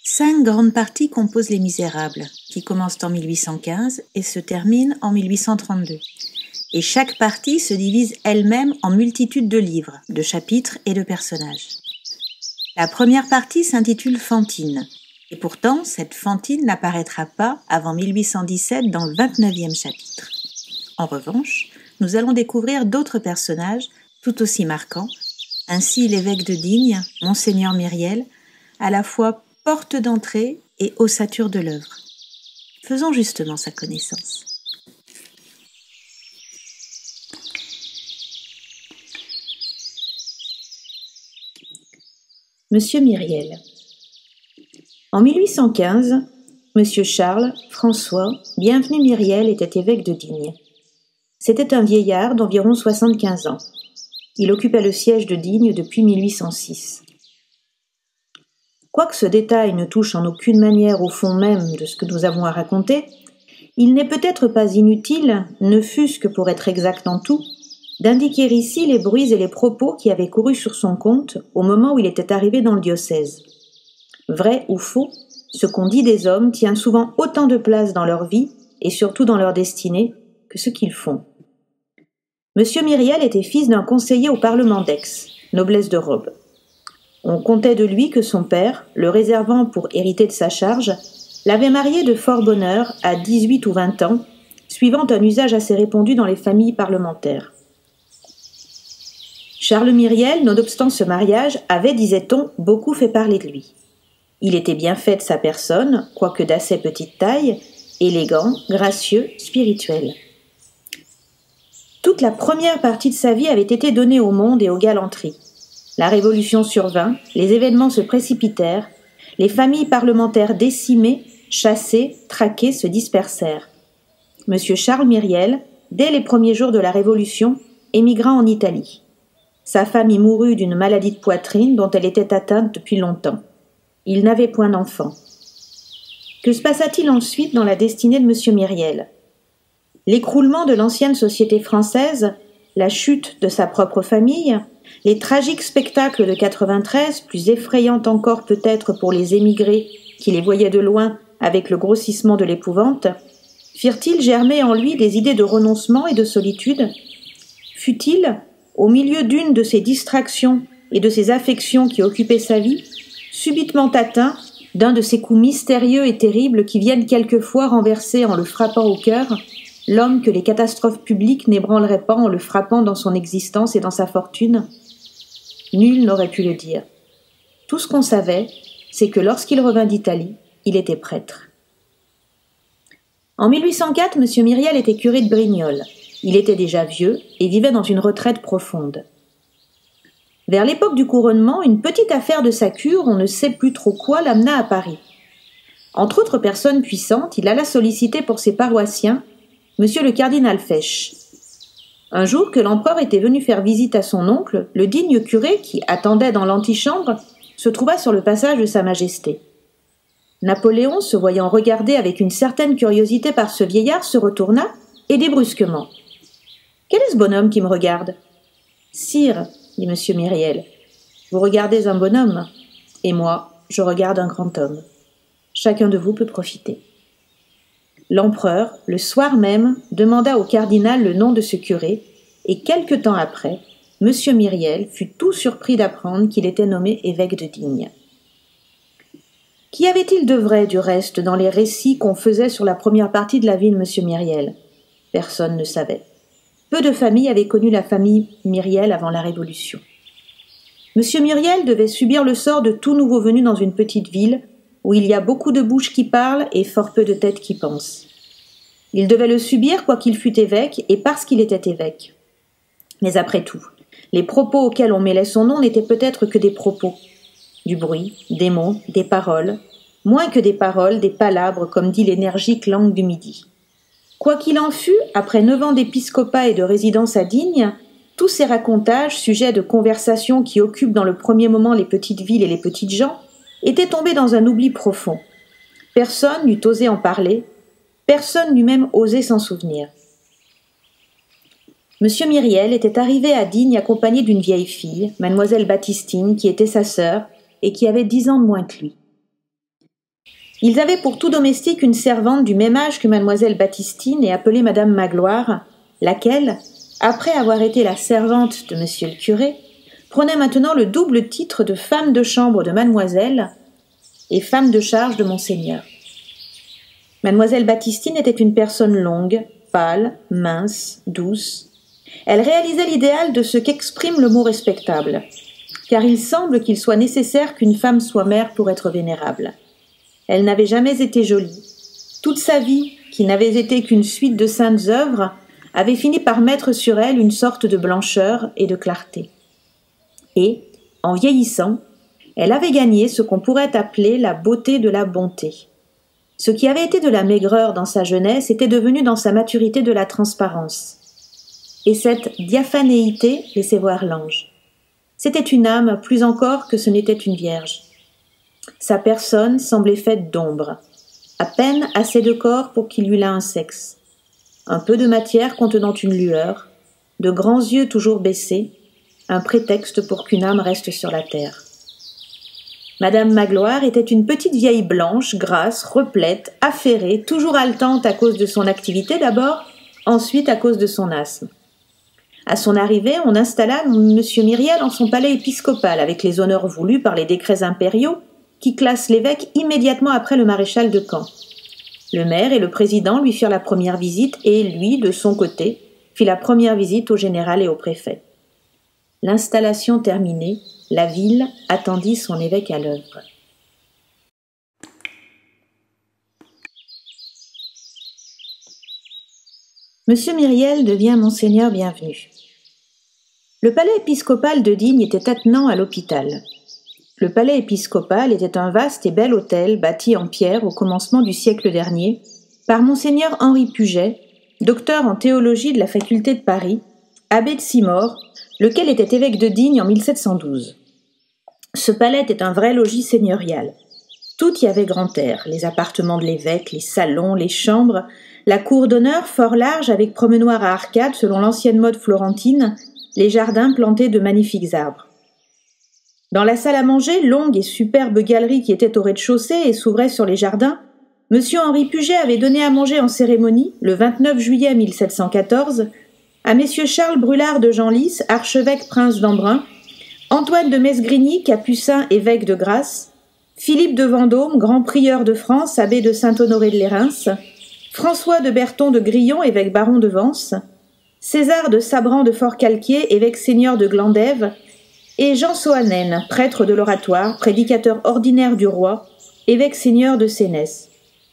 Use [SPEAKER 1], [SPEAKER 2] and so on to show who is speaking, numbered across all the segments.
[SPEAKER 1] 5 grandes parties composent Les Misérables, qui commencent en 1815 et se terminent en 1832. Et chaque partie se divise elle-même en multitude de livres, de chapitres et de personnages. La première partie s'intitule Fantine, et pourtant cette Fantine n'apparaîtra pas avant 1817 dans le 29e chapitre. En revanche, nous allons découvrir d'autres personnages tout aussi marquants, ainsi l'évêque de Digne, Monseigneur Myriel, à la fois porte d'entrée et ossature de l'œuvre. Faisons justement sa connaissance. Monsieur Myriel. En 1815, Monsieur Charles François Bienvenu Myriel était évêque de Digne. C'était un vieillard d'environ 75 ans. Il occupait le siège de Digne depuis 1806. Quoique ce détail ne touche en aucune manière au fond même de ce que nous avons à raconter, il n'est peut-être pas inutile, ne fût-ce que pour être exact en tout, d'indiquer ici les bruits et les propos qui avaient couru sur son compte au moment où il était arrivé dans le diocèse. Vrai ou faux, ce qu'on dit des hommes tient souvent autant de place dans leur vie, et surtout dans leur destinée, que ce qu'ils font. Monsieur Myriel était fils d'un conseiller au Parlement d'Aix, noblesse de robe. On contait de lui que son père, le réservant pour hériter de sa charge, l'avait marié de fort bonne heure à 18 ou 20 ans, suivant un usage assez répandu dans les familles parlementaires. Charles Myriel, nonobstant ce mariage, avait, disait-on, beaucoup fait parler de lui. Il était bien fait de sa personne, quoique d'assez petite taille, élégant, gracieux, spirituel. Toute la première partie de sa vie avait été donnée au monde et aux galanteries. La Révolution survint, les événements se précipitèrent, les familles parlementaires décimées, chassées, traquées se dispersèrent. Monsieur Charles Myriel, dès les premiers jours de la Révolution, émigra en Italie. Sa femme y mourut d'une maladie de poitrine dont elle était atteinte depuis longtemps. Il n'avait point d'enfant. Que se passa-t-il ensuite dans la destinée de monsieur Myriel ? L'écroulement de l'ancienne société française, la chute de sa propre famille, les tragiques spectacles de 93, plus effrayants encore peut-être pour les émigrés qui les voyaient de loin avec le grossissement de l'épouvante, firent-ils germer en lui des idées de renoncement et de solitude ? Fut-il, au milieu d'une de ces distractions et de ces affections qui occupaient sa vie, subitement atteint d'un de ces coups mystérieux et terribles qui viennent quelquefois renverser en le frappant au cœur l'homme que les catastrophes publiques n'ébranleraient pas en le frappant dans son existence et dans sa fortune ? Nul n'aurait pu le dire. Tout ce qu'on savait, c'est que lorsqu'il revint d'Italie, il était prêtre. En 1804, M. Myriel était curé de Brignoles. Il était déjà vieux et vivait dans une retraite profonde. Vers l'époque du couronnement, une petite affaire de sa cure, on ne sait plus trop quoi, l'amena à Paris. Entre autres personnes puissantes, il alla solliciter pour ses paroissiens Monsieur le cardinal Fesch. Un jour que l'empereur était venu faire visite à son oncle, le digne curé, qui attendait dans l'antichambre, se trouva sur le passage de Sa Majesté. Napoléon, se voyant regarder avec une certaine curiosité par ce vieillard, se retourna et dit brusquement : « Quel est ce bonhomme qui me regarde ? » ?»« Sire, dit M. Myriel, vous regardez un bonhomme, et moi, je regarde un grand homme. Chacun de vous peut profiter. » L'empereur, le soir même, demanda au cardinal le nom de ce curé, et quelque temps après, M. Myriel fut tout surpris d'apprendre qu'il était nommé évêque de Digne. Qu'y avait-il de vrai, du reste, dans les récits qu'on faisait sur la première partie de la vie de M. Myriel ? Personne ne savait. Peu de familles avaient connu la famille Myriel avant la Révolution. M. Myriel devait subir le sort de tout nouveau venu dans une petite ville, où il y a beaucoup de bouches qui parlent et fort peu de têtes qui pensent. Il devait le subir quoiqu'il fût évêque et parce qu'il était évêque. Mais après tout, les propos auxquels on mêlait son nom n'étaient peut-être que des propos. Du bruit, des mots, des paroles, moins que des paroles, des palabres, comme dit l'énergique langue du Midi. Quoi qu'il en fût, après 9 ans d'épiscopat et de résidence à Digne, tous ces racontages, sujets de conversation qui occupent dans le premier moment les petites villes et les petites gens, étaient tombés dans un oubli profond. Personne n'eût osé en parler, personne n'eût même osé s'en souvenir. M. Myriel était arrivé à Digne accompagné d'une vieille fille, mademoiselle Baptistine, qui était sa sœur et qui avait 10 ans de moins que lui. Ils avaient pour tout domestique une servante du même âge que mademoiselle Baptistine et appelée madame Magloire, laquelle, après avoir été la servante de monsieur le curé, prenait maintenant le double titre de femme de chambre de mademoiselle et femme de charge de monseigneur. Mademoiselle Baptistine était une personne longue, pâle, mince, douce. Elle réalisait l'idéal de ce qu'exprime le mot respectable, car il semble qu'il soit nécessaire qu'une femme soit mère pour être vénérable. Elle n'avait jamais été jolie. Toute sa vie, qui n'avait été qu'une suite de saintes œuvres, avait fini par mettre sur elle une sorte de blancheur et de clarté. Et, en vieillissant, elle avait gagné ce qu'on pourrait appeler la beauté de la bonté. Ce qui avait été de la maigreur dans sa jeunesse était devenu dans sa maturité de la transparence. Et cette diaphanéité laissait voir l'ange. C'était une âme plus encore que ce n'était une vierge. Sa personne semblait faite d'ombre, à peine assez de corps pour qu'il eût là un sexe. Un peu de matière contenant une lueur, de grands yeux toujours baissés, un prétexte pour qu'une âme reste sur la terre. Madame Magloire était une petite vieille blanche, grasse, replète, affairée, toujours haletante à cause de son activité d'abord, ensuite à cause de son asthme. À son arrivée, on installa M. Myriel en son palais épiscopal avec les honneurs voulus par les décrets impériaux qui classent l'évêque immédiatement après le maréchal de Caen. Le maire et le président lui firent la première visite et lui, de son côté, fit la première visite au général et au préfet. L'installation terminée, la ville attendit son évêque à l'œuvre. Monsieur Myriel devient monseigneur bienvenu. Le palais épiscopal de Digne était attenant à l'hôpital. Le palais épiscopal était un vaste et bel hôtel bâti en pierre au commencement du siècle dernier par monseigneur Henri Puget, docteur en théologie de la faculté de Paris, abbé de Simore, lequel était évêque de Digne en 1712. Ce palais était un vrai logis seigneurial. Tout y avait grand air, les appartements de l'évêque, les salons, les chambres, la cour d'honneur fort large avec promenoir à arcades selon l'ancienne mode florentine, les jardins plantés de magnifiques arbres. Dans la salle à manger, longue et superbe galerie qui était au rez-de-chaussée et s'ouvrait sur les jardins, M. Henri Puget avait donné à manger en cérémonie, le 29 juillet 1714, à messieurs Charles Brulard de Genlis, archevêque prince d'Embrun, Antoine de Mesgrigny, capucin évêque de Grasse, Philippe de Vendôme, grand prieur de France, abbé de Saint-Honoré de Lérins, François de Berton de Grillon, évêque baron de Vence, César de Sabran de Fort-Calquier, évêque seigneur de Glandève, et Jean Soanen, prêtre de l'oratoire, prédicateur ordinaire du roi, évêque seigneur de Sénès.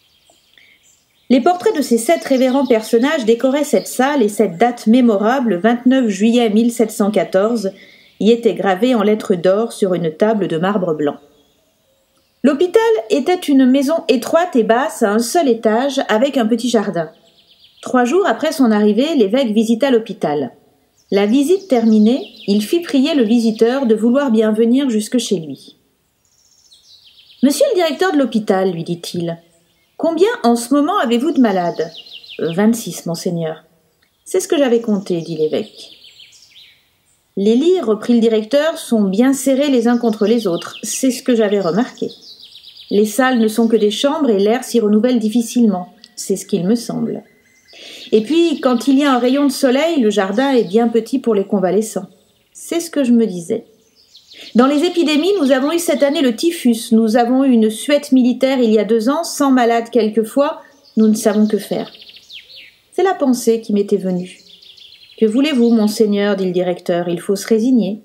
[SPEAKER 1] Les portraits de ces 7 révérends personnages décoraient cette salle et cette date mémorable, le 29 juillet 1714, y était gravée en lettres d'or sur une table de marbre blanc. L'hôpital était une maison étroite et basse à un seul étage avec un petit jardin. 3 jours après son arrivée, l'évêque visita l'hôpital. La visite terminée, il fit prier le visiteur de vouloir bien venir jusque chez lui. « Monsieur le directeur de l'hôpital, lui dit-il, combien en ce moment avez-vous de malades ?»« 26, monseigneur. »« C'est ce que j'avais compté, dit l'évêque. »« Les lits, reprit le directeur, sont bien serrés les uns contre les autres. C'est ce que j'avais remarqué. Les salles ne sont que des chambres et l'air s'y renouvelle difficilement. C'est ce qu'il me semble. Et puis, quand il y a un rayon de soleil, le jardin est bien petit pour les convalescents. C'est ce que je me disais. Dans les épidémies, nous avons eu cette année le typhus, nous avons eu une suette militaire il y a 2 ans, 100 malades quelquefois, nous ne savons que faire. C'est la pensée qui m'était venue. Que voulez-vous, monseigneur, dit le directeur, il faut se résigner.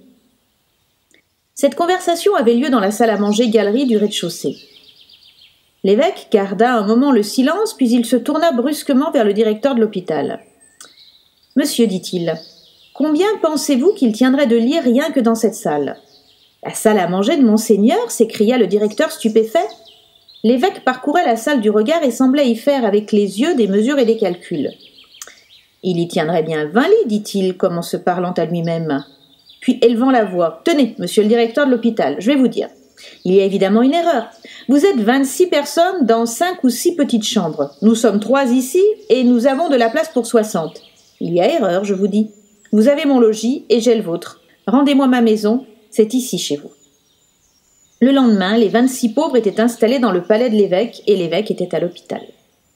[SPEAKER 1] Cette conversation avait lieu dans la salle à manger galerie du rez-de-chaussée. L'évêque garda un moment le silence, puis il se tourna brusquement vers le directeur de l'hôpital. « Monsieur, dit-il, combien pensez-vous qu'il tiendrait de lits rien que dans cette salle ?»« La salle à manger de monseigneur » s'écria le directeur stupéfait. L'évêque parcourait la salle du regard et semblait y faire avec les yeux des mesures et des calculs. « Il y tiendrait bien 20 lits, dit-il, comme en se parlant à lui-même. Puis, élevant la voix, « Tenez, monsieur le directeur de l'hôpital, je vais vous dire. Il y a évidemment une erreur. Vous êtes 26 personnes dans 5 ou 6 petites chambres. Nous sommes 3 ici et nous avons de la place pour 60. Il y a erreur, je vous dis. Vous avez mon logis et j'ai le vôtre. Rendez-moi ma maison, c'est ici chez vous. » Le lendemain, les 26 pauvres étaient installés dans le palais de l'évêque et l'évêque était à l'hôpital.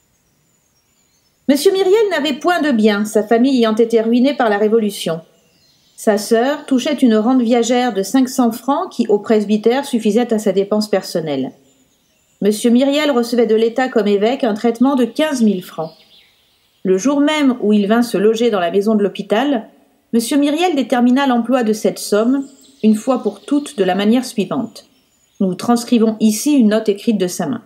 [SPEAKER 1] Monsieur Myriel n'avait point de biens, sa famille ayant été ruinée par la Révolution. Sa sœur touchait une rente viagère de 500 francs qui, au presbytère, suffisait à sa dépense personnelle. Monsieur Myriel recevait de l'État comme évêque un traitement de 15 000 francs. Le jour même où il vint se loger dans la maison de l'hôpital, Monsieur Myriel détermina l'emploi de cette somme, une fois pour toutes, de la manière suivante. Nous transcrivons ici une note écrite de sa main.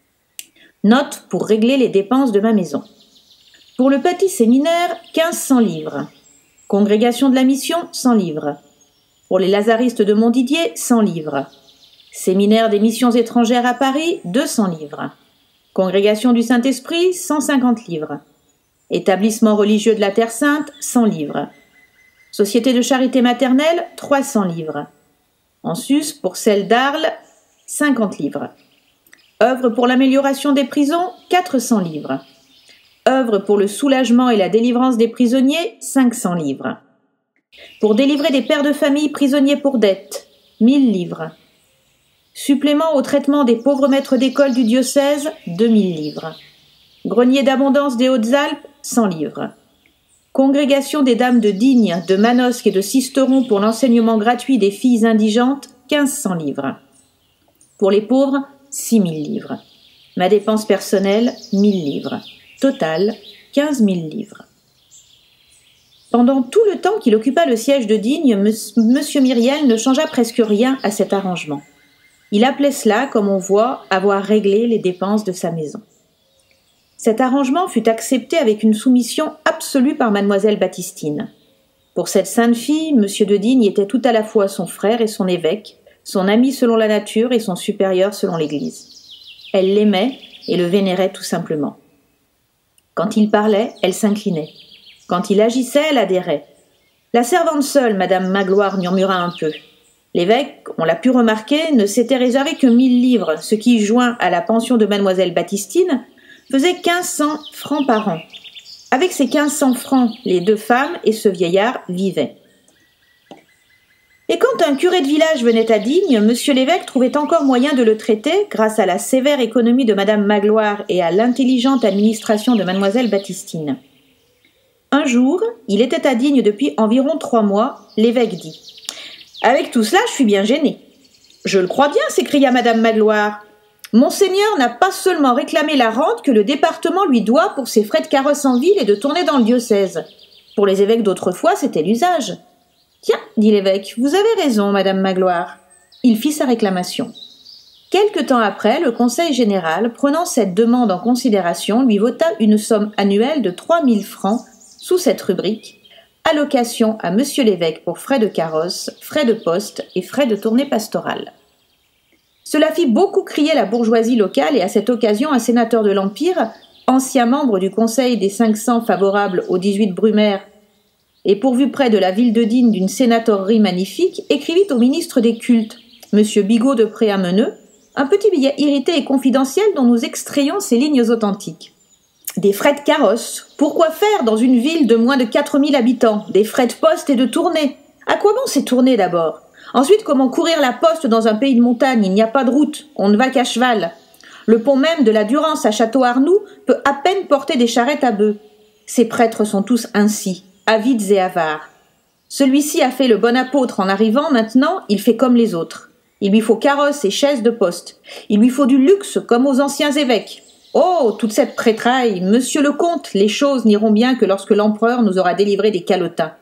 [SPEAKER 1] Note pour régler les dépenses de ma maison. Pour le petit séminaire, 1500 livres. Congrégation de la mission, 100 livres. Pour les lazaristes de Montdidier, 100 livres. Séminaire des missions étrangères à Paris, 200 livres. Congrégation du Saint-Esprit, 150 livres. Établissement religieux de la Terre Sainte, 100 livres. Société de charité maternelle, 300 livres. En sus, pour celle d'Arles, 50 livres. Œuvre pour l'amélioration des prisons, 400 livres. Œuvre pour le soulagement et la délivrance des prisonniers, 500 livres. Pour délivrer des pères de famille prisonniers pour dette, 1000 livres. Supplément au traitement des pauvres maîtres d'école du diocèse, 2000 livres. Grenier d'abondance des Hautes-Alpes, 100 livres. Congrégation des dames de Digne, de Manosque et de Sisteron pour l'enseignement gratuit des filles indigentes, 1500 livres. Pour les pauvres, 6000 livres. Ma dépense personnelle, 1000 livres. Total, 15 000 livres. Pendant tout le temps qu'il occupa le siège de Digne, Monsieur Myriel ne changea presque rien à cet arrangement. Il appelait cela, comme on voit, avoir réglé les dépenses de sa maison. Cet arrangement fut accepté avec une soumission absolue par mademoiselle Baptistine. Pour cette sainte fille, Monsieur de Digne était tout à la fois son frère et son évêque, son ami selon la nature et son supérieur selon l'Église. Elle l'aimait et le vénérait tout simplement. Quand il parlait, elle s'inclinait. Quand il agissait, elle adhérait. La servante seule, madame Magloire, murmura un peu. L'évêque, on l'a pu remarquer, ne s'était réservé que 1000 livres, ce qui, joint à la pension de mademoiselle Baptistine, faisait 1500 francs par an. Avec ces 1500 francs, les 2 femmes et ce vieillard vivaient. Et quand un curé de village venait à Digne, monsieur l'évêque trouvait encore moyen de le traiter, grâce à la sévère économie de madame Magloire et à l'intelligente administration de mademoiselle Baptistine. Un jour, il était à Digne depuis environ 3 mois, l'évêque dit « Avec tout cela, je suis bien gêné. »« Je le crois bien, s'écria madame Magloire. Monseigneur n'a pas seulement réclamé la rente que le département lui doit pour ses frais de carrosse en ville et de tournée dans le diocèse. Pour les évêques d'autrefois, c'était l'usage. »« Tiens, dit l'évêque, vous avez raison, madame Magloire. » Il fit sa réclamation. Quelque temps après, le conseil général, prenant cette demande en considération, lui vota une somme annuelle de 3 000 francs sous cette rubrique « Allocation à monsieur l'évêque pour frais de carrosse, frais de poste et frais de tournée pastorale ». Cela fit beaucoup crier la bourgeoisie locale et à cette occasion un sénateur de l'Empire, ancien membre du Conseil des 500 favorable aux 18 Brumaire et pourvu près de la ville de Digne d'une sénatorerie magnifique, écrivit au ministre des Cultes, M. Bigot de Préameneux, un petit billet irrité et confidentiel dont nous extrayons ces lignes authentiques. Des frais de carrosse. Pourquoi faire dans une ville de moins de 4000 habitants? Des frais de poste et de tournée. À quoi bon ces tournées d'abord? Ensuite, comment courir la poste dans un pays de montagne? Il n'y a pas de route, on ne va qu'à cheval. Le pont même de la Durance à Château-Arnoux peut à peine porter des charrettes à bœufs. Ces prêtres sont tous ainsi, avides et avares. Celui-ci a fait le bon apôtre en arrivant, maintenant, il fait comme les autres. Il lui faut carrosse et chaise de poste. Il lui faut du luxe comme aux anciens évêques. Oh, toute cette prêtraille, monsieur le comte, les choses n'iront bien que lorsque l'empereur nous aura délivré des calotins.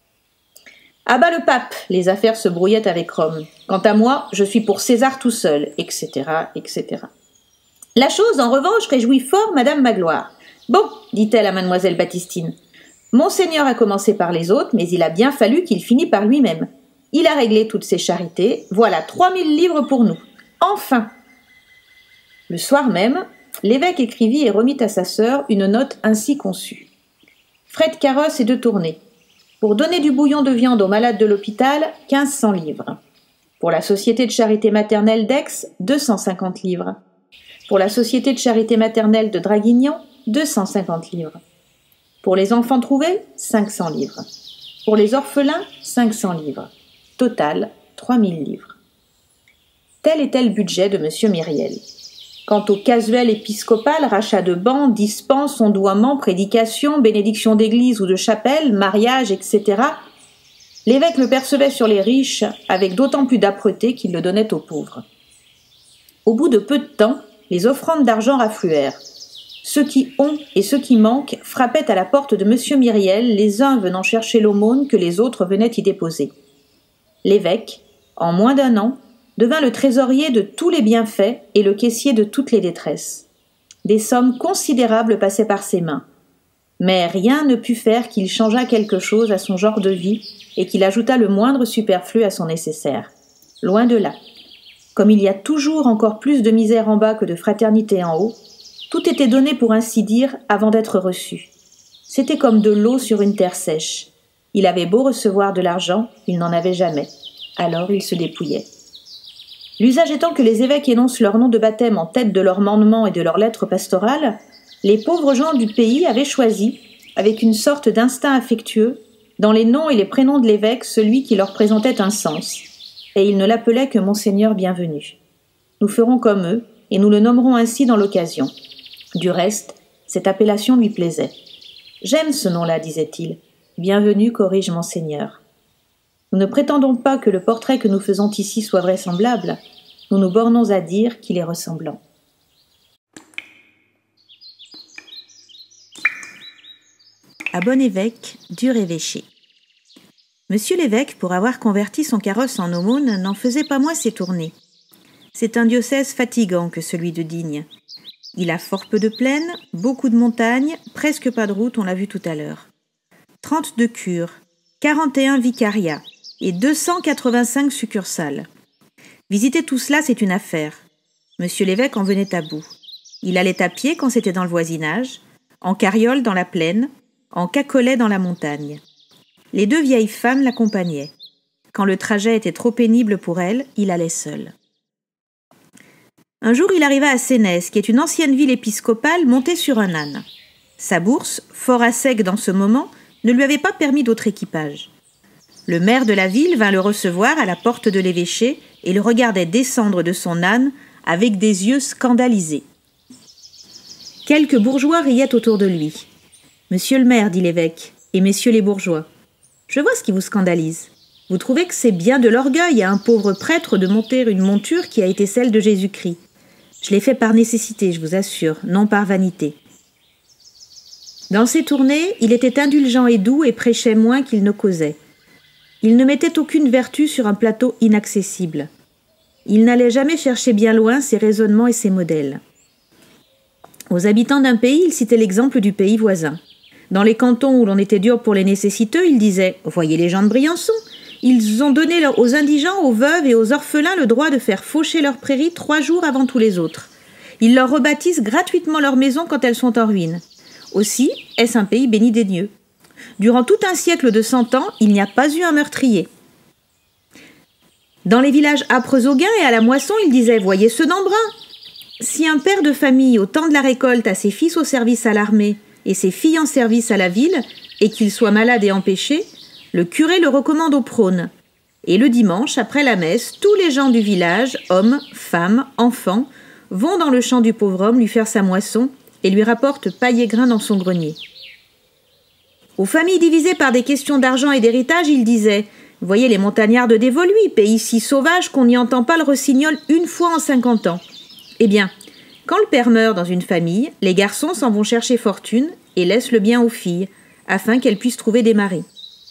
[SPEAKER 1] À bas le pape, les affaires se brouillaient avec Rome. Quant à moi, je suis pour César tout seul, etc., etc. La chose, en revanche, réjouit fort madame Magloire. Bon, dit-elle à mademoiselle Baptistine, Monseigneur a commencé par les autres, mais il a bien fallu qu'il finît par lui-même. Il a réglé toutes ses charités, voilà 3000 livres pour nous. Enfin ! Le soir même, l'évêque écrivit et remit à sa sœur une note ainsi conçue. Frais de carrosse et de tournée. Pour donner du bouillon de viande aux malades de l'hôpital, 1500 livres. Pour la Société de charité maternelle d'Aix, 250 livres. Pour la Société de charité maternelle de Draguignan, 250 livres. Pour les enfants trouvés, 500 livres. Pour les orphelins, 500 livres. Total, 3000 livres. Tel était le budget de M. Myriel. Quant au casuel épiscopal, rachat de bancs, dispenses, ondoiements, prédications, bénédictions d'église ou de chapelle, mariage, etc., l'évêque le percevait sur les riches avec d'autant plus d'âpreté qu'il le donnait aux pauvres. Au bout de peu de temps, les offrandes d'argent raffluèrent. Ceux qui ont et ceux qui manquent frappaient à la porte de M. Myriel, les uns venant chercher l'aumône que les autres venaient y déposer. L'évêque, en moins d'1 an, devint le trésorier de tous les bienfaits et le caissier de toutes les détresses. Des sommes considérables passaient par ses mains. Mais rien ne put faire qu'il changeât quelque chose à son genre de vie et qu'il ajoutât le moindre superflu à son nécessaire. Loin de là. Comme il y a toujours encore plus de misère en bas que de fraternité en haut, tout était donné pour ainsi dire avant d'être reçu. C'était comme de l'eau sur une terre sèche. Il avait beau recevoir de l'argent, il n'en avait jamais. Alors il se dépouillait. L'usage étant que les évêques énoncent leur nom de baptême en tête de leurs mandements et de leurs lettres pastorales, les pauvres gens du pays avaient choisi, avec une sorte d'instinct affectueux, dans les noms et les prénoms de l'évêque celui qui leur présentait un sens, et ils ne l'appelaient que Monseigneur Bienvenu. Nous ferons comme eux, et nous le nommerons ainsi dans l'occasion. Du reste, cette appellation lui plaisait. « J'aime ce nom-là, disait-il. Bienvenu corrige Monseigneur. » Nous ne prétendons pas que le portrait que nous faisons ici soit vraisemblable, nous nous bornons à dire qu'il est ressemblant. À bon évêque, dur évêché. Monsieur l'évêque, pour avoir converti son carrosse en aumône, n'en faisait pas moins ses tournées. C'est un diocèse fatigant que celui de Digne. Il a fort peu de plaines, beaucoup de montagnes, presque pas de route, on l'a vu tout à l'heure. 32 cures, 41 vicariats et 285 succursales. Visiter tout cela, c'est une affaire. Monsieur l'évêque en venait à bout. Il allait à pied quand c'était dans le voisinage, en carriole dans la plaine, en cacolet dans la montagne. Les 2 vieilles femmes l'accompagnaient. Quand le trajet était trop pénible pour elles, il allait seul. Un jour, il arriva à Sénès, qui est une ancienne ville épiscopale montée sur un âne. Sa bourse, fort à sec dans ce moment, ne lui avait pas permis d'autre équipage. Le maire de la ville vint le recevoir à la porte de l'évêché et le regardait descendre de son âne avec des yeux scandalisés. Quelques bourgeois riaient autour de lui. « Monsieur le maire, dit l'évêque, et messieurs les bourgeois, je vois ce qui vous scandalise. Vous trouvez que c'est bien de l'orgueil à un pauvre prêtre de monter une monture qui a été celle de Jésus-Christ. Je l'ai fait par nécessité, je vous assure, non par vanité. » Dans ses tournées, il était indulgent et doux et prêchait moins qu'il ne causait. Il ne mettait aucune vertu sur un plateau inaccessible. Il n'allait jamais chercher bien loin ses raisonnements et ses modèles. Aux habitants d'un pays, il citait l'exemple du pays voisin. Dans les cantons où l'on était dur pour les nécessiteux, il disait « Voyez les gens de Briançon, ils ont donné aux indigents, aux veuves et aux orphelins le droit de faire faucher leurs prairies 3 jours avant tous les autres. Ils leur rebâtissent gratuitement leurs maisons quand elles sont en ruine. Aussi, est-ce un pays béni des dieux. Durant tout un siècle de 100 ans, il n'y a pas eu un meurtrier. » Dans les villages âpres au gain et à la moisson, il disait « Voyez ceux d'Embrun. Si un père de famille, au temps de la récolte, a ses fils au service à l'armée et ses filles en service à la ville, et qu'il soit malade et empêché, le curé le recommande au prône. Et le dimanche, après la messe, tous les gens du village, hommes, femmes, enfants, vont dans le champ du pauvre homme lui faire sa moisson et lui rapportent paille et grain dans son grenier. » Aux familles divisées par des questions d'argent et d'héritage, il disait « Voyez les montagnards de Dévoluy, pays si sauvage qu'on n'y entend pas le rossignol 1 fois en 50 ans. » Eh bien, quand le père meurt dans une famille, les garçons s'en vont chercher fortune et laissent le bien aux filles, afin qu'elles puissent trouver des maris.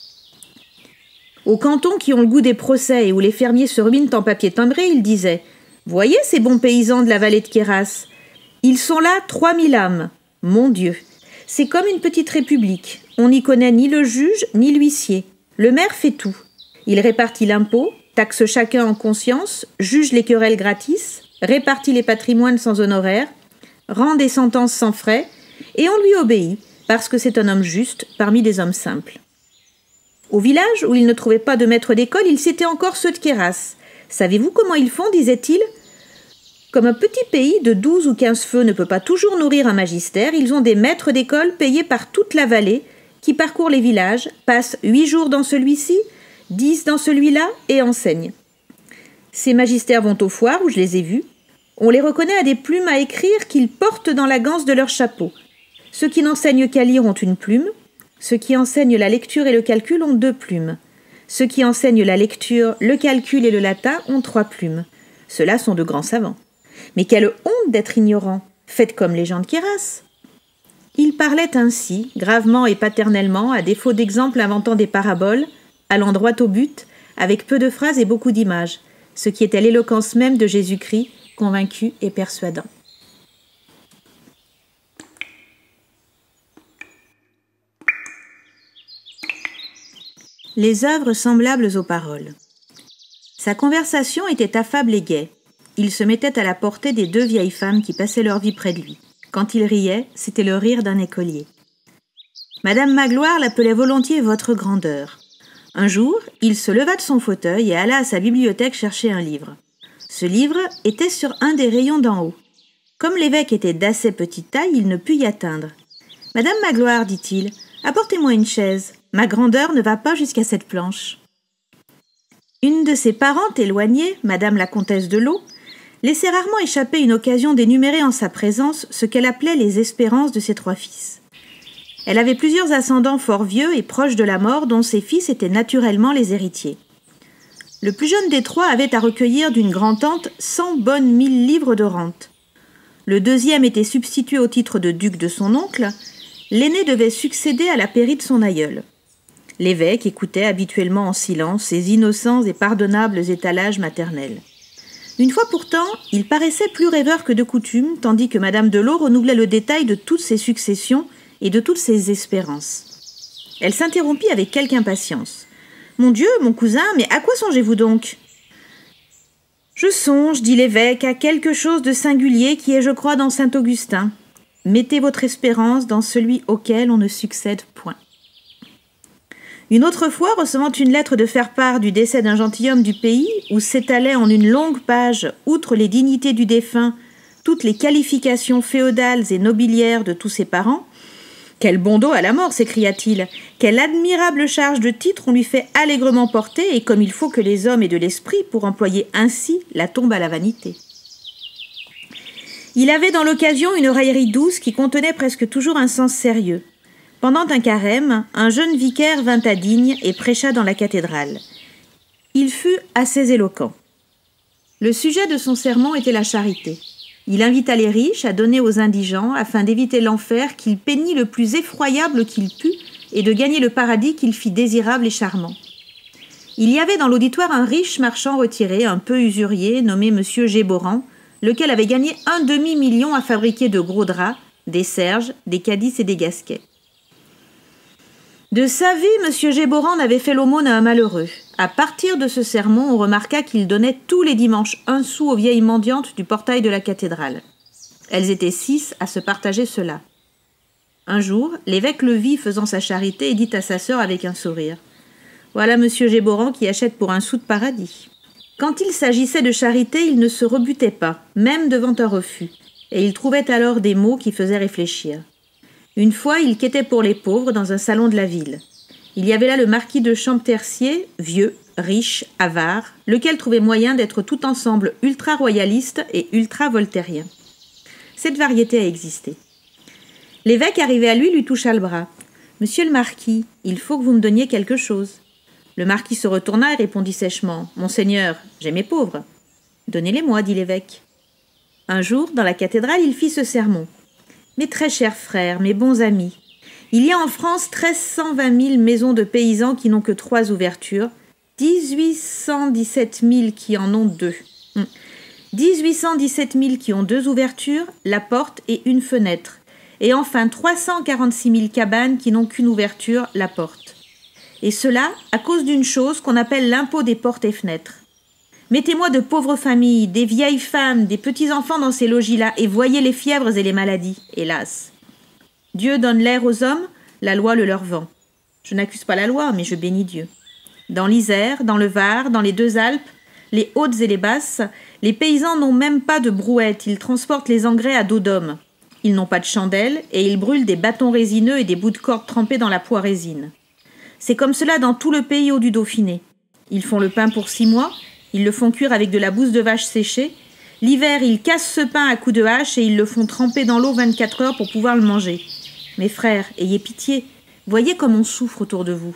[SPEAKER 1] Aux cantons qui ont le goût des procès et où les fermiers se ruinent en papier timbré, il disait « Voyez ces bons paysans de la vallée de Queyras. Ils sont là 3000 âmes. Mon Dieu, c'est comme une petite république. On n'y connaît ni le juge ni l'huissier. Le maire fait tout. Il répartit l'impôt, taxe chacun en conscience, juge les querelles gratis, répartit les patrimoines sans honoraires, rend des sentences sans frais, et on lui obéit, parce que c'est un homme juste parmi des hommes simples. » Au village où il ne trouvait pas de maître d'école, il citait encore ceux de Queyras. « Savez-vous comment ils font ?» disait-il. « Comme un petit pays de 12 ou 15 feux ne peut pas toujours nourrir un magistère, ils ont des maîtres d'école payés par toute la vallée, qui parcourent les villages, passent 8 jours dans celui-ci, 10 dans celui-là et enseignent. Ces magistères vont aux foires où je les ai vus. On les reconnaît à des plumes à écrire qu'ils portent dans la ganse de leur chapeau. Ceux qui n'enseignent qu'à lire ont une plume. Ceux qui enseignent la lecture et le calcul ont 2 plumes. Ceux qui enseignent la lecture, le calcul et le latin ont 3 plumes. Ceux-là sont de grands savants. Mais quelle honte d'être ignorant! Faites comme les gens de Queyras. Il parlait ainsi, gravement et paternellement, à défaut d'exemples inventant des paraboles, allant droit au but, avec peu de phrases et beaucoup d'images, ce qui était l'éloquence même de Jésus-Christ, convaincu et persuadant. Les œuvres semblables aux paroles. Sa conversation était affable et gaie. Il se mettait à la portée des 2 vieilles femmes qui passaient leur vie près de lui. Quand il riait, c'était le rire d'un écolier. Madame Magloire l'appelait volontiers votre grandeur. Un jour, il se leva de son fauteuil et alla à sa bibliothèque chercher un livre. Ce livre était sur un des rayons d'en haut. Comme l'évêque était d'assez petite taille, il ne put y atteindre. « Madame Magloire, dit-il, apportez-moi une chaise. Ma grandeur ne va pas jusqu'à cette planche. » Une de ses parentes éloignées, Madame la comtesse de Laux, laissait rarement échapper une occasion d'énumérer en sa présence ce qu'elle appelait les espérances de ses 3 fils. Elle avait plusieurs ascendants fort vieux et proches de la mort dont ses fils étaient naturellement les héritiers. Le plus jeune des 3 avait à recueillir d'une grand-tante 100 bonnes 1000 livres de rente. Le deuxième était substitué au titre de duc de son oncle. L'aîné devait succéder à la pairie de son aïeul. L'évêque écoutait habituellement en silence ces innocents et pardonnables étalages maternels. Une fois pourtant, il paraissait plus rêveur que de coutume, tandis que Madame de Laux renouvelait le détail de toutes ses successions et de toutes ses espérances. Elle s'interrompit avec quelque impatience. « Mon Dieu, mon cousin, mais à quoi songez-vous donc ?»« Je songe, dit l'évêque, à quelque chose de singulier qui est, je crois, dans Saint-Augustin. Mettez votre espérance dans celui auquel on ne succède point. » Une autre fois, recevant une lettre de faire-part du décès d'un gentilhomme du pays, où s'étalait en une longue page, outre les dignités du défunt, toutes les qualifications féodales et nobiliaires de tous ses parents, « Quel bon dos à la mort !» s'écria-t-il. « Quelle admirable charge de titre on lui fait allègrement porter, et comme il faut que les hommes aient de l'esprit pour employer ainsi la tombe à la vanité. » Il avait dans l'occasion une raillerie douce qui contenait presque toujours un sens sérieux. Pendant un carême, un jeune vicaire vint à Digne et prêcha dans la cathédrale. Il fut assez éloquent. Le sujet de son sermon était la charité. Il invita les riches à donner aux indigents afin d'éviter l'enfer qu'il peignit le plus effroyable qu'il put et de gagner le paradis qu'il fit désirable et charmant. Il y avait dans l'auditoire un riche marchand retiré, un peu usurier, nommé M. Géborand, lequel avait gagné 1 demi-million à fabriquer de gros draps, des serges, des cadis et des gasquets. De sa vie, M. Géborand n'avait fait l'aumône à un malheureux. À partir de ce sermon, on remarqua qu'il donnait tous les dimanches 1 sou aux vieilles mendiantes du portail de la cathédrale. Elles étaient 6 à se partager cela. Un jour, l'évêque le vit faisant sa charité et dit à sa sœur avec un sourire « Voilà M. Géborand qui achète pour 1 sou de paradis. » Quand il s'agissait de charité, il ne se rebutait pas, même devant un refus, et il trouvait alors des mots qui faisaient réfléchir. Une fois, il quêtait pour les pauvres dans un salon de la ville. Il y avait là le marquis de Champtercier, vieux, riche, avare, lequel trouvait moyen d'être tout ensemble ultra-royaliste et ultra-voltairien. Cette variété a existé. L'évêque arrivé à lui toucha le bras. « Monsieur le marquis, il faut que vous me donniez quelque chose. » Le marquis se retourna et répondit sèchement « Monseigneur, j'ai mes pauvres. »« Donnez-les-moi, dit l'évêque. » Un jour, dans la cathédrale, il fit ce sermon. « Mes très chers frères, mes bons amis, il y a en France 1320 000 maisons de paysans qui n'ont que 3 ouvertures, 1817 000 qui en ont 2. 1817 000 qui ont 2 ouvertures, la porte et une fenêtre. Et enfin 346 000 cabanes qui n'ont qu'une ouverture, la porte. Et cela à cause d'une chose qu'on appelle l'impôt des portes et fenêtres. Mettez-moi de pauvres familles, des vieilles femmes, des petits-enfants dans ces logis-là, et voyez les fièvres et les maladies, hélas. Dieu donne l'air aux hommes, la loi le leur vend. Je n'accuse pas la loi, mais je bénis Dieu. Dans l'Isère, dans le Var, dans les 2 Alpes, les hautes et les basses, les paysans n'ont même pas de brouette, ils transportent les engrais à dos d'homme. Ils n'ont pas de chandelle, et ils brûlent des bâtons résineux et des bouts de corde trempés dans la poix résine. C'est comme cela dans tout le pays haut du Dauphiné. Ils font le pain pour 6 mois, Ils le font cuire avec de la bouse de vache séchée. L'hiver, ils cassent ce pain à coups de hache et ils le font tremper dans l'eau 24 heures pour pouvoir le manger. Mes frères, ayez pitié, voyez comme on souffre autour de vous. »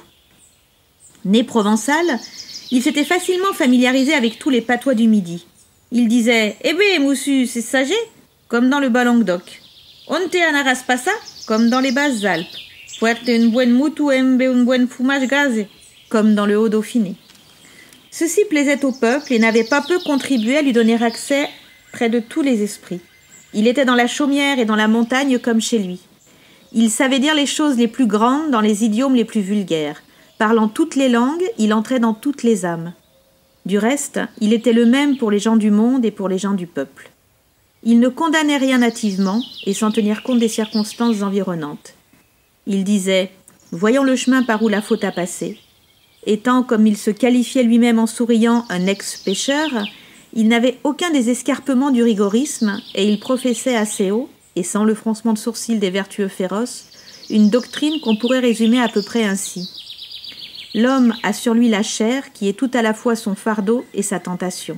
[SPEAKER 1] Né provençal, il s'était facilement familiarisé avec tous les patois du Midi. Il disait « Eh ben, moussu, c'est sagé ?» comme dans le Bas-Languedoc. « On te anaras pas ça ?» comme dans les Basses-Alpes. « Fuerte un buen mutu embe un buen fumage gazé » comme dans le Haut-Dauphiné. Ceci plaisait au peuple et n'avait pas peu contribué à lui donner accès près de tous les esprits. Il était dans la chaumière et dans la montagne comme chez lui. Il savait dire les choses les plus grandes dans les idiomes les plus vulgaires. Parlant toutes les langues, il entrait dans toutes les âmes. Du reste, il était le même pour les gens du monde et pour les gens du peuple. Il ne condamnait rien nativement et sans tenir compte des circonstances environnantes. Il disait « Voyons le chemin par où la faute a passé ». Étant, comme il se qualifiait lui-même en souriant, un ex-pécheur, il n'avait aucun des escarpements du rigorisme et il professait assez haut, et sans le froncement de sourcils des vertueux féroces, une doctrine qu'on pourrait résumer à peu près ainsi. L'homme a sur lui la chair qui est tout à la fois son fardeau et sa tentation.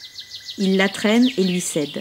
[SPEAKER 1] Il la traîne et lui cède.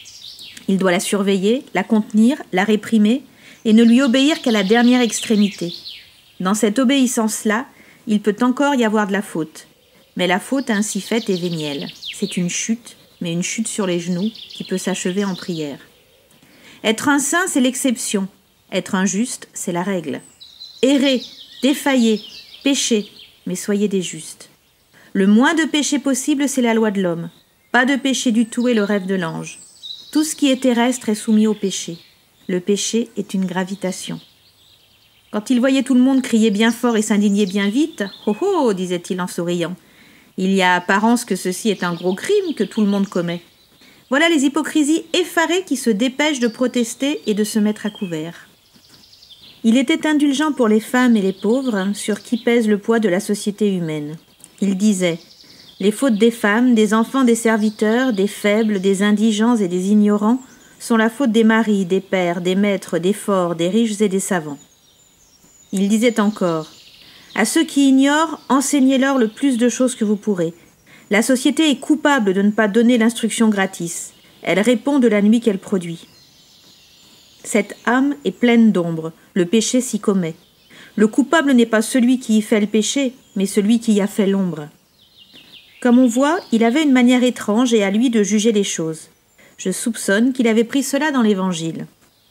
[SPEAKER 1] Il doit la surveiller, la contenir, la réprimer et ne lui obéir qu'à la dernière extrémité. Dans cette obéissance-là, il peut encore y avoir de la faute. Mais la faute ainsi faite est vénielle. C'est une chute, mais une chute sur les genoux qui peut s'achever en prière. Être un saint, c'est l'exception. Être un juste, c'est la règle. Errez, défaillez, péchez, mais soyez des justes. Le moins de péché possible, c'est la loi de l'homme. Pas de péché du tout est le rêve de l'ange. Tout ce qui est terrestre est soumis au péché. Le péché est une gravitation. Quand il voyait tout le monde crier bien fort et s'indigner bien vite, « Oh oh !» disait-il en souriant. « Il y a apparence que ceci est un gros crime que tout le monde commet. » Voilà les hypocrisies effarées qui se dépêchent de protester et de se mettre à couvert. Il était indulgent pour les femmes et les pauvres, sur qui pèse le poids de la société humaine. Il disait « Les fautes des femmes, des enfants, des serviteurs, des faibles, des indigents et des ignorants sont la faute des maris, des pères, des maîtres, des forts, des riches et des savants. » Il disait encore « À ceux qui ignorent, enseignez-leur le plus de choses que vous pourrez. La société est coupable de ne pas donner l'instruction gratis. Elle répond de la nuit qu'elle produit. Cette âme est pleine d'ombre, le péché s'y commet. Le coupable n'est pas celui qui y fait le péché, mais celui qui y a fait l'ombre. » Comme on voit, il avait une manière étrange et à lui de juger les choses. Je soupçonne qu'il avait pris cela dans l'Évangile.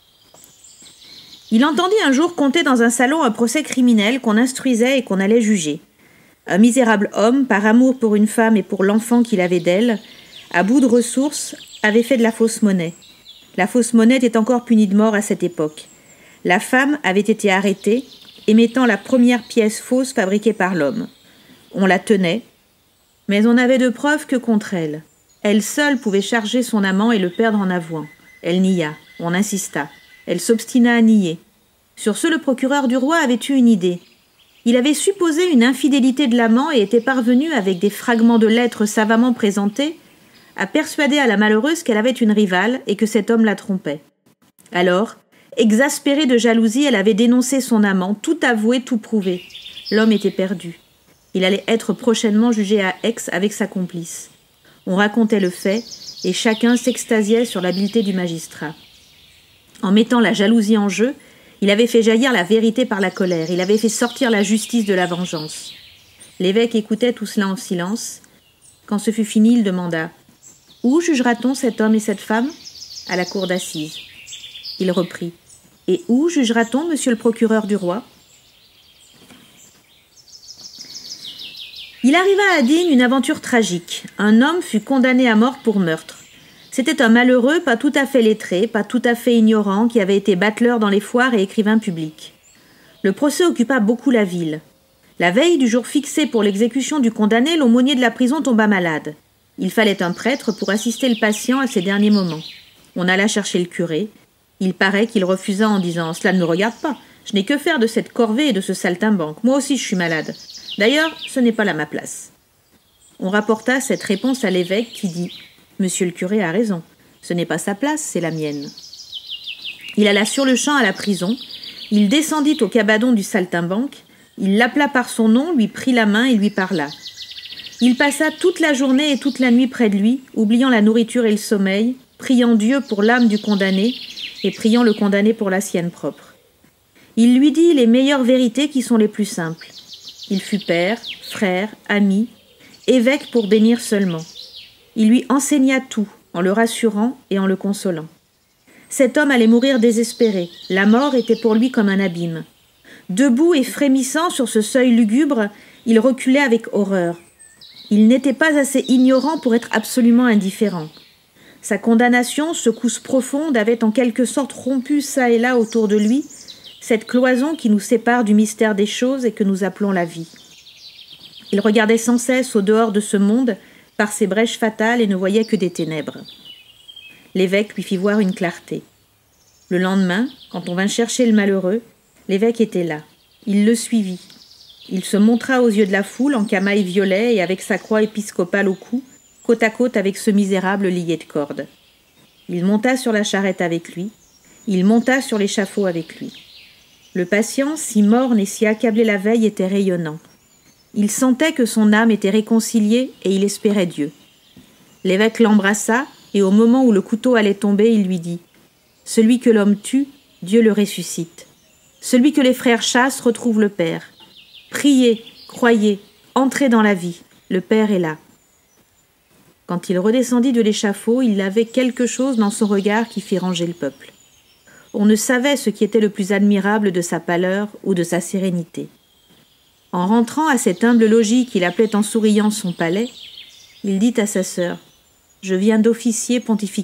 [SPEAKER 1] Il entendit un jour conter dans un salon un procès criminel qu'on instruisait et qu'on allait juger. Un misérable homme, par amour pour une femme et pour l'enfant qu'il avait d'elle, à bout de ressources, avait fait de la fausse monnaie. La fausse monnaie était encore punie de mort à cette époque. La femme avait été arrêtée, émettant la première pièce fausse fabriquée par l'homme. On la tenait, mais on n'avait de preuves que contre elle. Elle seule pouvait charger son amant et le perdre en avouant. Elle nia, on insista. Elle s'obstina à nier. Sur ce, le procureur du roi avait eu une idée. Il avait supposé une infidélité de l'amant et était parvenu, avec des fragments de lettres savamment présentés, à persuader à la malheureuse qu'elle avait une rivale et que cet homme la trompait. Alors, exaspérée de jalousie, elle avait dénoncé son amant, tout avoué, tout prouvé. L'homme était perdu. Il allait être prochainement jugé à Aix avec sa complice. On racontait le fait, et chacun s'extasiait sur l'habileté du magistrat. En mettant la jalousie en jeu, il avait fait jaillir la vérité par la colère, il avait fait sortir la justice de la vengeance. L'évêque écoutait tout cela en silence. Quand ce fut fini, il demanda « Où jugera-t-on cet homme et cette femme ?» « À la cour d'assises. » Il reprit « Et où jugera-t-on, monsieur le procureur du roi ?» Il arriva à Digne une aventure tragique. Un homme fut condamné à mort pour meurtre. C'était un malheureux, pas tout à fait lettré, pas tout à fait ignorant, qui avait été battleur dans les foires et écrivain public. Le procès occupa beaucoup la ville. La veille du jour fixé pour l'exécution du condamné, l'aumônier de la prison tomba malade. Il fallait un prêtre pour assister le patient à ses derniers moments. On alla chercher le curé. Il paraît qu'il refusa en disant « Cela ne me regarde pas. Je n'ai que faire de cette corvée et de ce saltimbanque. Moi aussi je suis malade. D'ailleurs, ce n'est pas là ma place. » On rapporta cette réponse à l'évêque qui dit « Monsieur le curé a raison. Ce n'est pas sa place, c'est la mienne. » Il alla sur-le-champ à la prison. Il descendit au cabanon du saltimbanque. Il l'appela par son nom, lui prit la main et lui parla. Il passa toute la journée et toute la nuit près de lui, oubliant la nourriture et le sommeil, priant Dieu pour l'âme du condamné et priant le condamné pour la sienne propre. Il lui dit les meilleures vérités qui sont les plus simples. Il fut père, frère, ami, évêque pour bénir seulement. Il lui enseigna tout, en le rassurant et en le consolant. Cet homme allait mourir désespéré. La mort était pour lui comme un abîme. Debout et frémissant sur ce seuil lugubre, il reculait avec horreur. Il n'était pas assez ignorant pour être absolument indifférent. Sa condamnation, secousse profonde, avait en quelque sorte rompu çà et là autour de lui cette cloison qui nous sépare du mystère des choses et que nous appelons la vie. Il regardait sans cesse au dehors de ce monde par ses brèches fatales et ne voyait que des ténèbres. L'évêque lui fit voir une clarté. Le lendemain, quand on vint chercher le malheureux, l'évêque était là. Il le suivit. Il se montra aux yeux de la foule en camail violet et avec sa croix épiscopale au cou, côte à côte avec ce misérable lié de cordes. Il monta sur la charrette avec lui. Il monta sur l'échafaud avec lui. Le patient, si morne et si accablé la veille, était rayonnant. Il sentait que son âme était réconciliée et il espérait Dieu. L'évêque l'embrassa et au moment où le couteau allait tomber, il lui dit « Celui que l'homme tue, Dieu le ressuscite. Celui que les frères chassent retrouve le Père. Priez, croyez, entrez dans la vie, le Père est là. » Quand il redescendit de l'échafaud, il avait quelque chose dans son regard qui fit ranger le peuple. On ne savait ce qui était le plus admirable de sa pâleur ou de sa sérénité. En rentrant à cet humble logis qu'il appelait en souriant son palais, il dit à sa sœur « Je viens d'officier pontificalement. »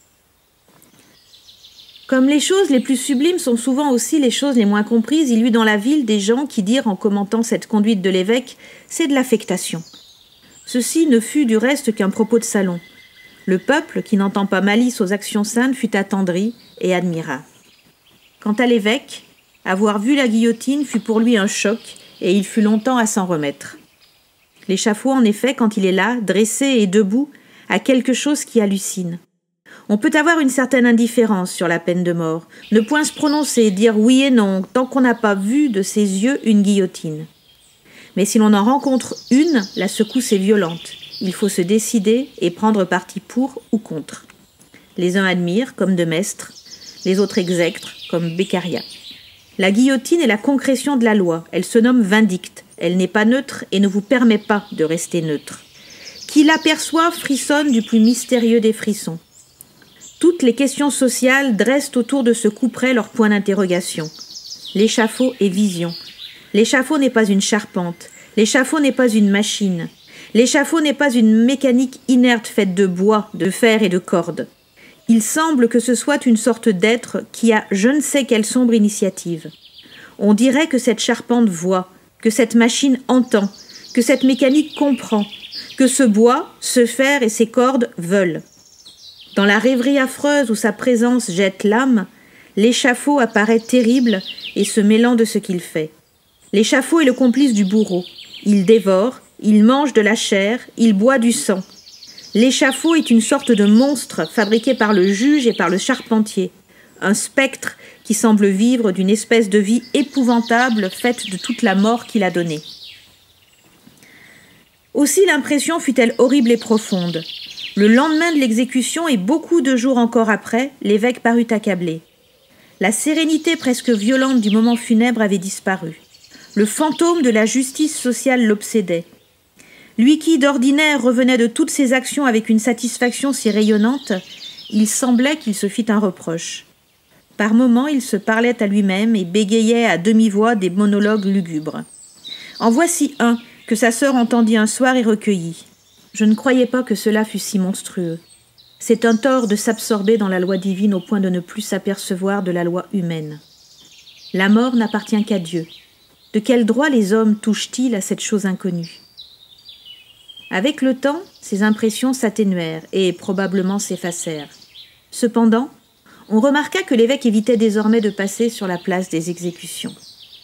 [SPEAKER 1] Comme les choses les plus sublimes sont souvent aussi les choses les moins comprises, il y eut dans la ville des gens qui dirent en commentant cette conduite de l'évêque « c'est de l'affectation ». Ceci ne fut du reste qu'un propos de salon. Le peuple, qui n'entend pas malice aux actions saintes, fut attendri et admira. Quant à l'évêque, avoir vu la guillotine fut pour lui un choc, et il fut longtemps à s'en remettre. L'échafaud, en effet, quand il est là, dressé et debout, a quelque chose qui hallucine. On peut avoir une certaine indifférence sur la peine de mort, ne point se prononcer, dire oui et non, tant qu'on n'a pas vu de ses yeux une guillotine. Mais si l'on en rencontre une, la secousse est violente. Il faut se décider et prendre parti pour ou contre. Les uns admirent, comme de Maistre, les autres exècrent, comme Beccaria. La guillotine est la concrétion de la loi. Elle se nomme vindicte. Elle n'est pas neutre et ne vous permet pas de rester neutre. Qui l'aperçoit frissonne du plus mystérieux des frissons. Toutes les questions sociales dressent autour de ce couperet leur point d'interrogation. L'échafaud est vision. L'échafaud n'est pas une charpente. L'échafaud n'est pas une machine. L'échafaud n'est pas une mécanique inerte faite de bois, de fer et de cordes. Il semble que ce soit une sorte d'être qui a je ne sais quelle sombre initiative. On dirait que cette charpente voit, que cette machine entend, que cette mécanique comprend, que ce bois, ce fer et ces cordes veulent. Dans la rêverie affreuse où sa présence jette l'âme, l'échafaud apparaît terrible et se mêlant de ce qu'il fait. L'échafaud est le complice du bourreau. Il dévore, il mange de la chair, il boit du sang. L'échafaud est une sorte de monstre fabriqué par le juge et par le charpentier, un spectre qui semble vivre d'une espèce de vie épouvantable faite de toute la mort qu'il a donnée. Aussi l'impression fut-elle horrible et profonde. Le lendemain de l'exécution et beaucoup de jours encore après, l'évêque parut accablé. La sérénité presque violente du moment funèbre avait disparu. Le fantôme de la justice sociale l'obsédait. Lui qui, d'ordinaire, revenait de toutes ses actions avec une satisfaction si rayonnante, il semblait qu'il se fît un reproche. Par moments, il se parlait à lui-même et bégayait à demi-voix des monologues lugubres. En voici un que sa sœur entendit un soir et recueillit. Je ne croyais pas que cela fût si monstrueux. C'est un tort de s'absorber dans la loi divine au point de ne plus s'apercevoir de la loi humaine. La mort n'appartient qu'à Dieu. De quel droit les hommes touchent-ils à cette chose inconnue ? Avec le temps, ces impressions s'atténuèrent et probablement s'effacèrent. Cependant, on remarqua que l'évêque évitait désormais de passer sur la place des exécutions.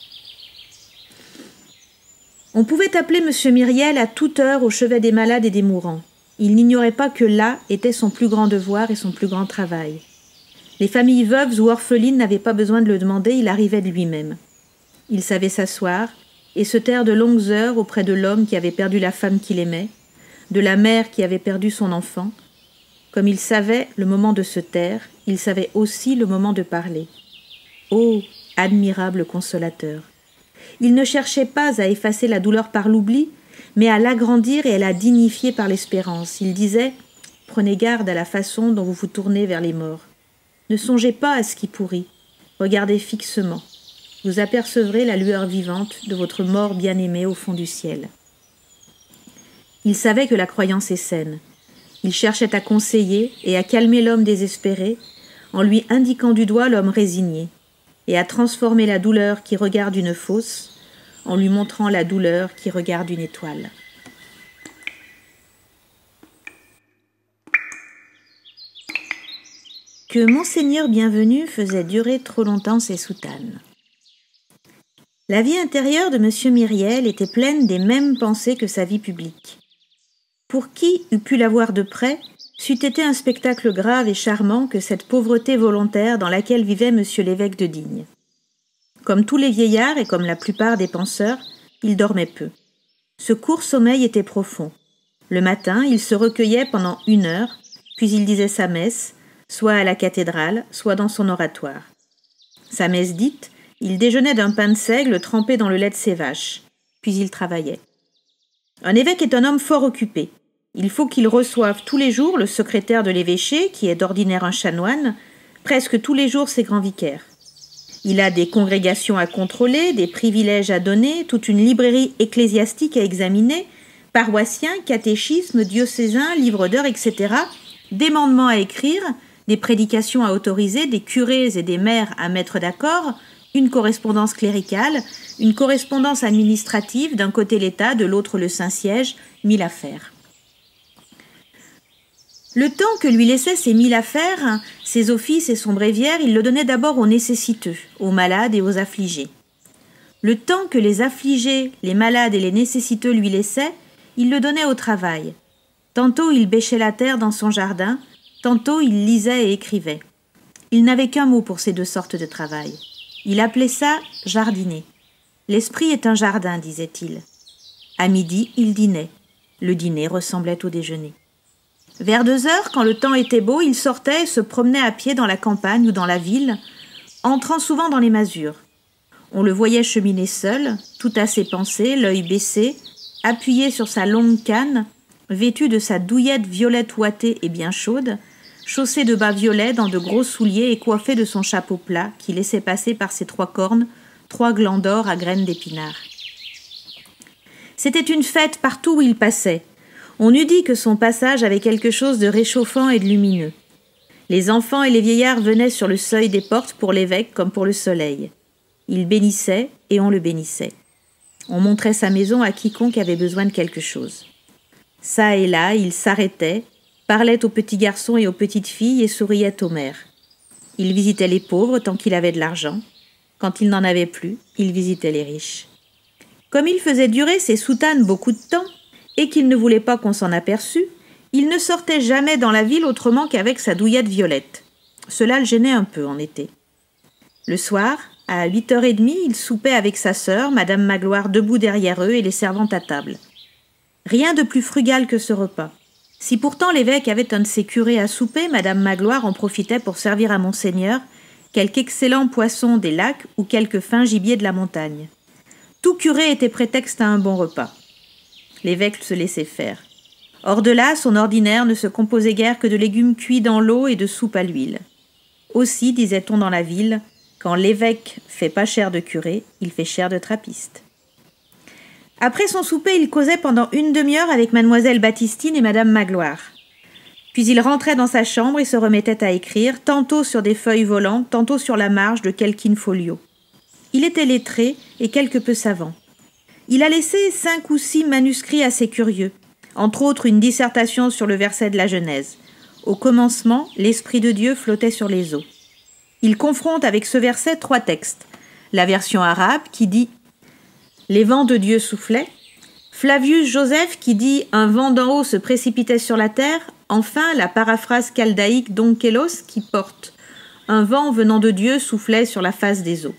[SPEAKER 1] On pouvait appeler M. Myriel à toute heure au chevet des malades et des mourants. Il n'ignorait pas que là était son plus grand devoir et son plus grand travail. Les familles veuves ou orphelines n'avaient pas besoin de le demander, il arrivait de lui-même. Il savait s'asseoir et se taire de longues heures auprès de l'homme qui avait perdu la femme qu'il aimait, de la mère qui avait perdu son enfant. Comme il savait le moment de se taire, il savait aussi le moment de parler. Ô admirable consolateur! Il ne cherchait pas à effacer la douleur par l'oubli, mais à l'agrandir et à la dignifier par l'espérance. Il disait « Prenez garde à la façon dont vous vous tournez vers les morts. Ne songez pas à ce qui pourrit. Regardez fixement. Vous apercevrez la lueur vivante de votre mort bien-aimé au fond du ciel. » Il savait que la croyance est saine. Il cherchait à conseiller et à calmer l'homme désespéré, en lui indiquant du doigt l'homme résigné, et à transformer la douleur qui regarde une fosse, en lui montrant la douleur qui regarde une étoile. Que Monseigneur Bienvenu faisait durer trop longtemps ses soutanes. La vie intérieure de M. Myriel était pleine des mêmes pensées que sa vie publique. Pour qui eût pu la voir de près, c'eût été un spectacle grave et charmant que cette pauvreté volontaire dans laquelle vivait M. l'évêque de Digne. Comme tous les vieillards et comme la plupart des penseurs, il dormait peu. Ce court sommeil était profond. Le matin, il se recueillait pendant 1 heure, puis il disait sa messe, soit à la cathédrale, soit dans son oratoire. Sa messe dite, il déjeunait d'un pain de seigle trempé dans le lait de ses vaches, puis il travaillait. Un évêque est un homme fort occupé. Il faut qu'il reçoive tous les jours le secrétaire de l'évêché, qui est d'ordinaire un chanoine, presque tous les jours ses grands vicaires. Il a des congrégations à contrôler, des privilèges à donner, toute une librairie ecclésiastique à examiner, paroissiens, catéchismes, diocésains, livres d'heures, etc., des mandements à écrire, des prédications à autoriser, des curés et des maires à mettre d'accord, une correspondance cléricale, une correspondance administrative, d'un côté l'État, de l'autre le Saint-Siège, 1000 affaires. Le temps que lui laissaient ces 1000 affaires, ses offices et son bréviaire, il le donnait d'abord aux nécessiteux, aux malades et aux affligés. Le temps que les affligés, les malades et les nécessiteux lui laissaient, il le donnait au travail. Tantôt il bêchait la terre dans son jardin, tantôt il lisait et écrivait. Il n'avait qu'un mot pour ces 2 sortes de travail. Il appelait ça « jardiner ». L'esprit est un jardin, disait-il. À midi, il dînait. Le dîner ressemblait au déjeuner. Vers 2 heures, quand le temps était beau, il sortait et se promenait à pied dans la campagne ou dans la ville, entrant souvent dans les masures. On le voyait cheminer seul, tout à ses pensées, l'œil baissé, appuyé sur sa longue canne, vêtu de sa douillette violette ouatée et bien chaude, chaussé de bas violets dans de gros souliers et coiffé de son chapeau plat qui laissait passer par ses 3 cornes 3 glands d'or à graines d'épinards. C'était une fête partout où il passait. On eût dit que son passage avait quelque chose de réchauffant et de lumineux. Les enfants et les vieillards venaient sur le seuil des portes pour l'évêque comme pour le soleil. Il bénissait et on le bénissait. On montrait sa maison à quiconque avait besoin de quelque chose. Ça et là, il s'arrêtait, parlait aux petits garçons et aux petites filles et souriait aux mères. Il visitait les pauvres tant qu'il avait de l'argent. Quand il n'en avait plus, il visitait les riches. Comme il faisait durer ses soutanes beaucoup de temps, et qu'il ne voulait pas qu'on s'en aperçût, il ne sortait jamais dans la ville autrement qu'avec sa douillette violette. Cela le gênait un peu en été. Le soir, à 8h30, il soupait avec sa sœur, Madame Magloire debout derrière eux et les servant à table. Rien de plus frugal que ce repas. Si pourtant l'évêque avait un de ses curés à souper, Madame Magloire en profitait pour servir à Monseigneur quelque excellent poisson des lacs ou quelque fin gibier de la montagne. Tout curé était prétexte à un bon repas. L'évêque se laissait faire. Hors de là, son ordinaire ne se composait guère que de légumes cuits dans l'eau et de soupe à l'huile. Aussi, disait-on dans la ville, quand l'évêque fait pas cher de curé, il fait cher de trappiste. Après son souper, il causait pendant 1 demi-heure avec mademoiselle Baptistine et madame Magloire. Puis il rentrait dans sa chambre et se remettait à écrire, tantôt sur des feuilles volantes, tantôt sur la marge de quelque in-folio. Il était lettré et quelque peu savant. Il a laissé 5 ou 6 manuscrits assez curieux, entre autres une dissertation sur le verset de la Genèse. Au commencement, l'Esprit de Dieu flottait sur les eaux. Il confronte avec ce verset 3 textes. La version arabe qui dit « Les vents de Dieu soufflaient », Flavius Joseph qui dit « Un vent d'en haut se précipitait sur la terre », enfin la paraphrase chaldaïque d'Onkelos qui porte « Un vent venant de Dieu soufflait sur la face des eaux ».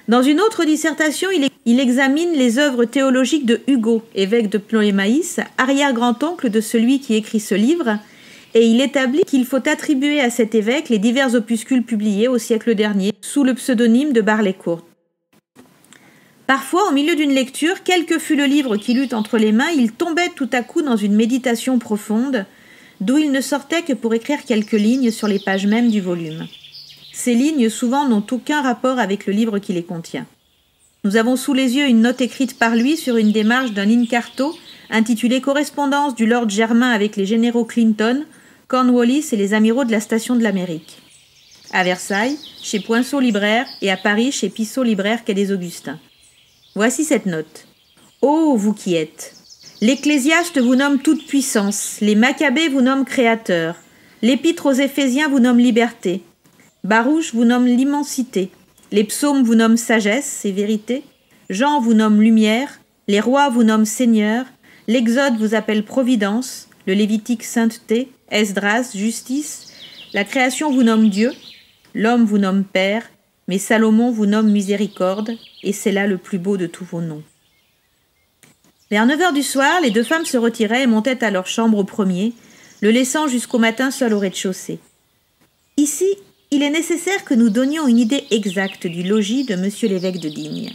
[SPEAKER 1] Dans une autre dissertation, il examine les œuvres théologiques de Hugo, évêque de Ptolémaïs, arrière-grand-oncle de celui qui écrit ce livre, et il établit qu'il faut attribuer à cet évêque les divers opuscules publiés au siècle dernier sous le pseudonyme de Bar-les-Courts. Parfois, au milieu d'une lecture, quel que fût le livre qu'il eut entre les mains, il tombait tout à coup dans une méditation profonde, d'où il ne sortait que pour écrire quelques lignes sur les pages mêmes du volume. Ces lignes, souvent, n'ont aucun rapport avec le livre qui les contient. Nous avons sous les yeux une note écrite par lui sur une démarche d'un incarto intitulée « Correspondance du Lord Germain avec les généraux Clinton, Cornwallis et les amiraux de la Station de l'Amérique ». À Versailles, chez Poinçot libraire, et à Paris, chez Pissot libraire, quai des Augustins. Voici cette note. « Ô vous qui êtes! L'Ecclésiaste vous nomme toute puissance, les Maccabées vous nomment créateur, l'Épître aux Éphésiens vous nomme liberté, Baruch vous nomme l'immensité, les psaumes vous nomment sagesse et vérité, Jean vous nomme lumière, les rois vous nomment seigneur, l'Exode vous appelle providence, le Lévitique sainteté, Esdras justice, la création vous nomme Dieu, l'homme vous nomme père, mais Salomon vous nomme miséricorde, et c'est là le plus beau de tous vos noms. » Vers 9 heures du soir, les deux femmes se retiraient et montaient à leur chambre au premier, le laissant jusqu'au matin seul au rez-de-chaussée. Ici, il est nécessaire que nous donnions une idée exacte du logis de monsieur l'évêque de Digne.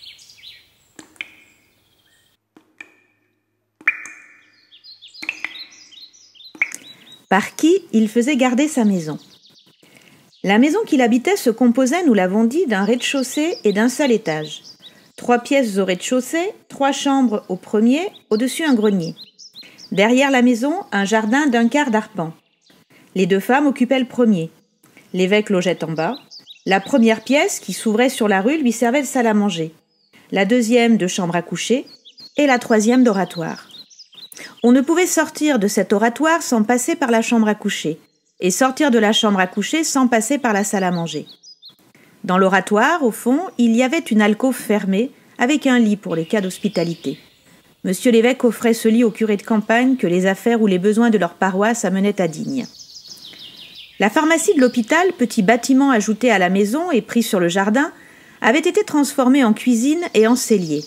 [SPEAKER 1] Par qui il faisait garder sa maison. La maison qu'il habitait se composait, nous l'avons dit, d'un rez-de-chaussée et d'un seul étage. 3 pièces au rez-de-chaussée, 3 chambres au premier, au-dessus un grenier. Derrière la maison, un jardin d'1 quart d'arpent. Les deux femmes occupaient le premier. L'évêque logeait en bas. La première pièce, qui s'ouvrait sur la rue, lui servait de salle à manger. La deuxième de chambre à coucher et la troisième d'oratoire. On ne pouvait sortir de cet oratoire sans passer par la chambre à coucher, et sortir de la chambre à coucher sans passer par la salle à manger. Dans l'oratoire, au fond, il y avait une alcôve fermée, avec un lit pour les cas d'hospitalité. Monsieur l'évêque offrait ce lit aux curés de campagne que les affaires ou les besoins de leur paroisse amenaient à Digne. La pharmacie de l'hôpital, petit bâtiment ajouté à la maison et pris sur le jardin, avait été transformée en cuisine et en cellier.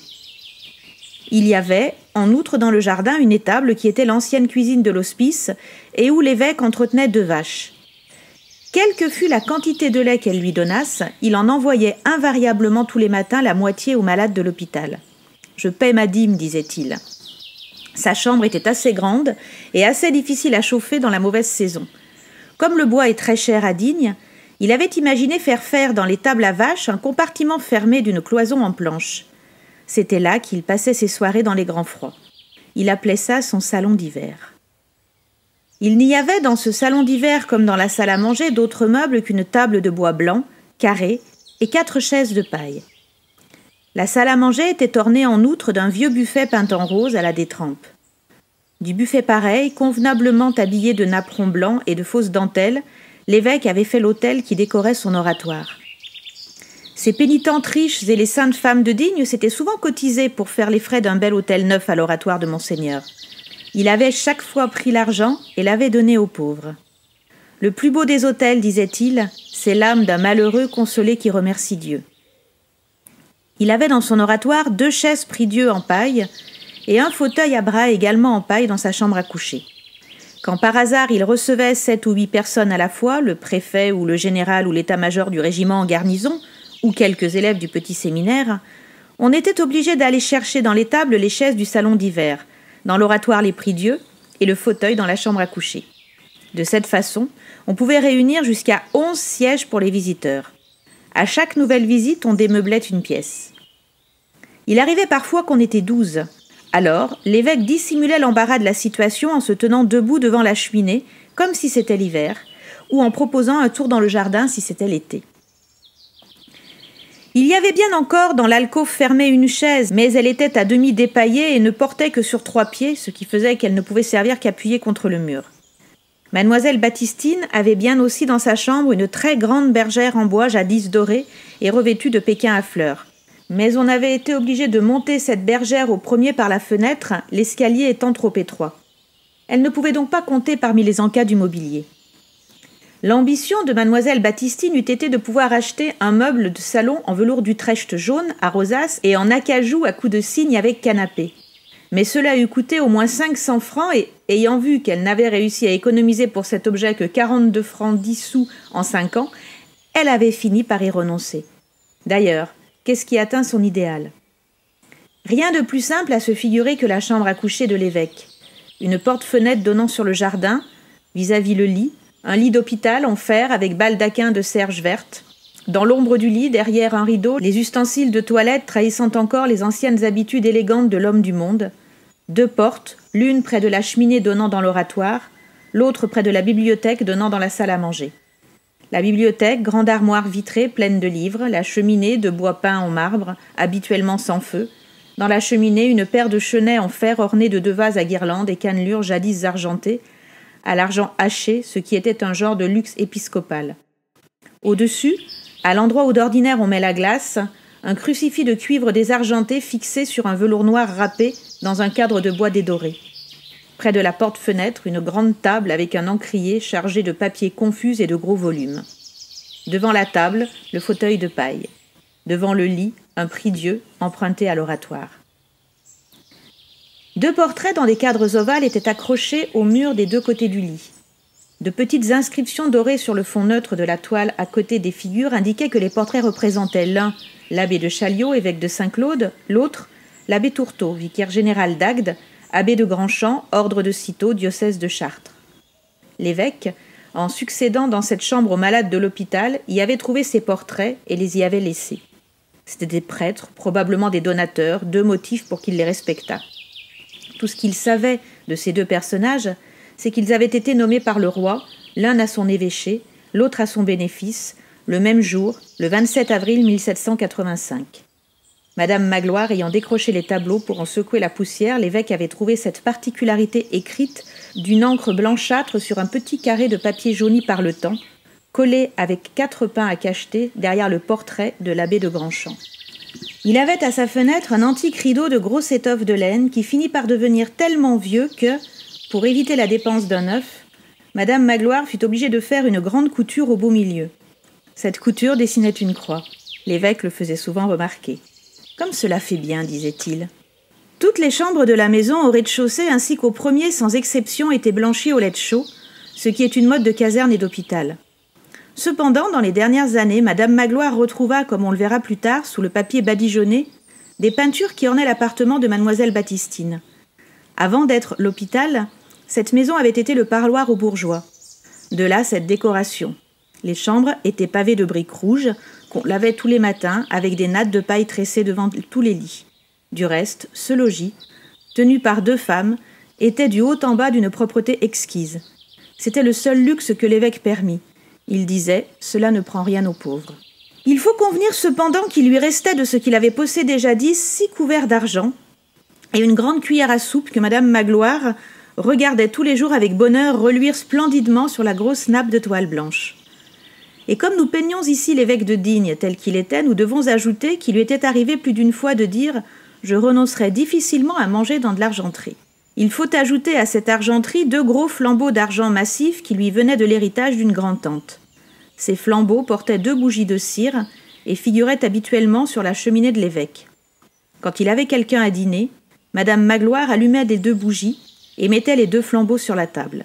[SPEAKER 1] Il y avait, en outre dans le jardin, une étable qui était l'ancienne cuisine de l'hospice et où l'évêque entretenait 2 vaches. Quelle que fût la quantité de lait qu'elles lui donnassent, il en envoyait invariablement tous les matins la moitié aux malades de l'hôpital. « Je paie ma dîme », disait-il. Sa chambre était assez grande et assez difficile à chauffer dans la mauvaise saison. Comme le bois est très cher à Digne, il avait imaginé faire dans l'étable à vaches un compartiment fermé d'une cloison en planche. C'était là qu'il passait ses soirées dans les grands froids. Il appelait ça son salon d'hiver. Il n'y avait dans ce salon d'hiver comme dans la salle à manger d'autres meubles qu'une table de bois blanc, carrée, et 4 chaises de paille. La salle à manger était ornée en outre d'un vieux buffet peint en rose à la détrempe. Du buffet pareil, convenablement habillé de napperons blancs et de fausses dentelles, l'évêque avait fait l'autel qui décorait son oratoire. Ces pénitentes riches et les saintes femmes de Digne s'étaient souvent cotisées pour faire les frais d'un bel hôtel neuf à l'oratoire de Monseigneur. Il avait chaque fois pris l'argent et l'avait donné aux pauvres. Le plus beau des hôtels, disait-il, c'est l'âme d'un malheureux consolé qui remercie Dieu. Il avait dans son oratoire 2 chaises prie-dieu en paille et un fauteuil à bras également en paille dans sa chambre à coucher. Quand par hasard il recevait 7 ou 8 personnes à la fois, le préfet ou le général ou l'état-major du régiment en garnison, ou quelques élèves du petit séminaire, on était obligé d'aller chercher dans l'étable les chaises du salon d'hiver, dans l'oratoire les prie-dieu et le fauteuil dans la chambre à coucher. De cette façon, on pouvait réunir jusqu'à 11 sièges pour les visiteurs. À chaque nouvelle visite, on démeublait une pièce. Il arrivait parfois qu'on était 12. Alors, l'évêque dissimulait l'embarras de la situation en se tenant debout devant la cheminée, comme si c'était l'hiver, ou en proposant un tour dans le jardin si c'était l'été. Il y avait bien encore dans l'alcôve fermée une chaise, mais elle était à demi dépaillée et ne portait que sur 3 pieds, ce qui faisait qu'elle ne pouvait servir qu'appuyée contre le mur. Mademoiselle Baptistine avait bien aussi dans sa chambre une très grande bergère en bois jadis dorée et revêtue de pékins à fleurs. Mais on avait été obligé de monter cette bergère au premier par la fenêtre, l'escalier étant trop étroit. Elle ne pouvait donc pas compter parmi les encas du mobilier. L'ambition de mademoiselle Baptistine eût été de pouvoir acheter un meuble de salon en velours d'Utrecht jaune à rosaces et en acajou à coups de cygne avec canapé. Mais cela eût coûté au moins 500 francs et, ayant vu qu'elle n'avait réussi à économiser pour cet objet que 42 francs 10 sous en 5 ans, elle avait fini par y renoncer. D'ailleurs, qu'est-ce qui atteint son idéal? Rien de plus simple à se figurer que la chambre à coucher de l'évêque. Une porte-fenêtre donnant sur le jardin, vis-à-vis le lit, un lit d'hôpital en fer avec baldaquin de serge verte. Dans l'ombre du lit, derrière un rideau, les ustensiles de toilette trahissant encore les anciennes habitudes élégantes de l'homme du monde. 2 portes, l'une près de la cheminée donnant dans l'oratoire, l'autre près de la bibliothèque donnant dans la salle à manger. La bibliothèque, grande armoire vitrée pleine de livres, la cheminée de bois peint en marbre, habituellement sans feu. Dans la cheminée, une paire de chenets en fer ornés de 2 vases à guirlandes et cannelures jadis argentées, à l'argent haché, ce qui était un genre de luxe épiscopal. Au-dessus, à l'endroit où d'ordinaire on met la glace, un crucifix de cuivre désargenté fixé sur un velours noir râpé dans un cadre de bois dédoré. Près de la porte-fenêtre, une grande table avec un encrier chargé de papiers confus et de gros volumes. Devant la table, le fauteuil de paille. Devant le lit, un prie-dieu emprunté à l'oratoire. 2 portraits dans des cadres ovales étaient accrochés au mur des 2 côtés du lit. De petites inscriptions dorées sur le fond neutre de la toile à côté des figures indiquaient que les portraits représentaient l'un, l'abbé de Chaliot, évêque de Saint-Claude, l'autre, l'abbé Tourteau, vicaire général d'Agde, abbé de Grandchamp, ordre de Cîteaux, diocèse de Chartres. L'évêque, en succédant dans cette chambre aux malades de l'hôpital, y avait trouvé ces portraits et les y avait laissés. C'étaient des prêtres, probablement des donateurs, 2 motifs pour qu'il les respectât. Tout ce qu'il savait de ces 2 personnages, c'est qu'ils avaient été nommés par le roi, l'un à son évêché, l'autre à son bénéfice, le même jour, le 27 avril 1785. Madame Magloire ayant décroché les tableaux pour en secouer la poussière, l'évêque avait trouvé cette particularité écrite d'une encre blanchâtre sur un petit carré de papier jauni par le temps, collé avec 4 pains à cacheter derrière le portrait de l'abbé de Grandchamp. Il avait à sa fenêtre un antique rideau de grosse étoffe de laine qui finit par devenir tellement vieux que, pour éviter la dépense d'un œuf, Madame Magloire fut obligée de faire une grande couture au beau milieu. Cette couture dessinait une croix. L'évêque le faisait souvent remarquer. « Comme cela fait bien, disait-il. » Toutes les chambres de la maison au rez-de-chaussée ainsi qu'au premier sans exception étaient blanchies au lait chaud, ce qui est une mode de caserne et d'hôpital. Cependant, dans les dernières années, Madame Magloire retrouva, comme on le verra plus tard, sous le papier badigeonné, des peintures qui ornaient l'appartement de mademoiselle Baptistine. Avant d'être l'hôpital, cette maison avait été le parloir aux bourgeois. De là cette décoration. Les chambres étaient pavées de briques rouges qu'on lavait tous les matins avec des nattes de paille tressées devant tous les lits. Du reste, ce logis, tenu par 2 femmes, était du haut en bas d'une propreté exquise. C'était le seul luxe que l'évêque permit. Il disait « Cela ne prend rien aux pauvres ». Il faut convenir cependant qu'il lui restait de ce qu'il avait possédé jadis 6 couverts d'argent et une grande cuillère à soupe que Madame Magloire regardait tous les jours avec bonheur reluire splendidement sur la grosse nappe de toile blanche. Et comme nous peignons ici l'évêque de Digne tel qu'il était, nous devons ajouter qu'il lui était arrivé plus d'une fois de dire « Je renoncerai difficilement à manger dans de l'argenterie ». Il faut ajouter à cette argenterie 2 gros flambeaux d'argent massif qui lui venaient de l'héritage d'une grand-tante. Ces flambeaux portaient 2 bougies de cire et figuraient habituellement sur la cheminée de l'évêque. Quand il avait quelqu'un à dîner, Madame Magloire allumait les 2 bougies et mettait les 2 flambeaux sur la table.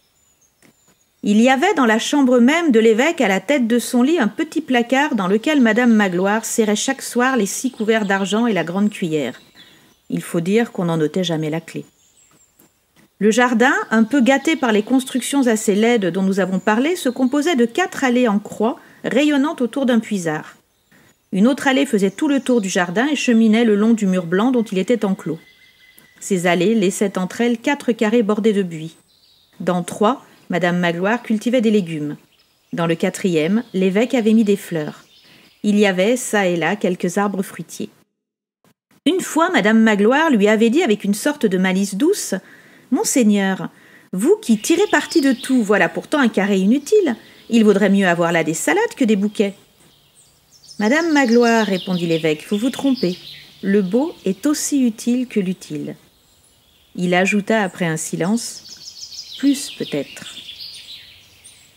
[SPEAKER 1] Il y avait dans la chambre même de l'évêque à la tête de son lit un petit placard dans lequel Madame Magloire serrait chaque soir les 6 couverts d'argent et la grande cuillère. Il faut dire qu'on n'en notait jamais la clé. Le jardin, un peu gâté par les constructions assez laides dont nous avons parlé, se composait de 4 allées en croix rayonnant autour d'un puisard. Une autre allée faisait tout le tour du jardin et cheminait le long du mur blanc dont il était enclos. Ces allées laissaient entre elles 4 carrés bordés de buis. Dans 3, Madame Magloire cultivait des légumes. Dans le 4e, l'évêque avait mis des fleurs. Il y avait, çà et là, quelques arbres fruitiers. Une fois, Madame Magloire lui avait dit avec une sorte de malice douce « Monseigneur, vous qui tirez parti de tout, voilà pourtant un carré inutile. Il vaudrait mieux avoir là des salades que des bouquets. » « Madame Magloire, répondit l'évêque, vous vous trompez. Le beau est aussi utile que l'utile. » Il ajouta après un silence « Plus peut-être. »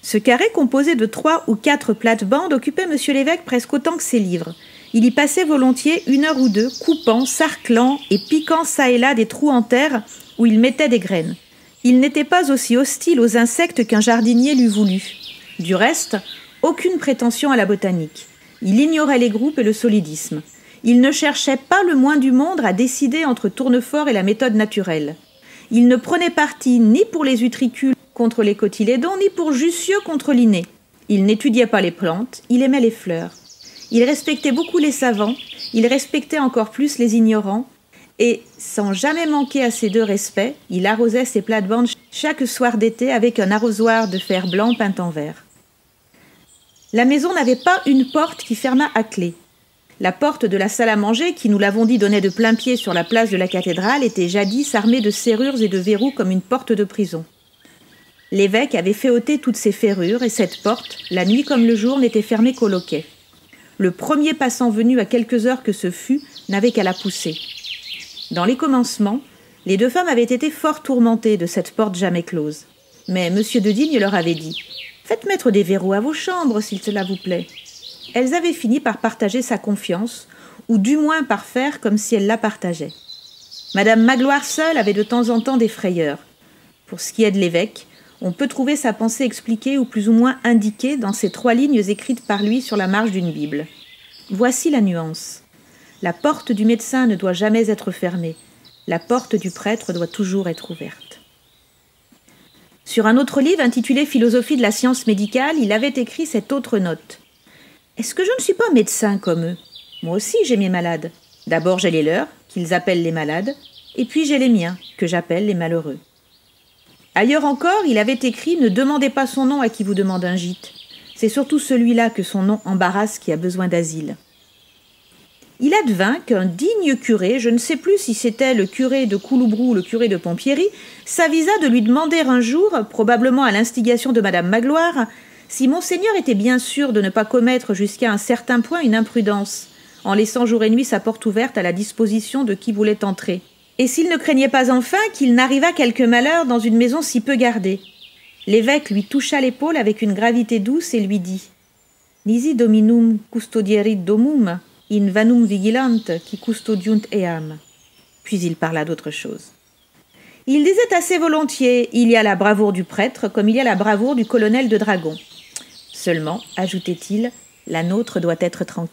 [SPEAKER 1] Ce carré composé de 3 ou 4 plates-bandes occupait monsieur l'évêque presque autant que ses livres. Il y passait volontiers 1 heure ou 2, coupant, sarclant et piquant çà et là des trous en terre où il mettait des graines. Il n'était pas aussi hostile aux insectes qu'un jardinier l'eût voulu. Du reste, aucune prétention à la botanique. Il ignorait les groupes et le solidisme. Il ne cherchait pas le moins du monde à décider entre Tournefort et la méthode naturelle. Il ne prenait parti ni pour les utricules contre les cotylédons, ni pour Jussieu contre Linné. Il n'étudiait pas les plantes, il aimait les fleurs. Il respectait beaucoup les savants, il respectait encore plus les ignorants, et, sans jamais manquer à ces 2 respects, il arrosait ses plates-bandes chaque soir d'été avec un arrosoir de fer blanc peint en vert. La maison n'avait pas une porte qui fermât à clé. La porte de la salle à manger, qui, nous l'avons dit, donnait de plein pied sur la place de la cathédrale, était jadis armée de serrures et de verrous comme une porte de prison. L'évêque avait fait ôter toutes ces ferrures, et cette porte, la nuit comme le jour, n'était fermée qu'au loquet. Le premier passant venu à quelques heures que ce fût n'avait qu'à la pousser. Dans les commencements, les 2 femmes avaient été fort tourmentées de cette porte jamais close. Mais M. de Digne leur avait dit « Faites mettre des verrous à vos chambres, s'il cela vous plaît ». Elles avaient fini par partager sa confiance, ou du moins par faire comme si elles la partageaient. Madame Magloire seule avait de temps en temps des frayeurs. Pour ce qui est de l'évêque, on peut trouver sa pensée expliquée ou plus ou moins indiquée dans ces 3 lignes écrites par lui sur la marge d'une Bible. Voici la nuance. La porte du médecin ne doit jamais être fermée. La porte du prêtre doit toujours être ouverte. Sur un autre livre intitulé « Philosophie de la science médicale », il avait écrit cette autre note. « Est-ce que je ne suis pas médecin comme eux ? Moi aussi j'ai mes malades. D'abord j'ai les leurs, qu'ils appellent les malades, et puis j'ai les miens, que j'appelle les malheureux. » Ailleurs encore, il avait écrit « Ne demandez pas son nom à qui vous demande un gîte. C'est surtout celui-là que son nom embarrasse qui a besoin d'asile. » Il advint qu'un digne curé, je ne sais plus si c'était le curé de Couloubrou ou le curé de Pompierry, s'avisa de lui demander un jour, probablement à l'instigation de madame Magloire, si monseigneur était bien sûr de ne pas commettre jusqu'à un certain point une imprudence, en laissant jour et nuit sa porte ouverte à la disposition de qui voulait entrer, et s'il ne craignait pas enfin qu'il n'arrivât quelque malheur dans une maison si peu gardée. L'évêque lui toucha l'épaule avec une gravité douce et lui dit « Nisi dominum custodierit domum, in vanum vigilant qui custodiunt eam » Puis il parla d'autre chose. Il disait assez volontiers « Il y a la bravoure du prêtre comme il y a la bravoure du colonel de dragons. Seulement, ajoutait-il, la nôtre doit être tranquille. »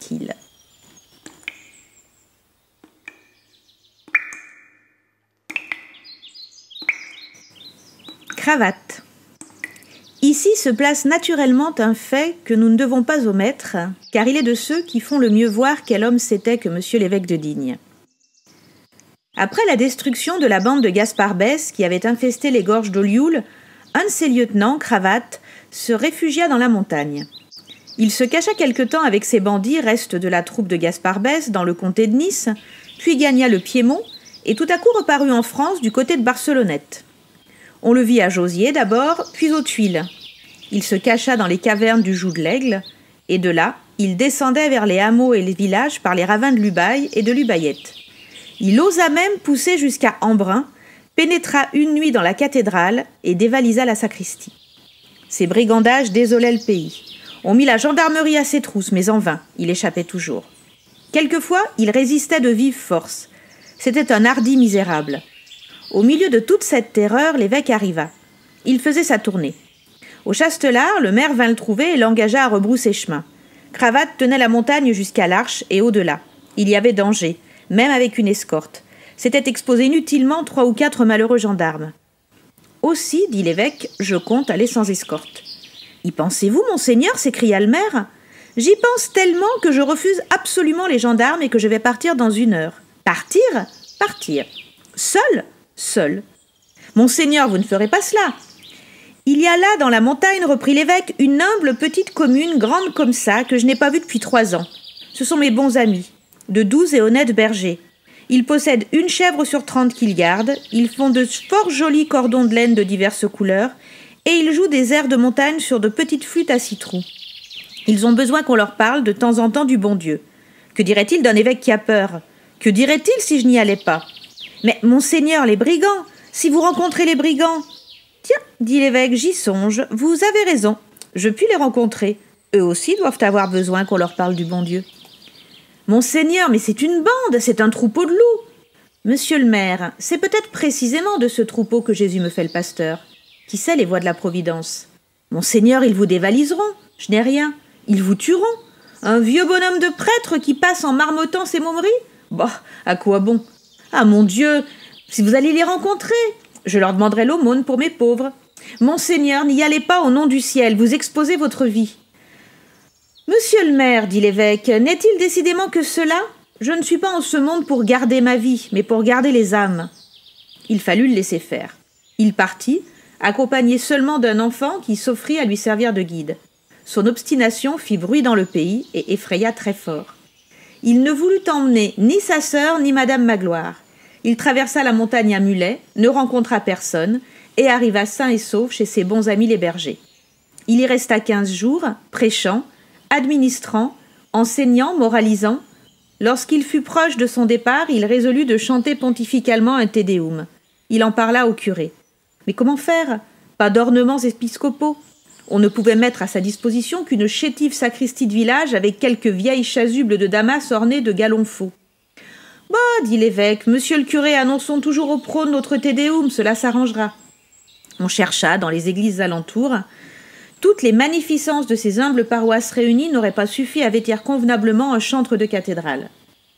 [SPEAKER 1] Cravate. Ici se place naturellement un fait que nous ne devons pas omettre, car il est de ceux qui font le mieux voir quel homme c'était que monsieur l'évêque de Digne. Après la destruction de la bande de Gaspard Bès qui avait infesté les gorges d'Olioul, un de ses lieutenants, Cravate, se réfugia dans la montagne. Il se cacha quelque temps avec ses bandits, restes de la troupe de Gaspard Bès, dans le comté de Nice, puis gagna le Piémont, et tout à coup reparut en France du côté de Barcelonnette. On le vit à Jauziers d'abord, puis aux Tuiles. Il se cacha dans les cavernes du Joug de l'Aigle, et de là, il descendait vers les hameaux et les villages par les ravins de l'Ubaye et de l'Ubayette. Il osa même pousser jusqu'à Embrun, pénétra une nuit dans la cathédrale et dévalisa la sacristie. Ces brigandages désolaient le pays. On mit la gendarmerie à ses trousses, mais en vain, il échappait toujours. Quelquefois, il résistait de vive force. C'était un hardi misérable. Au milieu de toute cette terreur, l'évêque arriva. Il faisait sa tournée. Au Chastelar, le maire vint le trouver et l'engagea à rebrousser chemin. Cravate tenait la montagne jusqu'à l'Arche et au-delà. Il y avait danger, même avec une escorte. S'étaient exposés inutilement 3 ou 4 malheureux gendarmes. Aussi, dit l'évêque, je compte aller sans escorte. Y pensez-vous, monseigneur s'écria le maire. J'y pense tellement que je refuse absolument les gendarmes et que je vais partir dans 1 heure. Partir ? Partir. Seul ? Seul. Monseigneur, vous ne ferez pas cela. Il y a là, dans la montagne, reprit l'évêque, une humble petite commune, grande comme ça, que je n'ai pas vue depuis 3 ans. Ce sont mes bons amis, de doux et honnêtes bergers. Ils possèdent 1 chèvre sur 30 qu'ils gardent, ils font de fort jolis cordons de laine de diverses couleurs, et ils jouent des airs de montagne sur de petites flûtes à 6 trous. Ils ont besoin qu'on leur parle de temps en temps du bon Dieu. Que dirait-il d'un évêque qui a peur ? Que dirait-il si je n'y allais pas ? Mais, monseigneur, les brigands, si vous rencontrez les brigands... Tiens, dit l'évêque, j'y songe, vous avez raison. je puis les rencontrer. Eux aussi doivent avoir besoin qu'on leur parle du bon Dieu. »« Monseigneur, mais c'est une bande, c'est un troupeau de loups. »« Monsieur le maire, c'est peut-être précisément de ce troupeau que Jésus me fait le pasteur. Qui sait les voies de la providence ? Monseigneur, ils vous dévaliseront. Je n'ai rien. Ils vous tueront. Un vieux bonhomme de prêtre qui passe en marmottant ses momeries ? Bah, à quoi bon ? Ah mon Dieu, si vous allez les rencontrer, je leur demanderai l'aumône pour mes pauvres. Monseigneur, n'y allez pas au nom du ciel, vous exposez votre vie. »« Monsieur le maire, dit l'évêque, n'est-il décidément que cela ? Je ne suis pas en ce monde pour garder ma vie, mais pour garder les âmes. » Il fallut le laisser faire. Il partit, accompagné seulement d'un enfant qui s'offrit à lui servir de guide. Son obstination fit bruit dans le pays et effraya très fort. Il ne voulut emmener ni sa sœur ni madame Magloire. Il traversa la montagne à mulet, ne rencontra personne et arriva sain et sauf chez ses bons amis les bergers. Il y resta 15 jours, prêchant, administrant, enseignant, moralisant. Lorsqu'il fut proche de son départ, il résolut de chanter pontificalement un Te Deum. Il en parla au curé. Mais comment faire ? Pas d'ornements épiscopaux. On ne pouvait mettre à sa disposition qu'une chétive sacristie de village avec quelques vieilles chasubles de Damas ornées de galons faux. « Bah, dit l'évêque, monsieur le curé, annonçons toujours au prône notre Te Deum, cela s'arrangera. » On chercha dans les églises alentours. Toutes les magnificences de ces humbles paroisses réunies n'auraient pas suffi à vêtir convenablement un chantre de cathédrale.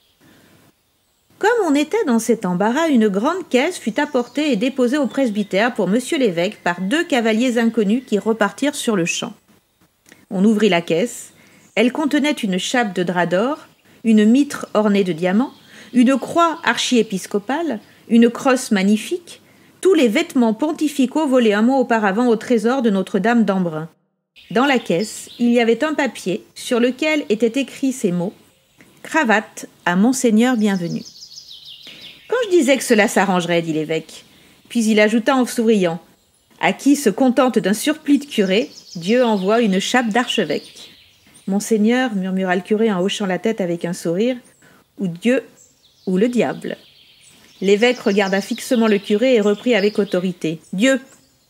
[SPEAKER 1] Comme on était dans cet embarras, une grande caisse fut apportée et déposée au presbytère pour monsieur l'évêque par 2 cavaliers inconnus qui repartirent sur le champ. On ouvrit la caisse. Elle contenait une chape de drap d'or, une mitre ornée de diamants, une croix archiépiscopale, une crosse magnifique, tous les vêtements pontificaux volés un mois auparavant au trésor de Notre-Dame d'Embrun. Dans la caisse, il y avait un papier sur lequel étaient écrits ces mots « Cravate à Monseigneur bienvenu ». « Quand je disais que cela s'arrangerait, dit l'évêque. Puis il ajouta en souriant « À qui se contente d'un surplis de curé, Dieu envoie une chape d'archevêque. »« Monseigneur, murmura le curé en hochant la tête avec un sourire, ou Dieu ou le diable. » L'évêque regarda fixement le curé et reprit avec autorité « Dieu !»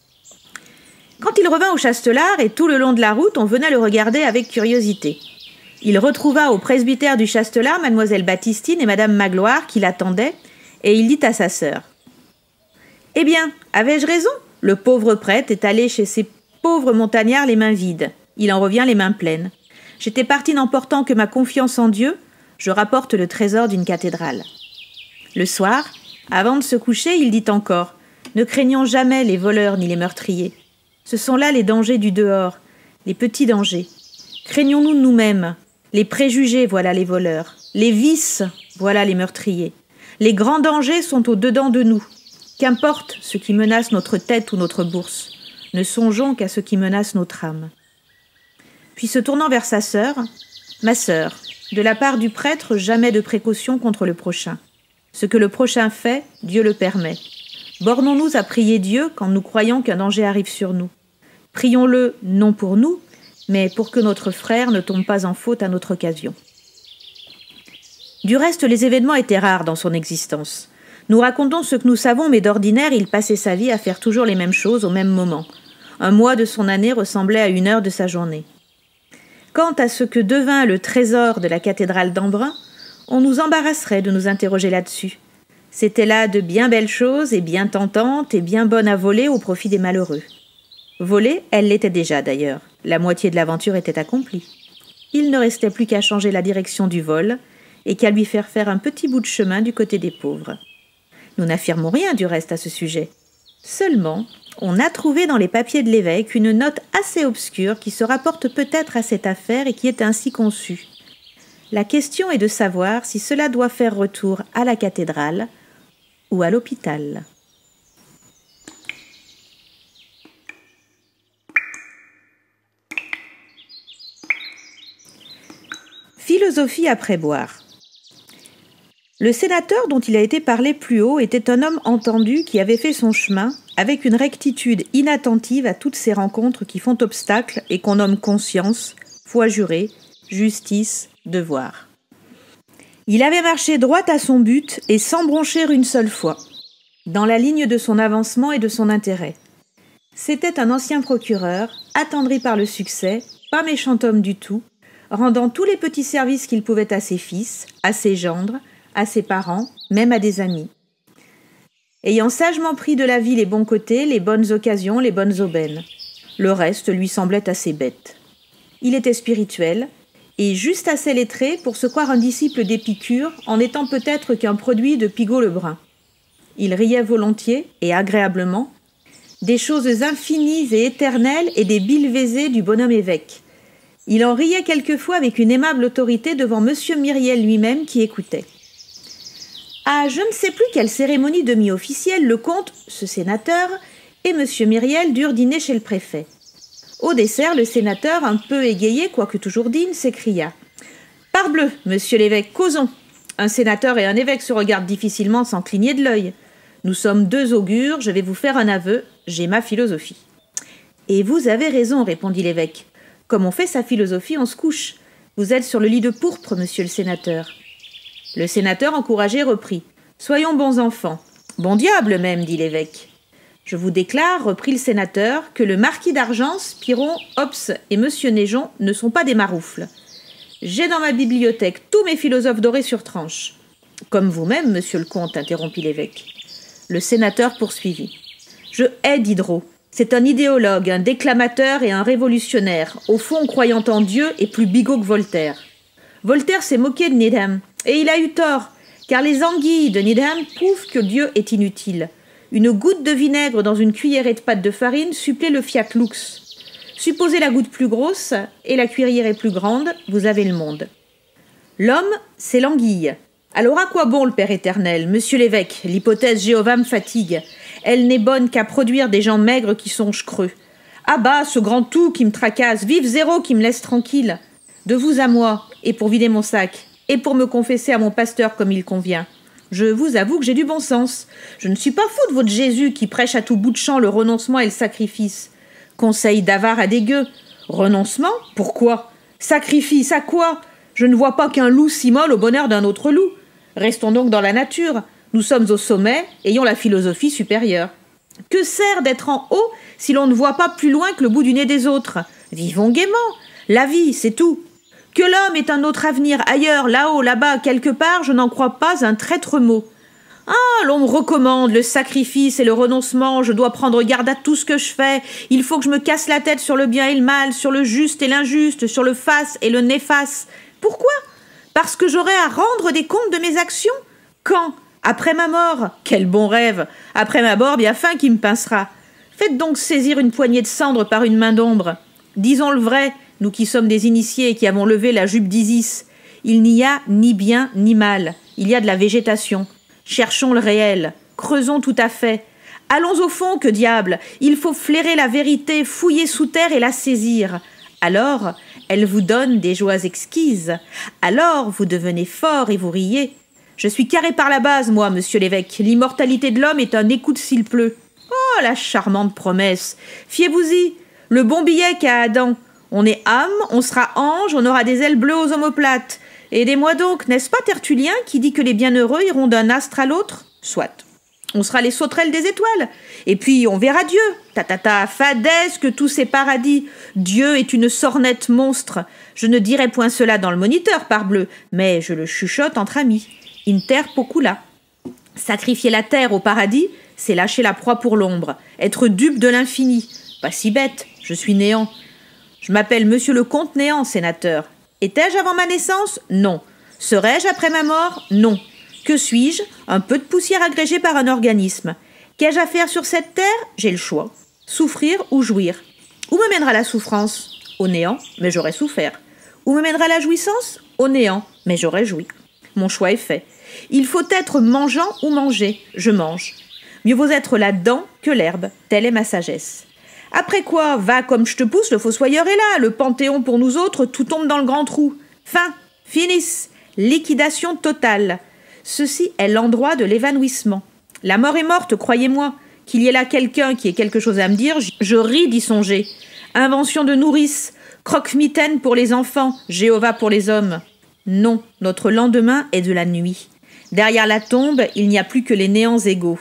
[SPEAKER 1] Quand il revint au Chastelar et tout le long de la route, on venait le regarder avec curiosité. Il retrouva au presbytère du Chastelar mademoiselle Baptistine et madame Magloire qui l'attendaient, et il dit à sa sœur « Eh bien, avais-je raison ? Le pauvre prêtre est allé chez ces pauvres montagnards les mains vides. Il en revient les mains pleines. J'étais parti n'emportant que ma confiance en Dieu. Je rapporte le trésor d'une cathédrale. » Le soir, avant de se coucher, il dit encore « Ne craignons jamais les voleurs ni les meurtriers. Ce sont là les dangers du dehors, les petits dangers. Craignons-nous nous-mêmes. Les préjugés, voilà les voleurs. Les vices, voilà les meurtriers. Les grands dangers sont au-dedans de nous. Qu'importe ce qui menace notre tête ou notre bourse. Ne songeons qu'à ce qui menace notre âme. » Puis se tournant vers sa sœur, « Ma sœur, de la part du prêtre, jamais de précaution contre le prochain. Ce que le prochain fait, Dieu le permet. Bornons-nous à prier Dieu quand nous croyons qu'un danger arrive sur nous. Prions-le non pour nous, mais pour que notre frère ne tombe pas en faute à notre occasion. » Du reste, les événements étaient rares dans son existence. Nous racontons ce que nous savons, mais d'ordinaire, il passait sa vie à faire toujours les mêmes choses au même moment. Un mois de son année ressemblait à 1 heure de sa journée. Quant à ce que devint le trésor de la cathédrale d'Embrun, on nous embarrasserait de nous interroger là-dessus. C'était là de bien belles choses et bien tentantes et bien bonnes à voler au profit des malheureux. Voler, elle l'était déjà d'ailleurs. La moitié de l'aventure était accomplie. Il ne restait plus qu'à changer la direction du vol et qu'à lui faire un petit bout de chemin du côté des pauvres. Nous n'affirmons rien du reste à ce sujet. Seulement, on a trouvé dans les papiers de l'évêque une note assez obscure qui se rapporte peut-être à cette affaire et qui est ainsi conçue. La question est de savoir si cela doit faire retour à la cathédrale ou à l'hôpital. Philosophie après boire. Le sénateur dont il a été parlé plus haut était un homme entendu qui avait fait son chemin avec une rectitude inattentive à toutes ces rencontres qui font obstacle et qu'on nomme conscience, foi jurée, justice, devoir. Il avait marché droit à son but et sans broncher une seule fois, dans la ligne de son avancement et de son intérêt. C'était un ancien procureur, attendri par le succès, pas méchant homme du tout, rendant tous les petits services qu'il pouvait à ses fils, à ses gendres, à ses parents, même à des amis. Ayant sagement pris de la vie les bons côtés, les bonnes occasions, les bonnes aubaines. Le reste lui semblait assez bête. Il était spirituel, et juste assez lettré pour se croire un disciple d'Épicure en n'étant peut-être qu'un produit de Pigault-Lebrun. Il riait volontiers et agréablement des choses infinies et éternelles et des billevesées du bonhomme évêque. Il en riait quelquefois avec une aimable autorité devant monsieur Myriel lui-même qui écoutait. À je ne sais plus quelle cérémonie demi-officielle, le comte, ce sénateur, et monsieur Myriel durent dîner chez le préfet. Au dessert, le sénateur, un peu égayé, quoique toujours digne, s'écria « Parbleu, monsieur l'évêque, causons !» Un sénateur et un évêque se regardent difficilement sans cligner de l'œil. Nous sommes deux augures, je vais vous faire un aveu, j'ai ma philosophie. Et vous avez raison, répondit l'évêque. Comme on fait sa philosophie, on se couche. Vous êtes sur le lit de pourpre, monsieur le sénateur. Le sénateur, encouragé, reprit. Soyons bons enfants. Bon diable même, dit l'évêque. Je vous déclare, reprit le sénateur, que le marquis d'Argence, Piron, Hobbes et monsieur Naigeon ne sont pas des maroufles. J'ai dans ma bibliothèque tous mes philosophes dorés sur tranche. Comme vous-même, monsieur le comte, interrompit l'évêque. Le sénateur poursuivit. Je hais Diderot. C'est un idéologue, un déclamateur et un révolutionnaire, au fond croyant en Dieu et plus bigot que Voltaire. Voltaire s'est moqué de Needham, et il a eu tort, car les anguilles de Needham prouvent que Dieu est inutile. Une goutte de vinaigre dans une cuillerée de pâte de farine supplée le fiat lux. Supposez la goutte plus grosse et la cuillerée plus grande, vous avez le monde. L'homme, c'est l'anguille. Alors à quoi bon le Père éternel, monsieur l'évêque, l'hypothèse Jéhovah me fatigue. Elle n'est bonne qu'à produire des gens maigres qui songent creux. Ah bah, ce grand tout qui me tracasse, vive zéro qui me laisse tranquille. De vous à moi, et pour vider mon sac, et pour me confesser à mon pasteur comme il convient. Je vous avoue que j'ai du bon sens. Je ne suis pas fou de votre Jésus qui prêche à tout bout de champ le renoncement et le sacrifice. Conseil d'avare à des gueux. Renoncement? Pourquoi? Sacrifice à quoi? Je ne vois pas qu'un loup s'immole au bonheur d'un autre loup. Restons donc dans la nature. Nous sommes au sommet, ayons la philosophie supérieure. Que sert d'être en haut si l'on ne voit pas plus loin que le bout du nez des autres? Vivons gaiement. La vie, c'est tout. Que l'homme ait un autre avenir ailleurs, là-haut, là-bas, quelque part, je n'en crois pas un traître mot. Ah, l'on me recommande le sacrifice et le renoncement, je dois prendre garde à tout ce que je fais, il faut que je me casse la tête sur le bien et le mal, sur le juste et l'injuste, sur le face et le néfaste. Pourquoi? Parce que j'aurai à rendre des comptes de mes actions? Quand? Après ma mort? Quel bon rêve! Après ma mort, bien fin qui me pincera. Faites donc saisir une poignée de cendre par une main d'ombre. Disons le vrai, nous qui sommes des initiés et qui avons levé la jupe d'Isis. Il n'y a ni bien ni mal, il y a de la végétation. Cherchons le réel, creusons tout à fait. Allons au fond, que diable! Il faut flairer la vérité, fouiller sous terre et la saisir. Alors, elle vous donne des joies exquises. Alors, vous devenez fort et vous riez. Je suis carré par la base, moi, monsieur l'évêque. L'immortalité de l'homme est un écoute s'il pleut. Oh, la charmante promesse! Fiez-vous-y, le bon billet qu'a Adam. On est âme, on sera ange, on aura des ailes bleues aux omoplates. Aidez-moi donc, n'est-ce pas Tertullien qui dit que les bienheureux iront d'un astre à l'autre? Soit. On sera les sauterelles des étoiles. Et puis on verra Dieu. Fadesse que tous ces paradis. Dieu est une sornette monstre. Je ne dirai point cela dans le Moniteur, parbleu, mais je le chuchote entre amis. Inter pocula. Sacrifier la terre au paradis, c'est lâcher la proie pour l'ombre. Être dupe de l'infini. Pas si bête, je suis néant. Je m'appelle monsieur le comte Néant, sénateur. Étais-je avant ma naissance? Non. Serais-je après ma mort? Non. Que suis-je? Un peu de poussière agrégée par un organisme. Qu'ai-je à faire sur cette terre? J'ai le choix. Souffrir ou jouir. Où me mènera la souffrance? Au néant, mais j'aurai souffert. Où me mènera la jouissance? Au néant, mais j'aurai joui. Mon choix est fait. Il faut être mangeant ou manger. Je mange. Mieux vaut être la dent que l'herbe. Telle est ma sagesse. Après quoi, va comme je te pousse, le fossoyeur est là, le panthéon pour nous autres, tout tombe dans le grand trou. Fin, finis, liquidation totale. Ceci est l'endroit de l'évanouissement. La mort est morte, croyez-moi. Qu'il y ait là quelqu'un qui ait quelque chose à me dire, je ris d'y songer. Invention de nourrice, croque-mitaine pour les enfants, Jéhovah pour les hommes. Non, notre lendemain est de la nuit. Derrière la tombe, il n'y a plus que les néants égaux.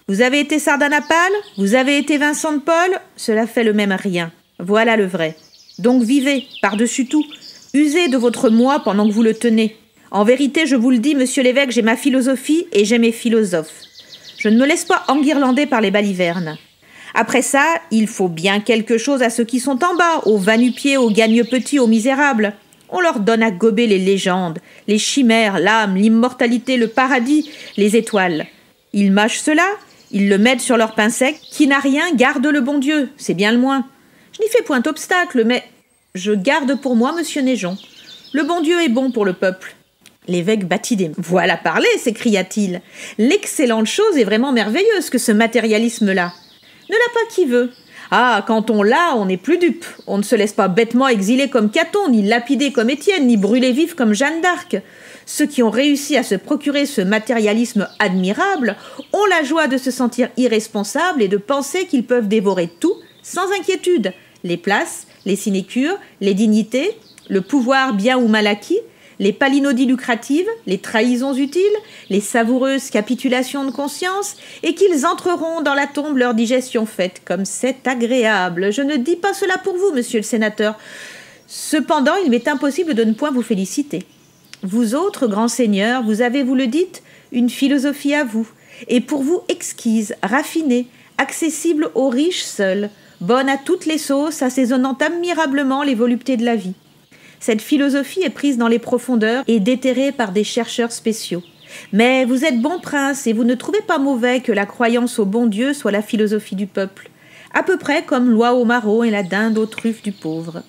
[SPEAKER 1] Vous avez été Sardanapale, vous avez été Vincent de Paul, cela fait le même rien. Voilà le vrai. Donc vivez, par-dessus tout. Usez de votre moi pendant que vous le tenez. En vérité, je vous le dis, monsieur l'évêque, j'ai ma philosophie et j'ai mes philosophes. Je ne me laisse pas enguirlander par les balivernes. Après ça, il faut bien quelque chose à ceux qui sont en bas, aux va-nu-pieds, aux gagne-petits, aux misérables. On leur donne à gober les légendes, les chimères, l'âme, l'immortalité, le paradis, les étoiles. Ils mâchent cela, ils le mettent sur leur pain sec. Qui n'a rien garde le bon Dieu, c'est bien le moins. Je n'y fais point obstacle, mais je garde pour moi monsieur Naigeon. Le bon Dieu est bon pour le peuple. L'évêque battit des mains. « Voilà parler !» s'écria-t-il. « L'excellente chose est vraiment merveilleuse que ce matérialisme-là. Ne l'a pas qui veut. Ah, quand on l'a, on n'est plus dupe. On ne se laisse pas bêtement exiler comme Caton, ni lapider comme Étienne, ni brûler vif comme Jeanne d'Arc. Ceux qui ont réussi à se procurer ce matérialisme admirable ont la joie de se sentir irresponsables et de penser qu'ils peuvent dévorer tout sans inquiétude. Les places, les sinécures, les dignités, le pouvoir bien ou mal acquis, les palinodies lucratives, les trahisons utiles, les savoureuses capitulations de conscience, et qu'ils entreront dans la tombe leur digestion faite. Comme c'est agréable. Je ne dis pas cela pour vous, monsieur le sénateur. Cependant, il m'est impossible de ne point vous féliciter. Vous autres, grands seigneurs, vous avez, vous le dites, une philosophie à vous, et pour vous exquise, raffinée, accessible aux riches seuls, bonne à toutes les sauces, assaisonnant admirablement les voluptés de la vie. Cette philosophie est prise dans les profondeurs et déterrée par des chercheurs spéciaux. Mais vous êtes bon prince et vous ne trouvez pas mauvais que la croyance au bon Dieu soit la philosophie du peuple, à peu près comme l'oie au marron et la dinde aux truffes du pauvre.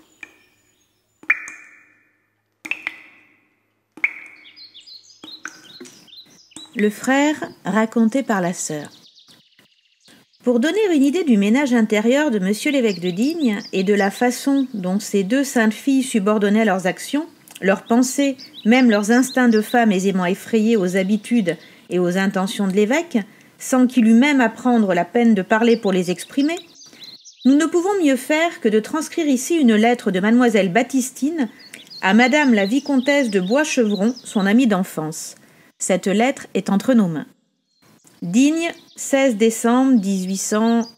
[SPEAKER 1] Le frère raconté par la sœur. Pour donner une idée du ménage intérieur de monsieur l'évêque de Digne et de la façon dont ces deux saintes filles subordonnaient leurs actions, leurs pensées, même leurs instincts de femme aisément effrayés aux habitudes et aux intentions de l'évêque, sans qu'il eût même à prendre la peine de parler pour les exprimer, nous ne pouvons mieux faire que de transcrire ici une lettre de mademoiselle Baptistine à madame la vicomtesse de Bois-Chevron, son amie d'enfance. Cette lettre est entre nos mains. Digne, 16 décembre 1800.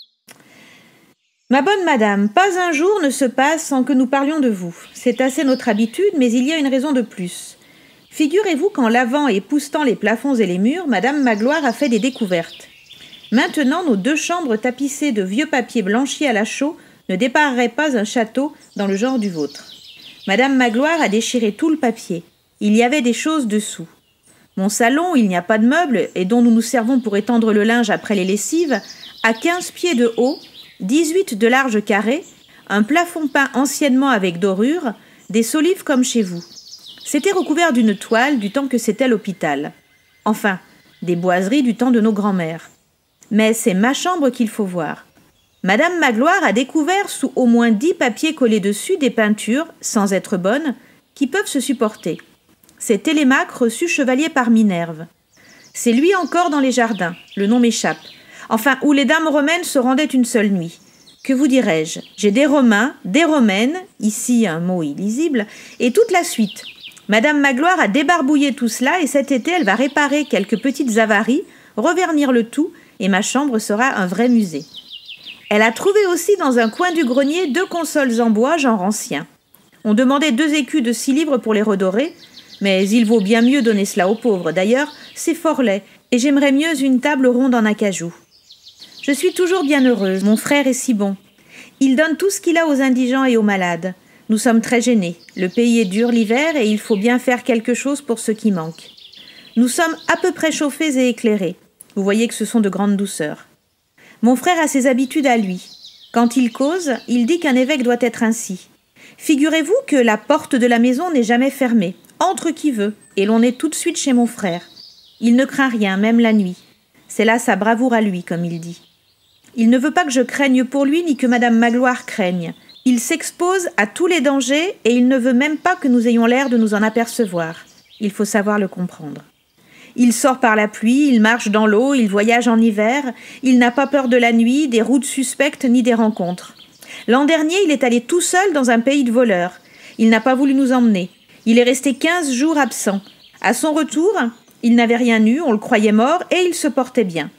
[SPEAKER 1] Ma bonne madame, pas un jour ne se passe sans que nous parlions de vous. C'est assez notre habitude, mais il y a une raison de plus. Figurez-vous qu'en lavant et poustant les plafonds et les murs, madame Magloire a fait des découvertes. Maintenant, nos deux chambres tapissées de vieux papier blanchi à la chaux ne dépareraient pas un château dans le genre du vôtre. Madame Magloire a déchiré tout le papier. Il y avait des choses dessous. Mon salon, où il n'y a pas de meubles et dont nous nous servons pour étendre le linge après les lessives, a 15 pieds de haut, 18 de large carré, un plafond peint anciennement avec dorure, des solives comme chez vous. C'était recouvert d'une toile du temps que c'était l'hôpital. Enfin, des boiseries du temps de nos grands-mères. Mais c'est ma chambre qu'il faut voir. Madame Magloire a découvert sous au moins 10 papiers collés dessus des peintures, sans être bonnes, qui peuvent se supporter. C'est Télémaque reçu chevalier par Minerve. C'est lui encore dans les jardins, le nom m'échappe. Enfin, où les dames romaines se rendaient une seule nuit. Que vous dirais-je? J'ai des Romains, des Romaines, ici un mot illisible, et toute la suite. Madame Magloire a débarbouillé tout cela et cet été elle va réparer quelques petites avaries, revernir le tout, et ma chambre sera un vrai musée. Elle a trouvé aussi dans un coin du grenier 2 consoles en bois genre ancien. On demandait 2 écus de 6 livres pour les redorer, mais il vaut bien mieux donner cela aux pauvres. D'ailleurs, c'est fort laid, et j'aimerais mieux une table ronde en acajou. Je suis toujours bien heureuse, mon frère est si bon. Il donne tout ce qu'il a aux indigents et aux malades. Nous sommes très gênés. Le pays est dur l'hiver et il faut bien faire quelque chose pour ceux qui manquent. Nous sommes à peu près chauffés et éclairés. Vous voyez que ce sont de grandes douceurs. Mon frère a ses habitudes à lui. Quand il cause, il dit qu'un évêque doit être ainsi. Figurez-vous que la porte de la maison n'est jamais fermée. Entre qui veut, et l'on est tout de suite chez mon frère. Il ne craint rien, même la nuit. C'est là sa bravoure à lui, comme il dit. Il ne veut pas que je craigne pour lui, ni que madame Magloire craigne. Il s'expose à tous les dangers, et il ne veut même pas que nous ayons l'air de nous en apercevoir. Il faut savoir le comprendre. Il sort par la pluie, il marche dans l'eau, il voyage en hiver, il n'a pas peur de la nuit, des routes suspectes, ni des rencontres. L'an dernier, il est allé tout seul dans un pays de voleurs. Il n'a pas voulu nous emmener. Il est resté 15 jours absent. À son retour, il n'avait rien eu, on le croyait mort, et il se portait bien.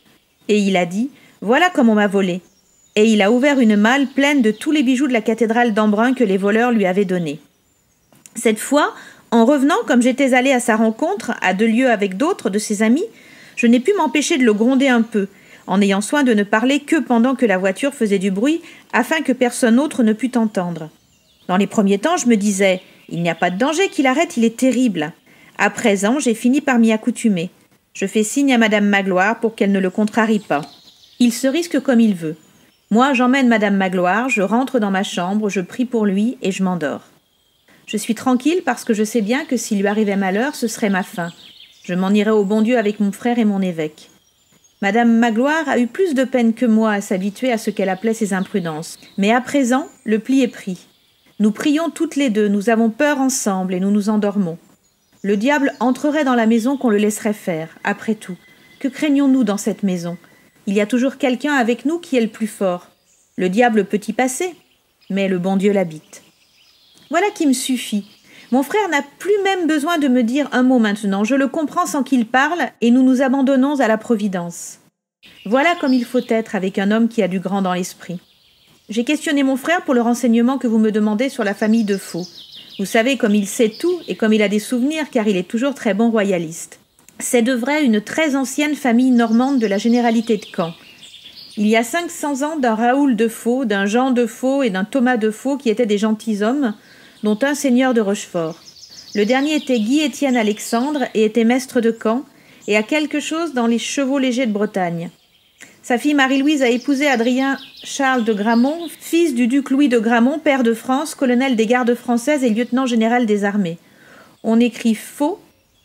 [SPEAKER 1] Et il a dit « Voilà comme on m'a volé ». Et il a ouvert une malle pleine de tous les bijoux de la cathédrale d'Embrun que les voleurs lui avaient donnés. Cette fois, en revenant, comme j'étais allée à sa rencontre, à 2 lieues avec d'autres de ses amis, je n'ai pu m'empêcher de le gronder un peu, en ayant soin de ne parler que pendant que la voiture faisait du bruit, afin que personne autre ne pût entendre. Dans les premiers temps, je me disais « Il n'y a pas de danger qu'il arrête, il est terrible ». À présent, j'ai fini par m'y accoutumer. Je fais signe à Madame Magloire pour qu'elle ne le contrarie pas. Il se risque comme il veut. Moi, j'emmène Madame Magloire, je rentre dans ma chambre, je prie pour lui et je m'endors. Je suis tranquille parce que je sais bien que s'il lui arrivait malheur, ce serait ma fin. Je m'en irais au bon Dieu avec mon frère et mon évêque. Madame Magloire a eu plus de peine que moi à s'habituer à ce qu'elle appelait ses imprudences. Mais à présent, le pli est pris. Nous prions toutes les deux, nous avons peur ensemble et nous nous endormons. Le diable entrerait dans la maison qu'on le laisserait faire, après tout. Que craignons-nous dans cette maison ? Il y a toujours quelqu'un avec nous qui est le plus fort. Le diable peut y passer, mais le bon Dieu l'habite. Voilà qui me suffit. Mon frère n'a plus même besoin de me dire un mot maintenant. Je le comprends sans qu'il parle et nous nous abandonnons à la providence. Voilà comme il faut être avec un homme qui a du grand dans l'esprit. J'ai questionné mon frère pour le renseignement que vous me demandez sur la famille de Faux. Vous savez comme il sait tout et comme il a des souvenirs car il est toujours très bon royaliste. C'est de vrai une très ancienne famille normande de la généralité de Caen. Il y a 500 ans d'un Raoul de Faux, d'un Jean de Faux et d'un Thomas de Faux qui étaient des gentilshommes, dont un seigneur de Rochefort. Le dernier était Guy-Étienne Alexandre et était maître de Caen et a quelque chose dans les chevaux légers de Bretagne. Sa fille Marie-Louise a épousé Adrien Charles de Gramont, fils du duc Louis de Gramont, père de France, colonel des gardes françaises et lieutenant général des armées. On écrit Faux,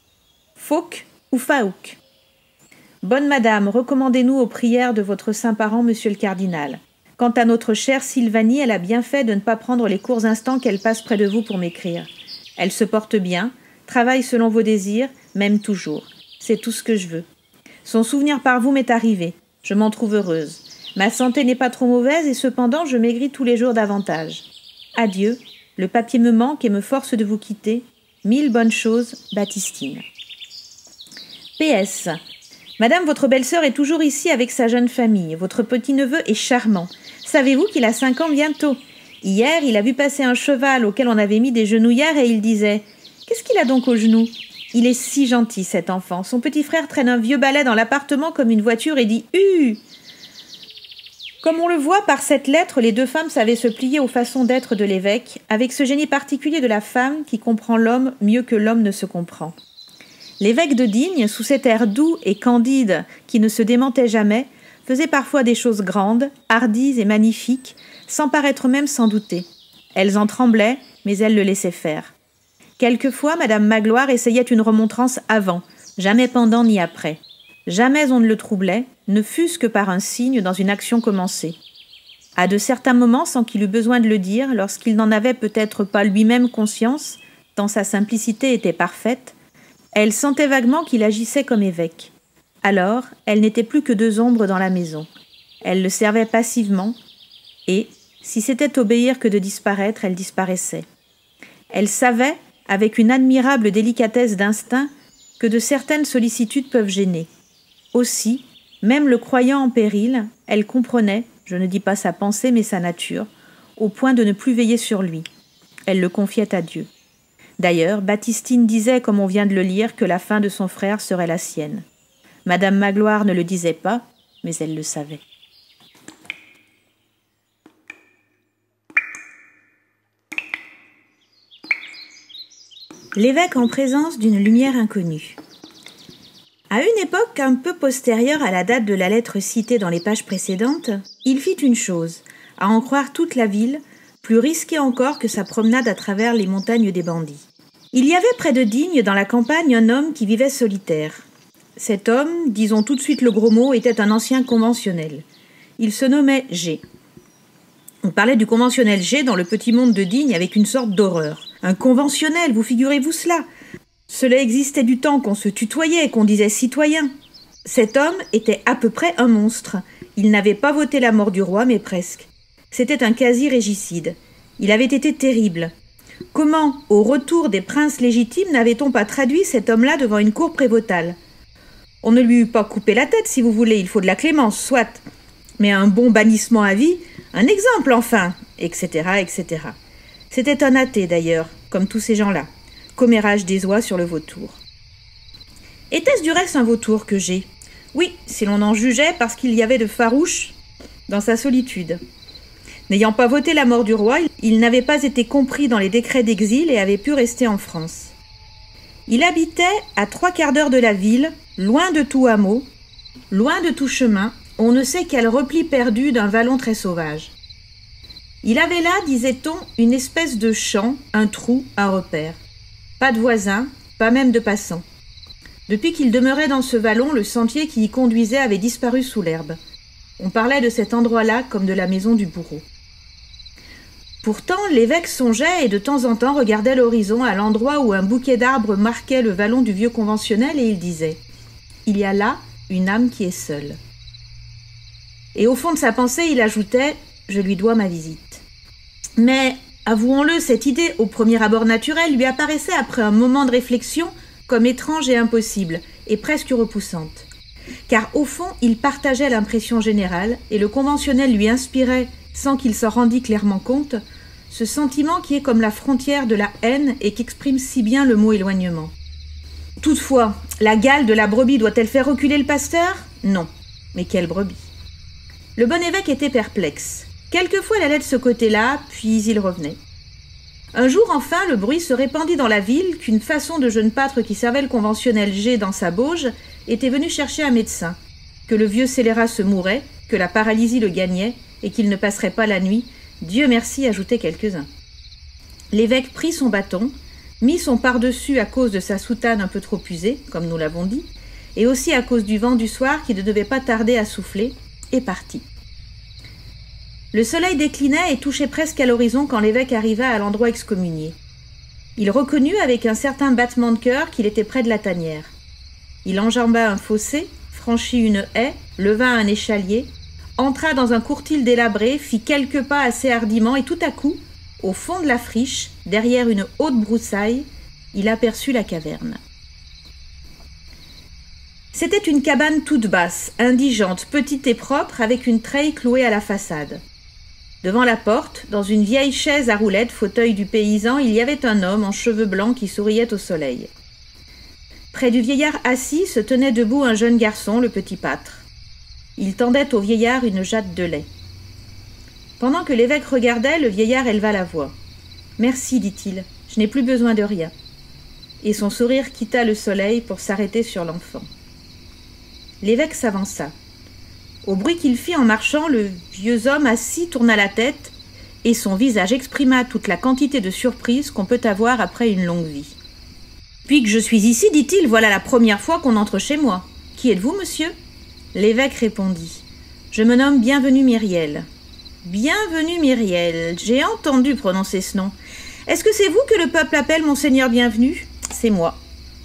[SPEAKER 1] Fauque ou Faouque. Bonne madame, recommandez-nous aux prières de votre saint parent, monsieur le cardinal. Quant à notre chère Sylvanie, elle a bien fait de ne pas prendre les courts instants qu'elle passe près de vous pour m'écrire. Elle se porte bien, travaille selon vos désirs, m'aime toujours. C'est tout ce que je veux. Son souvenir par vous m'est arrivé. Je m'en trouve heureuse. Ma santé n'est pas trop mauvaise et cependant je maigris tous les jours davantage. Adieu, le papier me manque et me force de vous quitter. 1000 bonnes choses, Baptistine. PS. Madame, votre belle-sœur est toujours ici avec sa jeune famille. Votre petit-neveu est charmant. Savez-vous qu'il a 5 ans bientôt ? Hier, il a vu passer un cheval auquel on avait mis des genouillères et il disait « Qu'est-ce qu'il a donc aux genoux ?» Il est si gentil, cet enfant. Son petit frère traîne un vieux balai dans l'appartement comme une voiture et dit « Hu !» Comme on le voit par cette lettre, les 2 femmes savaient se plier aux façons d'être de l'évêque, avec ce génie particulier de la femme qui comprend l'homme mieux que l'homme ne se comprend. L'évêque de Digne, sous cet air doux et candide qui ne se démentait jamais, faisait parfois des choses grandes, hardies et magnifiques, sans paraître même s'en douter. Elles en tremblaient, mais elles le laissaient faire. Quelquefois, Madame Magloire essayait une remontrance avant, jamais pendant ni après. Jamais on ne le troublait, ne fût-ce que par un signe dans une action commencée. À de certains moments, sans qu'il eût besoin de le dire, lorsqu'il n'en avait peut-être pas lui-même conscience, tant sa simplicité était parfaite, elle sentait vaguement qu'il agissait comme évêque. Alors, elle n'était plus que 2 ombres dans la maison. Elle le servait passivement, et, si c'était obéir que de disparaître, elle disparaissait. Elle savait, avec une admirable délicatesse d'instinct, que de certaines sollicitudes peuvent gêner. Aussi, même le croyant en péril, elle comprenait, je ne dis pas sa pensée mais sa nature, au point de ne plus veiller sur lui. Elle le confiait à Dieu. D'ailleurs, Baptistine disait, comme on vient de le lire, que la fin de son frère serait la sienne. Madame Magloire ne le disait pas, mais elle le savait. L'évêque en présence d'une lumière inconnue. À une époque un peu postérieure à la date de la lettre citée dans les pages précédentes, il fit une chose, à en croire toute la ville, plus risquée encore que sa promenade à travers les montagnes des bandits. Il y avait près de Digne, dans la campagne, un homme qui vivait solitaire. Cet homme, disons tout de suite le gros mot, était un ancien conventionnel. Il se nommait G. On parlait du conventionnel G dans le petit monde de Digne avec une sorte d'horreur. Un conventionnel, vous figurez-vous cela ? Cela existait du temps qu'on se tutoyait et qu'on disait citoyen. Cet homme était à peu près un monstre. Il n'avait pas voté la mort du roi, mais presque. C'était un quasi-régicide. Il avait été terrible. Comment, au retour des princes légitimes, n'avait-on pas traduit cet homme-là devant une cour prévôtale ? On ne lui eût pas coupé la tête, si vous voulez, il faut de la clémence, soit. Mais un bon bannissement à vie, un exemple enfin, etc., etc. C'était un athée d'ailleurs, comme tous ces gens-là. Commérage des oies sur le vautour. Était-ce du reste un vautour que j'ai ? Oui, si l'on en jugeait, parce qu'il y avait de farouche dans sa solitude. N'ayant pas voté la mort du roi, il n'avait pas été compris dans les décrets d'exil et avait pu rester en France. Il habitait à 3/4 d'heure de la ville, loin de tout hameau, loin de tout chemin, on ne sait quel repli perdu d'un vallon très sauvage. Il avait là, disait-on, une espèce de champ, un trou, un repère. Pas de voisins, pas même de passants. Depuis qu'il demeurait dans ce vallon, le sentier qui y conduisait avait disparu sous l'herbe. On parlait de cet endroit-là comme de la maison du bourreau. Pourtant, l'évêque songeait et de temps en temps regardait l'horizon à l'endroit où un bouquet d'arbres marquait le vallon du vieux conventionnel et il disait « Il y a là une âme qui est seule ». Et au fond de sa pensée, il ajoutait « Je lui dois ma visite ». Mais, avouons-le, cette idée, au premier abord naturel, lui apparaissait après un moment de réflexion comme étrange et impossible, et presque repoussante. Car au fond, il partageait l'impression générale, et le conventionnel lui inspirait, sans qu'il s'en rendît clairement compte, ce sentiment qui est comme la frontière de la haine et qu'exprime si bien le mot éloignement. Toutefois, la gale de la brebis doit-elle faire reculer le pasteur ? Non. Mais quelle brebis ? Le bon évêque était perplexe. Quelquefois, il allait de ce côté-là, puis il revenait. Un jour, enfin, le bruit se répandit dans la ville qu'une façon de jeune pâtre qui servait le conventionnel G dans sa bauge était venu chercher un médecin, que le vieux scélérat se mourait, que la paralysie le gagnait et qu'il ne passerait pas la nuit, Dieu merci, ajoutaient quelques-uns. L'évêque prit son bâton, mit son par-dessus à cause de sa soutane un peu trop usée, comme nous l'avons dit, et aussi à cause du vent du soir qui ne devait pas tarder à souffler, et partit. Le soleil déclinait et touchait presque à l'horizon quand l'évêque arriva à l'endroit excommunié. Il reconnut avec un certain battement de cœur qu'il était près de la tanière. Il enjamba un fossé, franchit une haie, leva un échalier, entra dans un courtil délabré, fit quelques pas assez hardiment et tout à coup, au fond de la friche, derrière une haute broussaille, il aperçut la caverne. C'était une cabane toute basse, indigente, petite et propre, avec une treille clouée à la façade. Devant la porte, dans une vieille chaise à roulettes, fauteuil du paysan, il y avait un homme en cheveux blancs qui souriait au soleil. Près du vieillard assis se tenait debout un jeune garçon, le petit pâtre. Il tendait au vieillard une jatte de lait. Pendant que l'évêque regardait, le vieillard éleva la voix. « Merci, dit-il, je n'ai plus besoin de rien. » Et son sourire quitta le soleil pour s'arrêter sur l'enfant. L'évêque s'avança. Au bruit qu'il fit en marchant, le vieux homme assis tourna la tête et son visage exprima toute la quantité de surprise qu'on peut avoir après une longue vie. « Puis que je suis ici, dit-il, voilà la première fois qu'on entre chez moi. Qui êtes-vous, monsieur ?» L'évêque répondit. « Je me nomme Bienvenu Myriel. »« Bienvenu Myriel, j'ai entendu prononcer ce nom. Est-ce que c'est vous que le peuple appelle Monseigneur Bienvenu ? C'est moi. »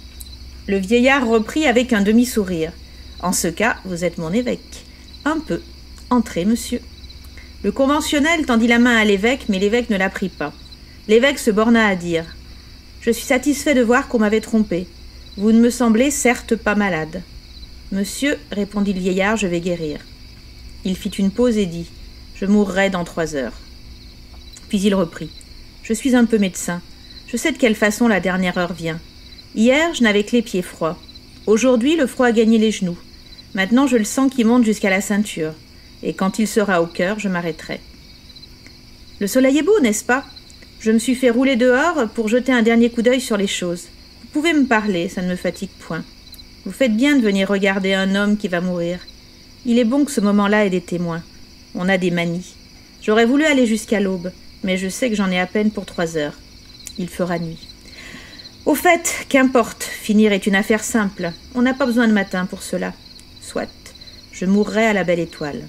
[SPEAKER 1] Le vieillard reprit avec un demi-sourire. « En ce cas, vous êtes mon évêque. » « Un peu. Entrez, monsieur. » Le conventionnel tendit la main à l'évêque, mais l'évêque ne la prit pas. L'évêque se borna à dire « Je suis satisfait de voir qu'on m'avait trompé. Vous ne me semblez certes pas malade. »« Monsieur, répondit le vieillard, je vais guérir. » Il fit une pause et dit « Je mourrai dans 3 heures. » Puis il reprit « Je suis un peu médecin. Je sais de quelle façon la dernière heure vient. Hier, je n'avais que les pieds froids. Aujourd'hui, le froid a gagné les genoux. Maintenant, je le sens qui monte jusqu'à la ceinture. Et quand il sera au cœur, je m'arrêterai. Le soleil est beau, n'est-ce pas ? Je me suis fait rouler dehors pour jeter un dernier coup d'œil sur les choses. Vous pouvez me parler, ça ne me fatigue point. Vous faites bien de venir regarder un homme qui va mourir. Il est bon que ce moment-là ait des témoins. On a des manies. J'aurais voulu aller jusqu'à l'aube, mais je sais que j'en ai à peine pour 3 heures. Il fera nuit. Au fait, qu'importe, finir est une affaire simple. On n'a pas besoin de matin pour cela. Soit, je mourrai à la belle étoile.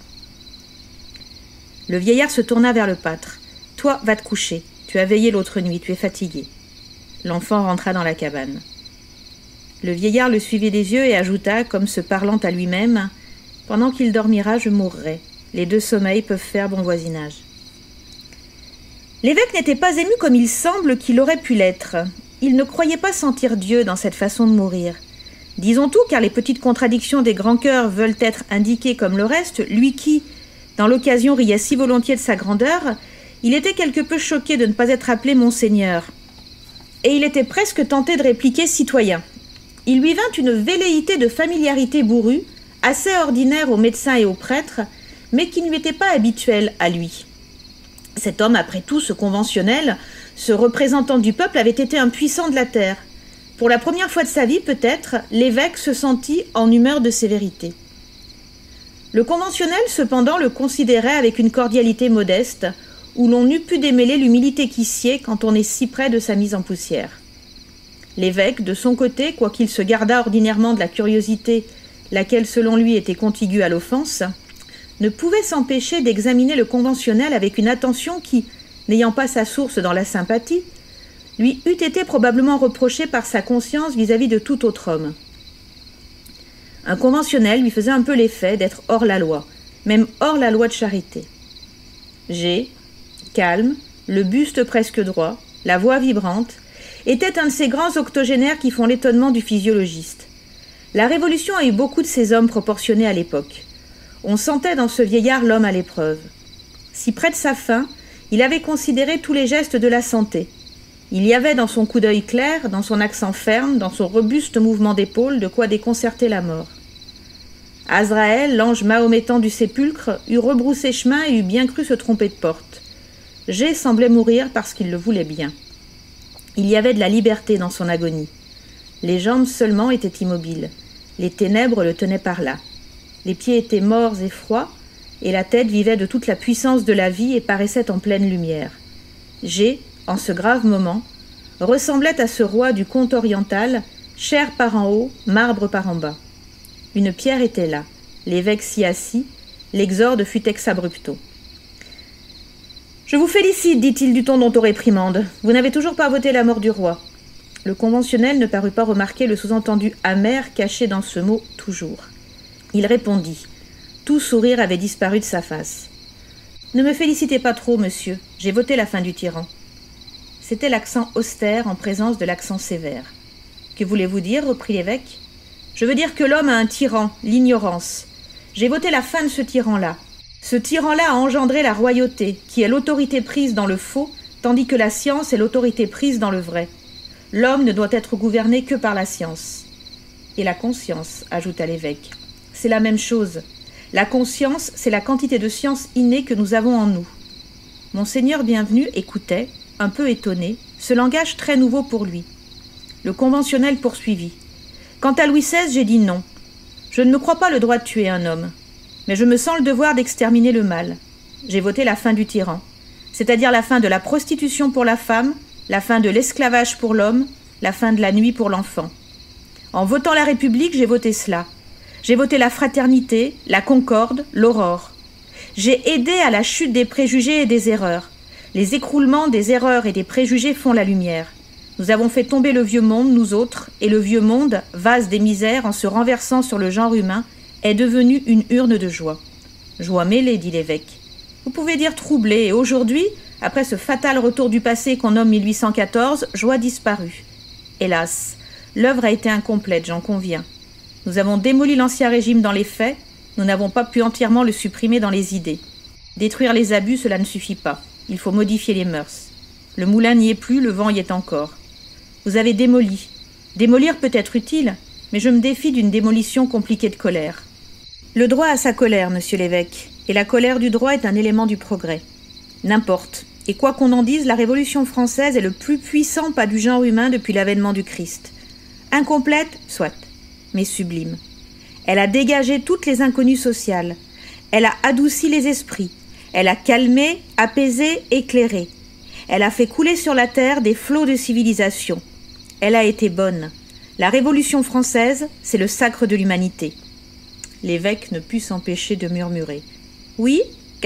[SPEAKER 1] Le vieillard se tourna vers le pâtre. « Toi, va te coucher. Tu as veillé l'autre nuit, tu es fatigué. » L'enfant rentra dans la cabane. Le vieillard le suivit des yeux et ajouta, comme se parlant à lui-même, « Pendant qu'il dormira, je mourrai. Les 2 sommeils peuvent faire bon voisinage. » L'évêque n'était pas ému comme il semble qu'il aurait pu l'être. Il ne croyait pas sentir Dieu dans cette façon de mourir. Disons tout, car les petites contradictions des grands cœurs veulent être indiquées comme le reste, lui qui, dans l'occasion, riait si volontiers de sa grandeur, il était quelque peu choqué de ne pas être appelé Monseigneur. Et il était presque tenté de répliquer citoyen. Il lui vint une velléité de familiarité bourrue, assez ordinaire aux médecins et aux prêtres, mais qui ne lui était pas habituelle à lui. Cet homme, après tout, ce conventionnel, ce représentant du peuple, avait été un puissant de la terre. Pour la première fois de sa vie, peut-être, l'évêque se sentit en humeur de sévérité. Le conventionnel, cependant, le considérait avec une cordialité modeste, où l'on eût pu démêler l'humilité qui sied quand on est si près de sa mise en poussière. L'évêque, de son côté, quoiqu'il se gardât ordinairement de la curiosité, laquelle selon lui était contiguë à l'offense, ne pouvait s'empêcher d'examiner le conventionnel avec une attention qui, n'ayant pas sa source dans la sympathie, lui eût été probablement reprochée par sa conscience vis-à-vis de tout autre homme. Un conventionnel lui faisait un peu l'effet d'être hors la loi, même hors la loi de charité. Gai, calme, le buste presque droit, la voix vibrante, était un de ces grands octogénaires qui font l'étonnement du physiologiste. La Révolution a eu beaucoup de ces hommes proportionnés à l'époque. On sentait dans ce vieillard l'homme à l'épreuve. Si près de sa fin, il avait considéré tous les gestes de la santé. Il y avait dans son coup d'œil clair, dans son accent ferme, dans son robuste mouvement d'épaule, de quoi déconcerter la mort. Azraël, l'ange mahométan du sépulcre, eût rebroussé chemin et eût bien cru se tromper de porte. Gai semblait mourir parce qu'il le voulait bien. Il y avait de la liberté dans son agonie. Les jambes seulement étaient immobiles. Les ténèbres le tenaient par là. Les pieds étaient morts et froids, et la tête vivait de toute la puissance de la vie et paraissait en pleine lumière. Gai, en ce grave moment, ressemblait à ce roi du conte oriental, chair par en haut, marbre par en bas. Une pierre était là, l'évêque s'y assit, l'exorde fut ex abrupto. « Je vous félicite, dit-il du ton dont on réprimande. Vous n'avez toujours pas voté la mort du roi. » Le conventionnel ne parut pas remarquer le sous-entendu amer caché dans ce mot « toujours ». Il répondit. Tout sourire avait disparu de sa face. « Ne me félicitez pas trop, monsieur. J'ai voté la fin du tyran. » C'était l'accent austère en présence de l'accent sévère. « Que voulez-vous dire ?» reprit l'évêque. « Je veux dire que l'homme a un tyran, l'ignorance. J'ai voté la fin de ce tyran-là. Ce tyran-là a engendré la royauté, qui est l'autorité prise dans le faux, tandis que la science est l'autorité prise dans le vrai. L'homme ne doit être gouverné que par la science. » Et la conscience, ajouta l'évêque. C'est la même chose. La conscience, c'est la quantité de science innée que nous avons en nous. Monseigneur Bienvenu écoutait, un peu étonné, ce langage très nouveau pour lui. Le conventionnel poursuivit. Quant à Louis XVI, j'ai dit non. Je ne me crois pas le droit de tuer un homme, mais je me sens le devoir d'exterminer le mal. J'ai voté la fin du tyran, c'est-à-dire la fin de la prostitution pour la femme, la fin de l'esclavage pour l'homme, la fin de la nuit pour l'enfant. En votant la République, j'ai voté cela. J'ai voté la fraternité, la concorde, l'aurore. J'ai aidé à la chute des préjugés et des erreurs. Les écroulements des erreurs et des préjugés font la lumière. Nous avons fait tomber le vieux monde, nous autres, et le vieux monde, vase des misères, en se renversant sur le genre humain, est devenu une urne de joie. Joie mêlée, dit l'évêque. Vous pouvez dire troublée, et aujourd'hui, après ce fatal retour du passé qu'on nomme 1814, joie disparue. Hélas, l'œuvre a été incomplète, j'en conviens. Nous avons démoli l'Ancien Régime dans les faits, nous n'avons pas pu entièrement le supprimer dans les idées. Détruire les abus, cela ne suffit pas. Il faut modifier les mœurs. Le moulin n'y est plus, le vent y est encore. Vous avez démoli. Démolir peut être utile, mais je me défie d'une démolition compliquée de colère. Le droit a sa colère, monsieur l'évêque, et la colère du droit est un élément du progrès. N'importe. Et quoi qu'on en dise, la Révolution française est le plus puissant pas du genre humain depuis l'avènement du Christ. Incomplète, soit, mais sublime. Elle a dégagé toutes les inconnues sociales. Elle a adouci les esprits. Elle a calmé, apaisé, éclairé. Elle a fait couler sur la terre des flots de civilisation. Elle a été bonne. La Révolution française, c'est le sacre de l'humanité. L'évêque ne put s'empêcher de murmurer. Oui,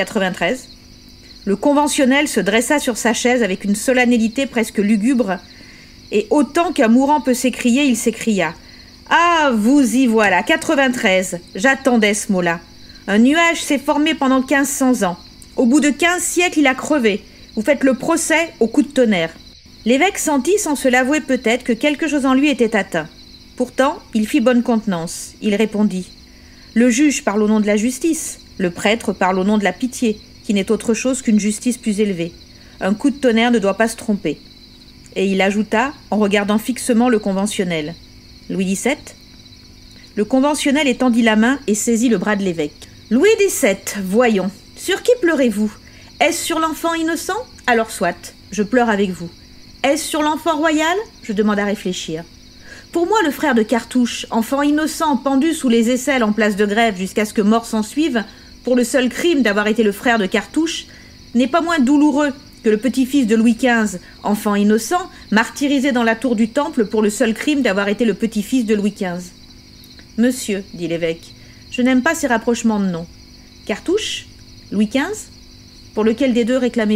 [SPEAKER 1] 93. Le conventionnel se dressa sur sa chaise avec une solennité presque lugubre, et autant qu'un mourant peut s'écrier, il s'écria. Ah, vous y voilà, 93. J'attendais ce mot-là. Un nuage s'est formé pendant 1500 ans. Au bout de 15 siècles, il a crevé. Vous faites le procès au coup de tonnerre. L'évêque sentit, sans se l'avouer peut-être, que quelque chose en lui était atteint. Pourtant, il fit bonne contenance. Il répondit « Le juge parle au nom de la justice, le prêtre parle au nom de la pitié, qui n'est autre chose qu'une justice plus élevée. Un coup de tonnerre ne doit pas se tromper. » Et il ajouta, en regardant fixement le conventionnel. « Louis XVII ?» Le conventionnel étendit la main et saisit le bras de l'évêque. « Louis XVII, voyons. Sur qui pleurez-vous? Est-ce sur l'enfant innocent? Alors soit, je pleure avec vous. Est-ce sur l'enfant royal? Je demande à réfléchir. Pour moi, le frère de Cartouche, enfant innocent pendu sous les aisselles en place de Grève jusqu'à ce que mort s'ensuive, pour le seul crime d'avoir été le frère de Cartouche, n'est pas moins douloureux que le petit-fils de Louis XV, enfant innocent, martyrisé dans la tour du Temple pour le seul crime d'avoir été le petit-fils de Louis XV. « Monsieur, dit l'évêque, je n'aime pas ces rapprochements de noms. Cartouche? Louis XV? Pour lequel des deux réclamez-vous »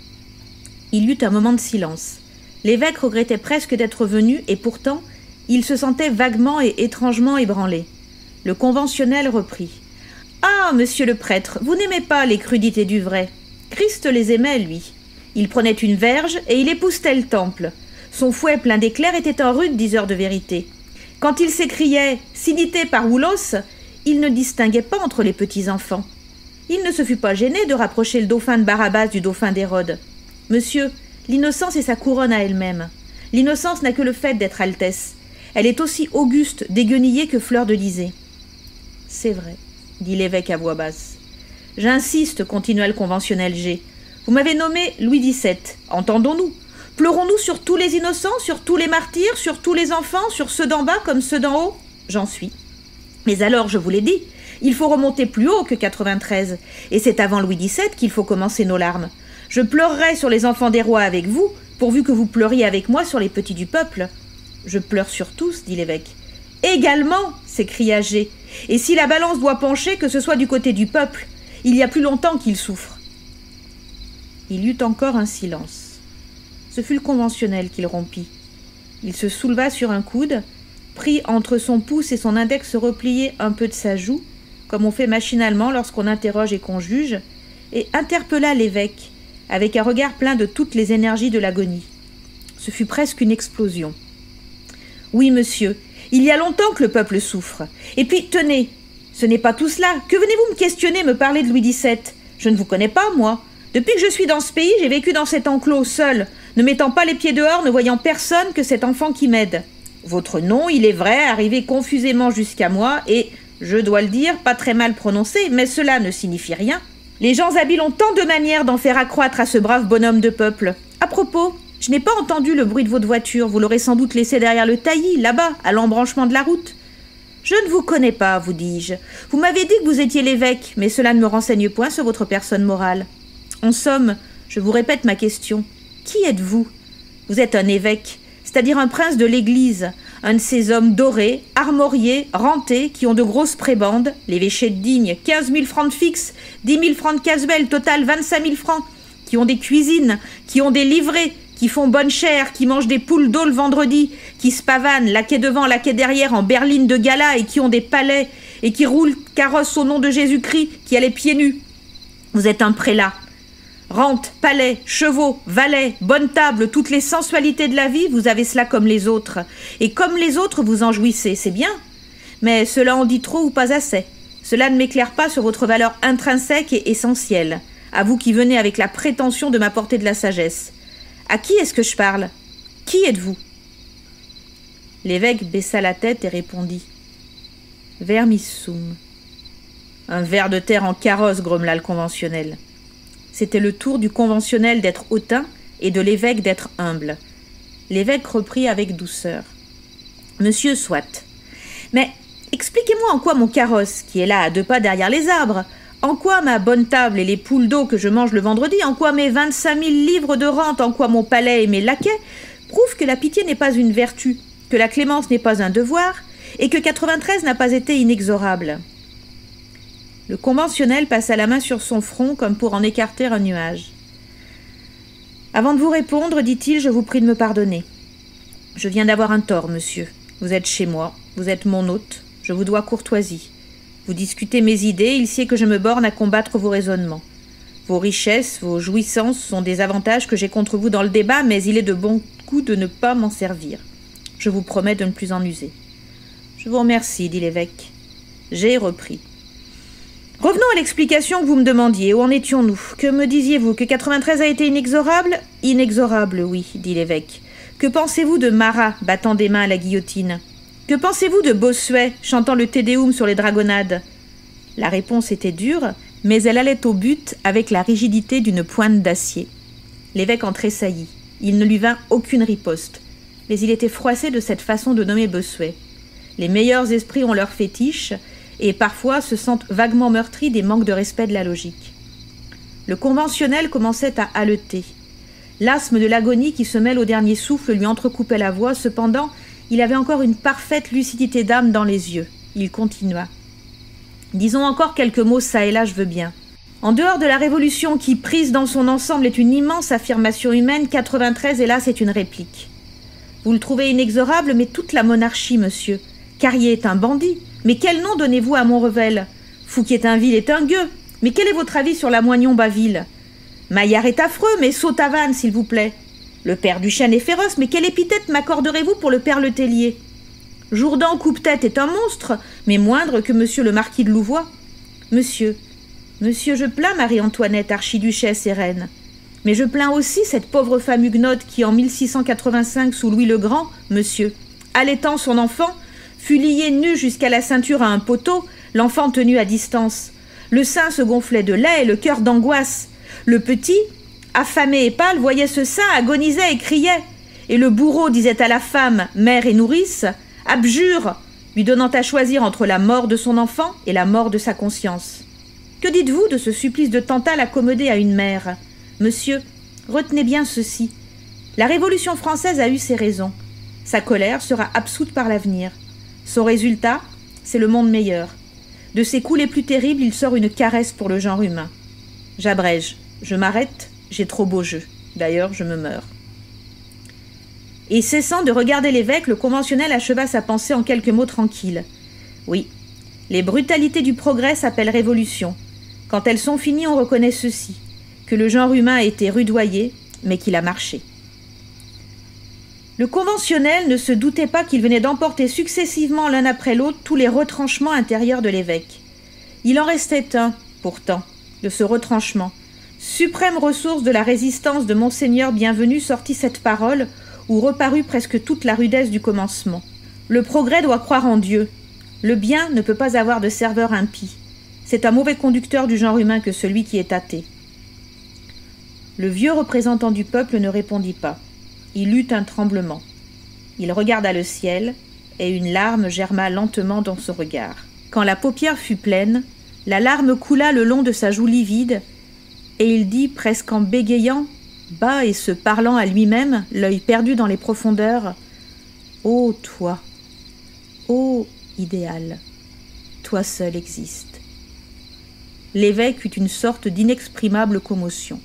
[SPEAKER 1] Il y eut un moment de silence. L'évêque regrettait presque d'être venu, et pourtant, il se sentait vaguement et étrangement ébranlé. Le conventionnel reprit. « Ah, monsieur le prêtre, vous n'aimez pas les crudités du vrai. Christ les aimait, lui. Il prenait une verge et il époussetait le temple. Son fouet plein d'éclairs était un rude diseur de vérité. Quand il s'écriait « Sinité par Oulos », il ne distinguait pas entre les petits enfants. Il ne se fut pas gêné de rapprocher le dauphin de Barabas du dauphin d'Hérode. Monsieur, l'innocence est sa couronne à elle-même. L'innocence n'a que le fait d'être altesse. Elle est aussi auguste, déguenillée que fleur de lysée. « C'est vrai, » dit l'évêque à voix basse. « J'insiste, continua le conventionnel G. Vous m'avez nommé Louis XVII. Entendons-nous. Pleurons-nous sur tous les innocents, sur tous les martyrs, sur tous les enfants, sur ceux d'en bas comme ceux d'en haut? J'en suis. Mais alors, je vous l'ai dit, il faut remonter plus haut que 93, et c'est avant Louis XVII qu'il faut commencer nos larmes. Je pleurerai sur les enfants des rois avec vous, pourvu que vous pleuriez avec moi sur les petits du peuple. Je pleure sur tous, dit l'évêque. Également, s'écria G. Et si la balance doit pencher, que ce soit du côté du peuple. Il y a plus longtemps qu'il souffre. Il y eut encore un silence. Ce fut le conventionnel qu'il rompit. Il se souleva sur un coude, prit entre son pouce et son index replié un peu de sa joue, comme on fait machinalement lorsqu'on interroge et qu'on juge, et interpella l'évêque, avec un regard plein de toutes les énergies de l'agonie. Ce fut presque une explosion. « Oui, monsieur, il y a longtemps que le peuple souffre. Et puis, tenez, ce n'est pas tout cela. Que venez-vous me questionner, me parler de Louis XVII? Je ne vous connais pas, moi. Depuis que je suis dans ce pays, j'ai vécu dans cet enclos, seul, ne mettant pas les pieds dehors, ne voyant personne que cet enfant qui m'aide. Votre nom, il est vrai, arrivé confusément jusqu'à moi, et, je dois le dire, pas très mal prononcé, mais cela ne signifie rien. Les gens habiles ont tant de manières d'en faire accroître à ce brave bonhomme de peuple. À propos, je n'ai pas entendu le bruit de votre voiture, vous l'aurez sans doute laissé derrière le taillis, là-bas, à l'embranchement de la route. Je ne vous connais pas, vous dis-je. Vous m'avez dit que vous étiez l'évêque, mais cela ne me renseigne point sur votre personne morale. En somme, je vous répète ma question. Qui êtes-vous? Vous êtes un évêque, c'est-à-dire un prince de l'Église, un de ces hommes dorés, armoriés, rentés, qui ont de grosses prébandes, l'évêché de Digne, 15 000 francs de fixe, 10 000 francs de casse-belle, total 25 000 francs, qui ont des cuisines, qui ont des livrées, qui font bonne chère, qui mangent des poules d'eau le vendredi, qui se pavanent, laquais devant, laquais derrière, en berline de gala, et qui ont des palais, et qui roulent carrosse au nom de Jésus-Christ, qui allait pieds nus. Vous êtes un prélat. Rente, palais, chevaux, valets, bonne table, toutes les sensualités de la vie, vous avez cela comme les autres. Et comme les autres, vous en jouissez, c'est bien. Mais cela en dit trop ou pas assez. Cela ne m'éclaire pas sur votre valeur intrinsèque et essentielle, à vous qui venez avec la prétention de m'apporter de la sagesse. À qui est-ce que je parle? Qui êtes-vous? L'évêque baissa la tête et répondit. Vermissum. Un ver de terre en carrosse, grommela le conventionnel. C'était le tour du conventionnel d'être hautain et de l'évêque d'être humble. L'évêque reprit avec douceur. Monsieur, soit. Mais expliquez-moi en quoi mon carrosse, qui est là à 2 pas derrière les arbres, en quoi ma bonne table et les poules d'eau que je mange le vendredi, en quoi mes 25 000 livres de rente, en quoi mon palais et mes laquais, prouvent que la pitié n'est pas une vertu, que la clémence n'est pas un devoir, et que 93 n'a pas été inexorable. Le conventionnel passa la main sur son front comme pour en écarter un nuage. « Avant de vous répondre, dit-il, je vous prie de me pardonner. Je viens d'avoir un tort, monsieur. Vous êtes chez moi, vous êtes mon hôte, je vous dois courtoisie. Vous discutez mes idées, il sied que je me borne à combattre vos raisonnements. Vos richesses, vos jouissances sont des avantages que j'ai contre vous dans le débat, mais il est de bon goût de ne pas m'en servir. Je vous promets de ne plus en user. » « Je vous remercie, dit l'évêque. J'ai repris. « Revenons à l'explication que vous me demandiez. Où en étions-nous? Que me disiez-vous? Que 93 a été inexorable? »« Inexorable, oui, dit l'évêque. Que pensez-vous de Marat, battant des mains à la guillotine? Que pensez-vous de Bossuet, chantant le Te Deum sur les dragonnades ?» La réponse était dure, mais elle allait au but avec la rigidité d'une pointe d'acier. L'évêque en tressaillit. Il ne lui vint aucune riposte. Mais il était froissé de cette façon de nommer Bossuet. Les meilleurs esprits ont leur fétiche et parfois se sentent vaguement meurtris des manques de respect de la logique. Le conventionnel commençait à haleter. L'asthme de l'agonie qui se mêle au dernier souffle lui entrecoupait la voix. Cependant, il avait encore une parfaite lucidité d'âme dans les yeux. Il continua. « Disons encore quelques mots çà et là, je veux bien. En dehors de la Révolution qui, prise dans son ensemble, est une immense affirmation humaine, 93, hélas, est une réplique. Vous le trouvez inexorable, mais toute la monarchie, monsieur. Carrier est un bandit. Mais quel nom donnez-vous à Montrevel? Fouquier-Tinville est un gueux. Mais quel est votre avis sur la Moignon-Baville? Maillard est affreux, mais Saut-Tavannes, s'il vous plaît. Le père Duchesne est féroce, mais quelle épithète m'accorderez-vous pour le père Letellier? Jourdan Coupe-Tête est un monstre, mais moindre que monsieur le marquis de Louvois. Monsieur, je plains Marie-Antoinette, archiduchesse et reine. Mais je plains aussi cette pauvre femme huguenote qui, en 1685, sous Louis le Grand, monsieur, allaitant son enfant, fut liée nue jusqu'à la ceinture à un poteau, l'enfant tenu à distance. Le sein se gonflait de lait et le cœur d'angoisse. Le petit, affamé et pâle, voyait ce sein, agonisait et criait. Et le bourreau disait à la femme, mère et nourrice, « Abjure !» lui donnant à choisir entre la mort de son enfant et la mort de sa conscience. Que dites-vous de ce supplice de Tantale accommodé à une mère? Monsieur, retenez bien ceci. La Révolution française a eu ses raisons. Sa colère sera absoute par l'avenir. Son résultat, c'est le monde meilleur. De ses coups les plus terribles, il sort une caresse pour le genre humain. J'abrège, je m'arrête, j'ai trop beau jeu. D'ailleurs, je me meurs. Et cessant de regarder l'évêque, le conventionnel acheva sa pensée en quelques mots tranquilles. Oui, les brutalités du progrès s'appellent révolution. Quand elles sont finies, on reconnaît ceci, que le genre humain a été rudoyé, mais qu'il a marché. Le conventionnel ne se doutait pas qu'il venait d'emporter successivement l'un après l'autre tous les retranchements intérieurs de l'évêque. Il en restait un, pourtant, de ce retranchement. Suprême ressource de la résistance de Monseigneur Bienvenu sortit cette parole, où reparut presque toute la rudesse du commencement. Le progrès doit croire en Dieu. Le bien ne peut pas avoir de serveur impie. C'est un mauvais conducteur du genre humain que celui qui est athée. Le vieux représentant du peuple ne répondit pas. Il eut un tremblement. Il regarda le ciel, et une larme germa lentement dans son regard. Quand la paupière fut pleine, la larme coula le long de sa joue livide, et il dit, presque en bégayant, bas et se parlant à lui-même, l'œil perdu dans les profondeurs, « Ô toi, ô idéal, toi seul existes. » L'évêque eut une sorte d'inexprimable commotion.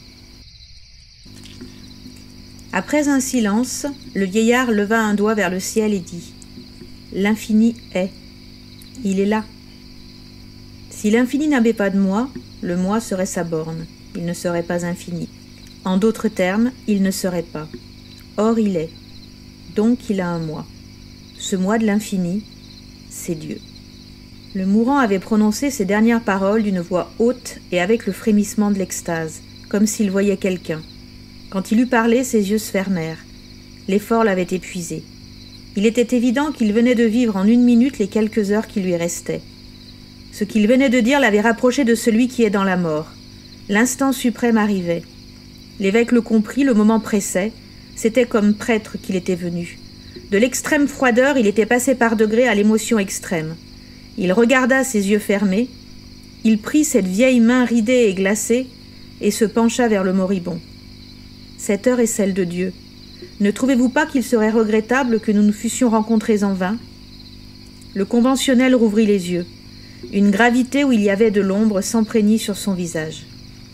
[SPEAKER 1] Après un silence, le vieillard leva un doigt vers le ciel et dit « L'infini est. Il est là. Si l'infini n'avait pas de moi, le moi serait sa borne. Il ne serait pas infini. En d'autres termes, il ne serait pas. Or il est. Donc il a un moi. Ce moi de l'infini, c'est Dieu. » Le mourant avait prononcé ces dernières paroles d'une voix haute et avec le frémissement de l'extase, comme s'il voyait quelqu'un. Quand il eut parlé, ses yeux se fermèrent. L'effort l'avait épuisé. Il était évident qu'il venait de vivre en 1 minute les quelques heures qui lui restaient. Ce qu'il venait de dire l'avait rapproché de celui qui est dans la mort. L'instant suprême arrivait. L'évêque le comprit, le moment pressait. C'était comme prêtre qu'il était venu. De l'extrême froideur, il était passé par degrés à l'émotion extrême. Il regarda ses yeux fermés. Il prit cette vieille main ridée et glacée et se pencha vers le moribond. Cette heure est celle de Dieu. Ne trouvez-vous pas qu'il serait regrettable que nous nous fussions rencontrés en vain? Le conventionnel rouvrit les yeux. Une gravité où il y avait de l'ombre s'empreignit sur son visage.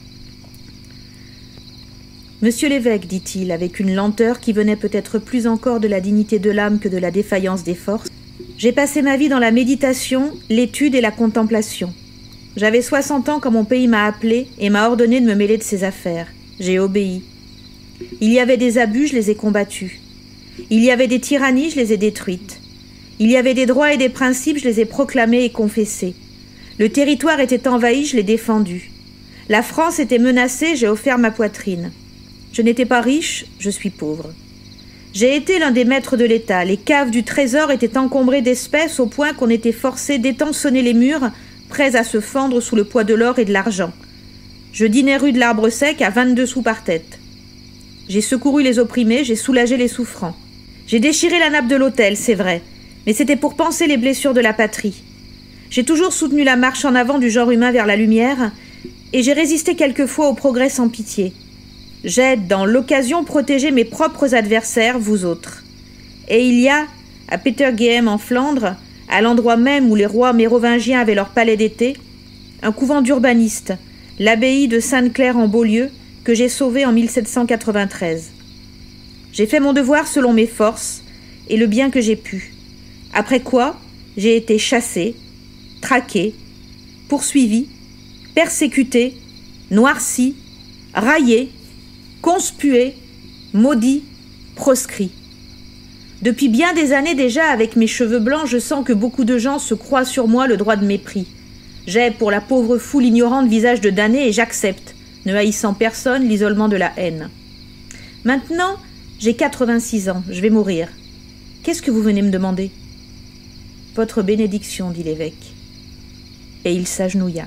[SPEAKER 1] « Monsieur l'évêque, dit-il, avec une lenteur qui venait peut-être plus encore de la dignité de l'âme que de la défaillance des forces, j'ai passé ma vie dans la méditation, l'étude et la contemplation. J'avais 60 ans quand mon pays m'a appelé et m'a ordonné de me mêler de ses affaires. J'ai obéi. Il y avait des abus, je les ai combattus. Il y avait des tyrannies, je les ai détruites. Il y avait des droits et des principes, je les ai proclamés et confessés. Le territoire était envahi, je l'ai défendu. La France était menacée, j'ai offert ma poitrine. Je n'étais pas riche, je suis pauvre. J'ai été l'un des maîtres de l'État. Les caves du trésor étaient encombrées d'espèces au point qu'on était forcé d'étançonner les murs, prêts à se fendre sous le poids de l'or et de l'argent. Je dînais rue de l'Arbre Sec à 22 sous par tête. J'ai secouru les opprimés, j'ai soulagé les souffrants. J'ai déchiré la nappe de l'autel, c'est vrai, mais c'était pour panser les blessures de la patrie. J'ai toujours soutenu la marche en avant du genre humain vers la lumière, et j'ai résisté quelquefois au progrès sans pitié. J'ai, dans l'occasion, protégé mes propres adversaires, vous autres. Et il y a, à Peterghem en Flandre, à l'endroit même où les rois mérovingiens avaient leur palais d'été, un couvent d'urbanistes, l'abbaye de Sainte-Claire en Beaulieu, que j'ai sauvé en 1793. J'ai fait mon devoir selon mes forces et le bien que j'ai pu. Après quoi, j'ai été chassé, traqué, poursuivi, persécuté, noirci, raillé, conspué, maudit, proscrit. Depuis bien des années déjà, avec mes cheveux blancs, je sens que beaucoup de gens se croient sur moi le droit de mépris. J'ai, pour la pauvre foule ignorante, visage de damné et j'accepte, ne haïssant personne, l'isolement de la haine. Maintenant, j'ai 86 ans, je vais mourir. Qu'est-ce que vous venez me demander ? Votre bénédiction, dit l'évêque. Et il s'agenouilla.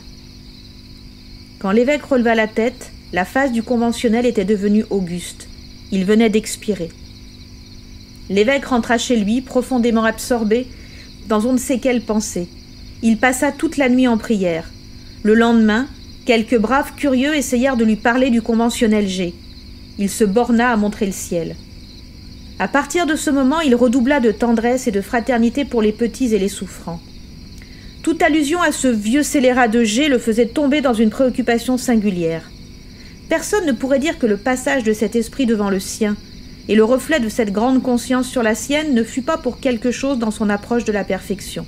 [SPEAKER 1] Quand l'évêque releva la tête, la face du conventionnel était devenue auguste. Il venait d'expirer. L'évêque rentra chez lui, profondément absorbé, dans on ne sait quelle pensée. Il passa toute la nuit en prière. Le lendemain, quelques braves curieux essayèrent de lui parler du conventionnel G. Il se borna à montrer le ciel. À partir de ce moment, il redoubla de tendresse et de fraternité pour les petits et les souffrants. Toute allusion à ce vieux scélérat de G le faisait tomber dans une préoccupation singulière. Personne ne pourrait dire que le passage de cet esprit devant le sien et le reflet de cette grande conscience sur la sienne ne fut pas pour quelque chose dans son approche de la perfection.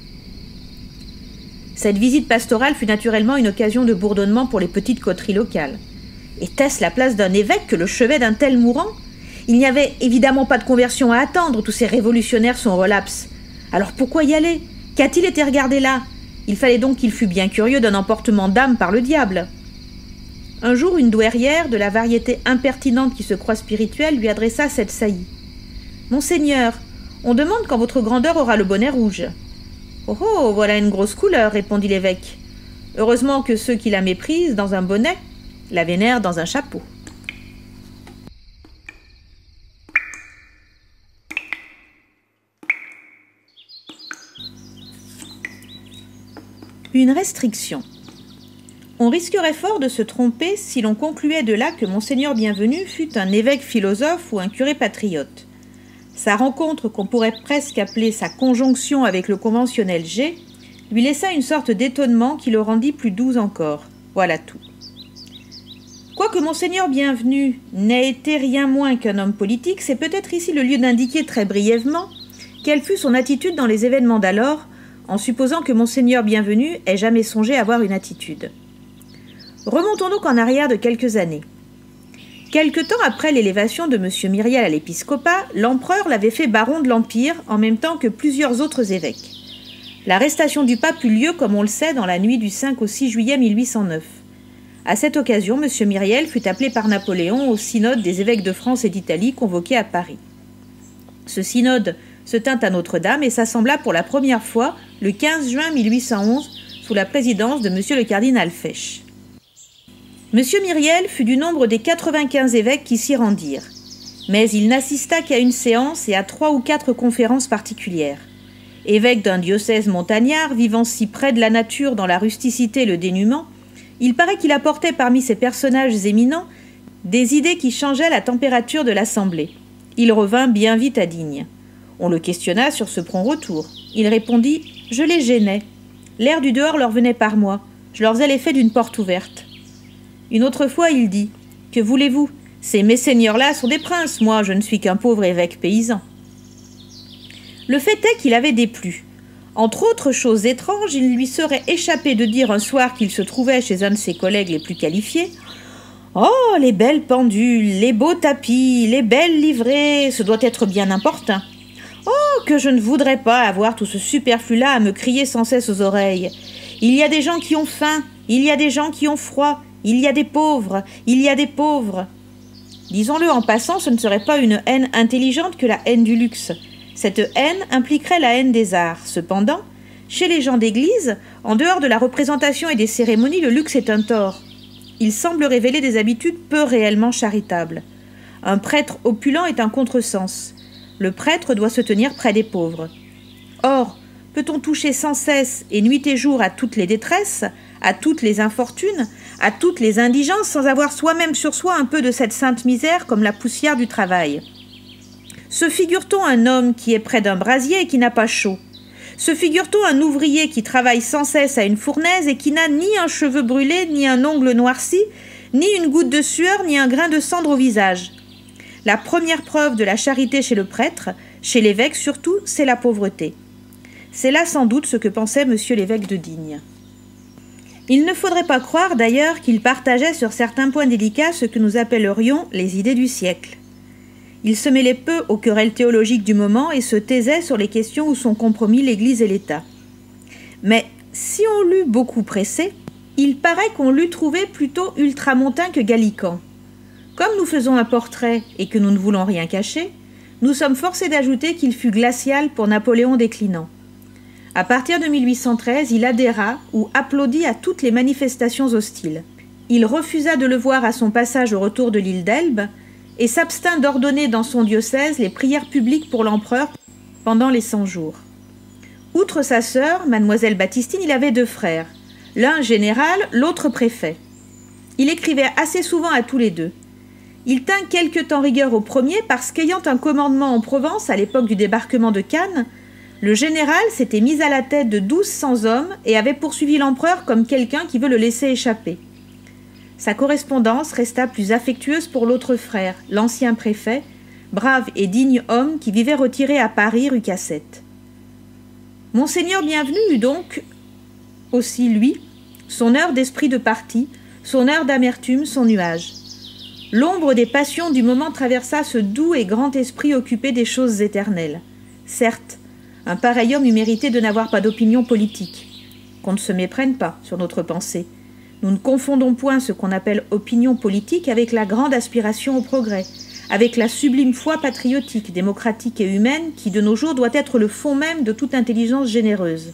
[SPEAKER 1] Cette visite pastorale fut naturellement une occasion de bourdonnement pour les petites coteries locales. Était-ce la place d'un évêque que le chevet d'un tel mourant ? Il n'y avait évidemment pas de conversion à attendre, tous ces révolutionnaires sont relapses. Alors pourquoi y aller ? Qu'a-t-il été regardé là ? Il fallait donc qu'il fût bien curieux d'un emportement d'âme par le diable. Un jour, une douairière, de la variété impertinente qui se croit spirituelle, lui adressa cette saillie. « Monseigneur, on demande quand votre grandeur aura le bonnet rouge. »« Oh, oh, voilà une grosse couleur, » répondit l'évêque. « Heureusement que ceux qui la méprisent dans un bonnet la vénèrent dans un chapeau. » Une restriction. On risquerait fort de se tromper si l'on concluait de là que Monseigneur Bienvenu fut un évêque philosophe ou un curé patriote. Sa rencontre, qu'on pourrait presque appeler sa conjonction avec le conventionnel G, lui laissa une sorte d'étonnement qui le rendit plus doux encore. Voilà tout. Quoique Monseigneur Bienvenu n'ait été rien moins qu'un homme politique, c'est peut-être ici le lieu d'indiquer très brièvement quelle fut son attitude dans les événements d'alors, en supposant que Monseigneur Bienvenu ait jamais songé à avoir une attitude. Remontons donc en arrière de quelques années. Quelque temps après l'élévation de M. Myriel à l'épiscopat, l'empereur l'avait fait baron de l'Empire en même temps que plusieurs autres évêques. L'arrestation du pape eut lieu, comme on le sait, dans la nuit du 5 au 6 juillet 1809. À cette occasion, M. Myriel fut appelé par Napoléon au synode des évêques de France et d'Italie convoqué à Paris. Ce synode se tint à Notre-Dame et s'assembla pour la première fois le 15 juin 1811 sous la présidence de M. le cardinal Fesch. M. Myriel fut du nombre des 95 évêques qui s'y rendirent, mais il n'assista qu'à une séance et à 3 ou 4 conférences particulières. Évêque d'un diocèse montagnard, vivant si près de la nature dans la rusticité et le dénuement, il paraît qu'il apportait parmi ces personnages éminents des idées qui changeaient la température de l'assemblée. Il revint bien vite à Digne. On le questionna sur ce prompt retour. Il répondit « Je les gênais. L'air du dehors leur venait par moi. Je leur faisais l'effet d'une porte ouverte. » Une autre fois, il dit « Que voulez-vous ? Ces messeigneurs-là sont des princes. Moi, je ne suis qu'un pauvre évêque paysan. » Le fait est qu'il avait déplu. Entre autres choses étranges, il lui serait échappé de dire un soir qu'il se trouvait chez un de ses collègues les plus qualifiés « Oh, les belles pendules, les beaux tapis, les belles livrées, ce doit être bien importun. Oh, que je ne voudrais pas avoir tout ce superflu-là à me crier sans cesse aux oreilles. Il y a des gens qui ont faim, il y a des gens qui ont froid, il y a des pauvres, il y a des pauvres. Disons-le en passant, ce ne serait pas une haine intelligente que la haine du luxe. Cette haine impliquerait la haine des arts. Cependant, chez les gens d'église, en dehors de la représentation et des cérémonies, le luxe est un tort. Il semble révéler des habitudes peu réellement charitables. Un prêtre opulent est un contresens. Le prêtre doit se tenir près des pauvres. Or, peut-on toucher sans cesse et nuit et jour à toutes les détresses, à toutes les infortunes, à toutes les indigences, sans avoir soi-même sur soi un peu de cette sainte misère comme la poussière du travail? Se figure-t-on un homme qui est près d'un brasier et qui n'a pas chaud? Se figure-t-on un ouvrier qui travaille sans cesse à une fournaise et qui n'a ni un cheveu brûlé, ni un ongle noirci, ni une goutte de sueur, ni un grain de cendre au visage? La première preuve de la charité chez le prêtre, chez l'évêque surtout, c'est la pauvreté. C'est là sans doute ce que pensait monsieur l'évêque de Digne. Il ne faudrait pas croire d'ailleurs qu'il partageait sur certains points délicats ce que nous appellerions les idées du siècle. Il se mêlait peu aux querelles théologiques du moment et se taisait sur les questions où sont compromis l'Église et l'État. Mais si on l'eût beaucoup pressé, il paraît qu'on l'eût trouvé plutôt ultramontain que gallican. Comme nous faisons un portrait et que nous ne voulons rien cacher, nous sommes forcés d'ajouter qu'il fut glacial pour Napoléon déclinant. À partir de 1813, il adhéra ou applaudit à toutes les manifestations hostiles. Il refusa de le voir à son passage au retour de l'île d'Elbe et s'abstint d'ordonner dans son diocèse les prières publiques pour l'empereur pendant les 100 jours. Outre sa sœur, mademoiselle Baptistine, il avait 2 frères, l'un général, l'autre préfet. Il écrivait assez souvent à tous les 2. Il tint quelque temps rigueur au premier parce qu'ayant un commandement en Provence à l'époque du débarquement de Cannes, le général s'était mis à la tête de 1200 hommes et avait poursuivi l'empereur comme quelqu'un qui veut le laisser échapper. Sa correspondance resta plus affectueuse pour l'autre frère, l'ancien préfet, brave et digne homme qui vivait retiré à Paris rue Cassette. Monseigneur Bienvenu eut donc aussi, lui, son heure d'esprit de parti, son heure d'amertume, son nuage. L'ombre des passions du moment traversa ce doux et grand esprit occupé des choses éternelles. Certes, un pareil homme eût mérité de n'avoir pas d'opinion politique. Qu'on ne se méprenne pas sur notre pensée. Nous ne confondons point ce qu'on appelle opinion politique avec la grande aspiration au progrès, avec la sublime foi patriotique, démocratique et humaine qui, de nos jours, doit être le fond même de toute intelligence généreuse.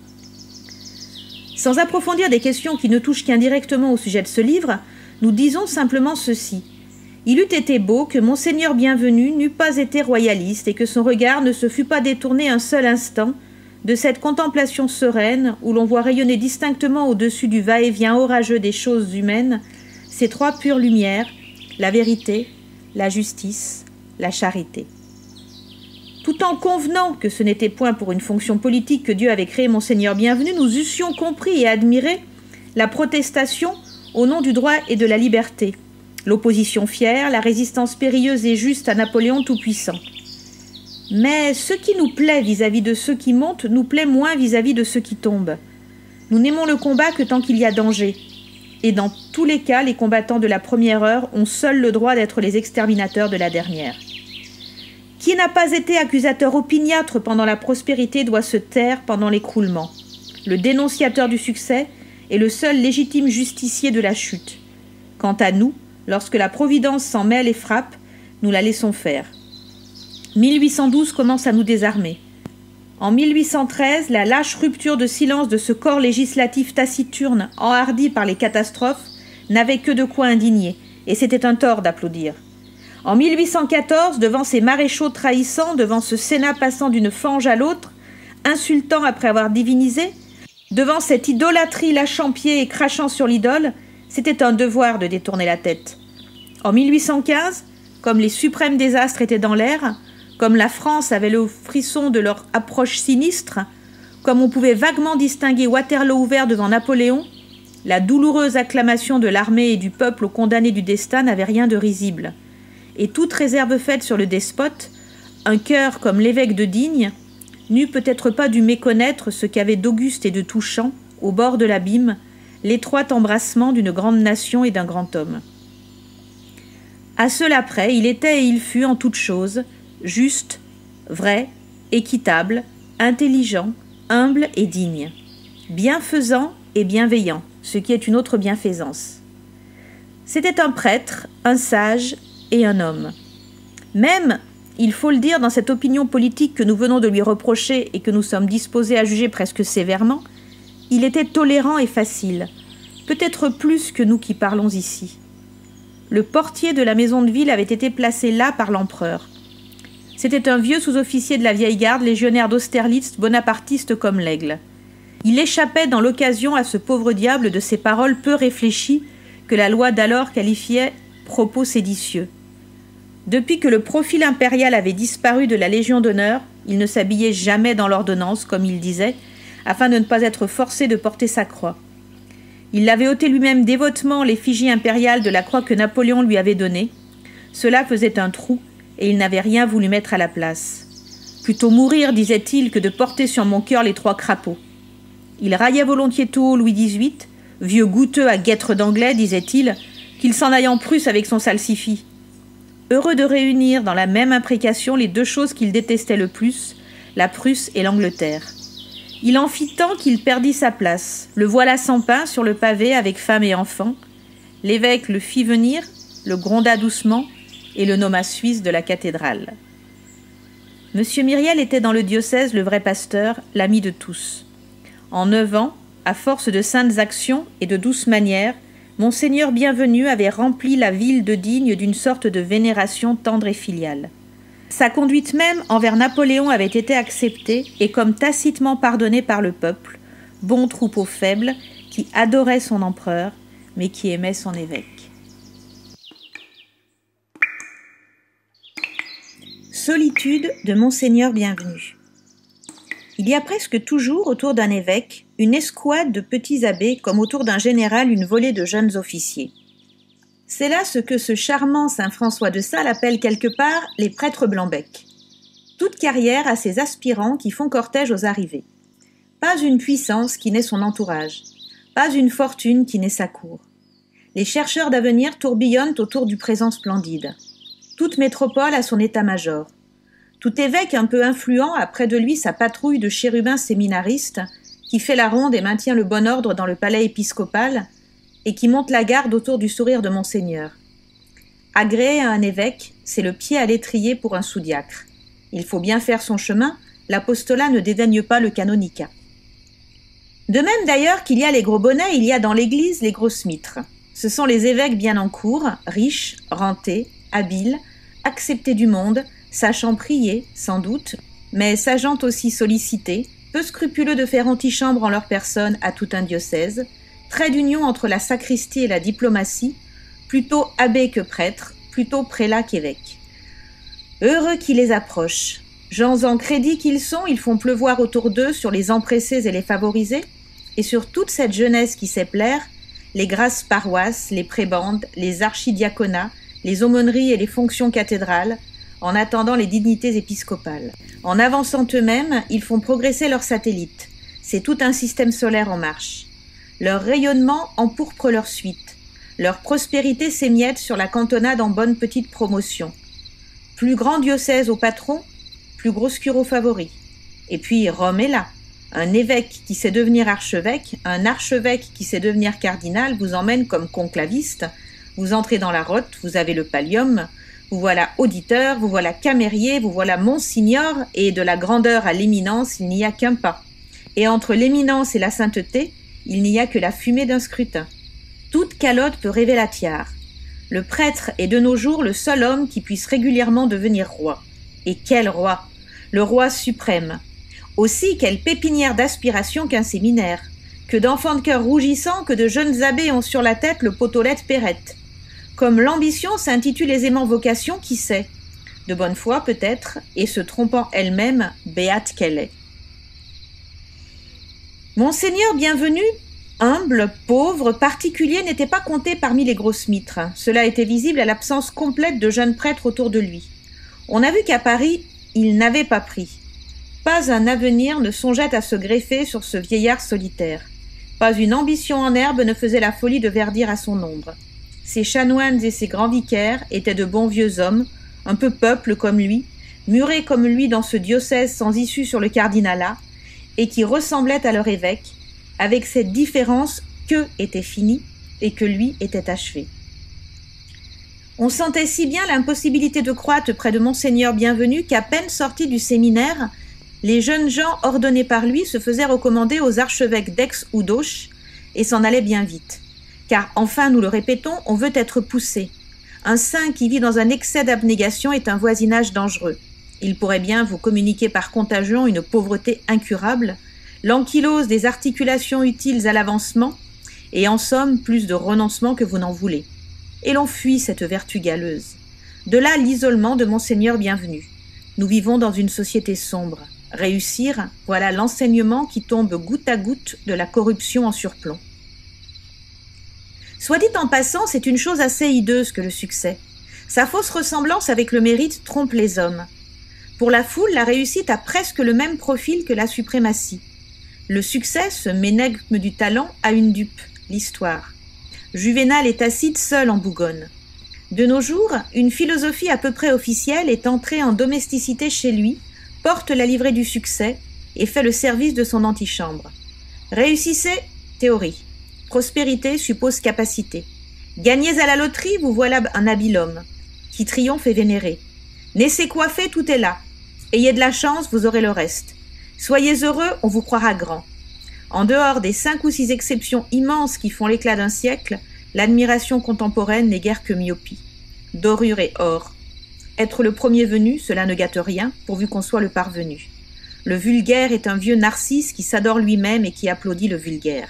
[SPEAKER 1] Sans approfondir des questions qui ne touchent qu'indirectement au sujet de ce livre, nous disons simplement ceci. Il eût été beau que Monseigneur Bienvenu n'eût pas été royaliste et que son regard ne se fût pas détourné un seul instant de cette contemplation sereine où l'on voit rayonner distinctement au-dessus du va-et-vient orageux des choses humaines ces 3 pures lumières, la vérité, la justice, la charité. Tout en convenant que ce n'était point pour une fonction politique que Dieu avait créé Monseigneur Bienvenu, nous eussions compris et admiré la protestation au nom du droit et de la liberté, l'opposition fière, la résistance périlleuse et juste à Napoléon tout-puissant. Mais ce qui nous plaît vis-à-vis de ceux qui montent nous plaît moins vis-à-vis de ceux qui tombent. Nous n'aimons le combat que tant qu'il y a danger. Et dans tous les cas, les combattants de la première heure ont seuls le droit d'être les exterminateurs de la dernière. Qui n'a pas été accusateur opiniâtre pendant la prospérité doit se taire pendant l'écroulement. Le dénonciateur du succès est le seul légitime justicier de la chute. Quant à nous, lorsque la Providence s'en mêle et frappe, nous la laissons faire. 1812 commence à nous désarmer. En 1813, la lâche rupture de silence de ce corps législatif taciturne, enhardi par les catastrophes, n'avait que de quoi indigner, et c'était un tort d'applaudir. En 1814, devant ces maréchaux trahissants, devant ce Sénat passant d'une fange à l'autre, insultant après avoir divinisé, devant cette idolâtrie lâchant pied et crachant sur l'idole, c'était un devoir de détourner la tête. En 1815, comme les suprêmes désastres étaient dans l'air, comme la France avait le frisson de leur approche sinistre, comme on pouvait vaguement distinguer Waterloo ouvert devant Napoléon, la douloureuse acclamation de l'armée et du peuple aux condamnés du destin n'avait rien de risible. Et toute réserve faite sur le despote, un cœur comme l'évêque de Digne, n'eût peut-être pas dû méconnaître ce qu'avait d'auguste et de touchant, au bord de l'abîme, l'étroit embrassement d'une grande nation et d'un grand homme. À cela près, il était et il fut en toutes choses juste, vrai, équitable, intelligent, humble et digne, bienfaisant et bienveillant, ce qui est une autre bienfaisance. C'était un prêtre, un sage et un homme. Même, il faut le dire, dans cette opinion politique que nous venons de lui reprocher et que nous sommes disposés à juger presque sévèrement, il était tolérant et facile, peut-être plus que nous qui parlons ici. Le portier de la maison de ville avait été placé là par l'empereur. C'était un vieux sous-officier de la vieille garde, légionnaire d'Austerlitz, bonapartiste comme l'aigle. Il échappait dans l'occasion à ce pauvre diable de ces paroles peu réfléchies que la loi d'alors qualifiait propos séditieux. Depuis que le profil impérial avait disparu de la Légion d'honneur, il ne s'habillait jamais dans l'ordonnance, comme il disait, afin de ne pas être forcé de porter sa croix. Il avait ôté lui-même dévotement l'effigie impériale de la croix que Napoléon lui avait donnée. Cela faisait un trou, et il n'avait rien voulu mettre à la place. Plutôt mourir, disait-il, que de porter sur mon cœur les 3 crapauds. Il raillait volontiers tout haut Louis XVIII, vieux goutteux à guêtre d'anglais, disait-il, qu'il s'en aille en Prusse avec son salsifis. Heureux de réunir dans la même imprécation les 2 choses qu'il détestait le plus, la Prusse et l'Angleterre. Il en fit tant qu'il perdit sa place. Le voilà sans pain sur le pavé avec femme et enfants. L'évêque le fit venir, le gronda doucement et le nomma suisse de la cathédrale. Monsieur Myriel était dans le diocèse le vrai pasteur, l'ami de tous. En 9 ans, à force de saintes actions et de douces manières, Monseigneur Bienvenu avait rempli la ville de Digne d'une sorte de vénération tendre et filiale. Sa conduite même envers Napoléon avait été acceptée et comme tacitement pardonnée par le peuple, bon troupeau faible qui adorait son empereur, mais qui aimait son évêque. Solitude de Monseigneur Bienvenu. Il y a presque toujours autour d'un évêque une escouade de petits abbés comme autour d'un général une volée de jeunes officiers. C'est là ce que ce charmant saint François de Sales appelle quelque part les prêtres blancs-becs. Toute carrière a ses aspirants qui font cortège aux arrivées. Pas une puissance qui n'ait son entourage, pas une fortune qui n'ait sa cour. Les chercheurs d'avenir tourbillonnent autour du présent splendide. Toute métropole a son état-major. Tout évêque un peu influent a près de lui sa patrouille de chérubins séminaristes qui fait la ronde et maintient le bon ordre dans le palais épiscopal et qui monte la garde autour du sourire de Monseigneur. Agréé à un évêque, c'est le pied à l'étrier pour un sous-diacre. Il faut bien faire son chemin, l'apostolat ne dédaigne pas le canonicat. De même d'ailleurs qu'il y a les gros bonnets, il y a dans l'Église les grosses mitres. Ce sont les évêques bien en cour, riches, rentés, habiles, acceptés du monde, sachant prier, sans doute, mais sachant aussi solliciter, peu scrupuleux de faire antichambre en leur personne à tout un diocèse, trait d'union entre la sacristie et la diplomatie, plutôt abbé que prêtre, plutôt prélat qu'évêque. Heureux qui les approchent. Gens en crédit qu'ils sont, ils font pleuvoir autour d'eux sur les empressés et les favorisés, et sur toute cette jeunesse qui sait plaire, les grasses paroisses, les prébendes, les archidiaconats, les aumôneries et les fonctions cathédrales, en attendant les dignités épiscopales. En avançant eux-mêmes, ils font progresser leurs satellites. C'est tout un système solaire en marche. Leur rayonnement empourpre leur suite. Leur prospérité s'émiette sur la cantonade en bonne petite promotion. Plus grand diocèse au patron, plus gros cure au favori. Et puis Rome est là. Un évêque qui sait devenir archevêque, un archevêque qui sait devenir cardinal vous emmène comme conclaviste. Vous entrez dans la rote, vous avez le pallium, vous voilà auditeur, vous voilà camérier, vous voilà monsignor, et de la grandeur à l'éminence, il n'y a qu'un pas. Et entre l'éminence et la sainteté, il n'y a que la fumée d'un scrutin. Toute calotte peut rêver la tiare. Le prêtre est de nos jours le seul homme qui puisse régulièrement devenir roi. Et quel roi! Le roi suprême. Aussi, quelle pépinière d'aspiration qu'un séminaire. Que d'enfants de cœur rougissants, que de jeunes abbés ont sur la tête le potolette Pérette. Comme l'ambition s'intitule aisément vocation, qui sait? De bonne foi peut-être, et se trompant elle-même, béate qu'elle est. Monseigneur Bienvenu, humble, pauvre, particulier, n'était pas compté parmi les grosses mitres. Cela était visible à l'absence complète de jeunes prêtres autour de lui. On a vu qu'à Paris, il n'avait pas pris. Pas un avenir ne songeait à se greffer sur ce vieillard solitaire. Pas une ambition en herbe ne faisait la folie de verdir à son ombre. Ses chanoines et ses grands vicaires étaient de bons vieux hommes, un peu peuples comme lui, murés comme lui dans ce diocèse sans issue sur le cardinalat, et qui ressemblaient à leur évêque, avec cette différence qu'eux étaient finis et que lui était achevé. On sentait si bien l'impossibilité de croître près de Monseigneur Bienvenu qu'à peine sortis du séminaire, les jeunes gens ordonnés par lui se faisaient recommander aux archevêques d'Aix ou d'Auch et s'en allaient bien vite. Car enfin, nous le répétons, on veut être poussé. Un saint qui vit dans un excès d'abnégation est un voisinage dangereux. Il pourrait bien vous communiquer par contagion une pauvreté incurable, l'ankylose des articulations utiles à l'avancement, et en somme plus de renoncement que vous n'en voulez. Et l'on fuit cette vertu galeuse. De là l'isolement de Monseigneur Bienvenu. Nous vivons dans une société sombre. Réussir, voilà l'enseignement qui tombe goutte à goutte de la corruption en surplomb. Soit dit en passant, c'est une chose assez hideuse que le succès. Sa fausse ressemblance avec le mérite trompe les hommes. Pour la foule, la réussite a presque le même profil que la suprématie. Le succès, ce ménagme du talent, a une dupe, l'histoire. Juvénal et Tacite seuls en bougonnent. De nos jours, une philosophie à peu près officielle est entrée en domesticité chez lui, porte la livrée du succès et fait le service de son antichambre. Réussissez, théorie. Prospérité suppose capacité. Gagnez à la loterie, vous voilà un habile homme. Qui triomphe et vénéré. Naissez coiffé, tout est là. Ayez de la chance, vous aurez le reste. Soyez heureux, on vous croira grand. En dehors des 5 ou 6 exceptions immenses qui font l'éclat d'un siècle, l'admiration contemporaine n'est guère que myopie. Dorure et or. Être le premier venu, cela ne gâte rien, pourvu qu'on soit le parvenu. Le vulgaire est un vieux narcisse qui s'adore lui-même et qui applaudit le vulgaire.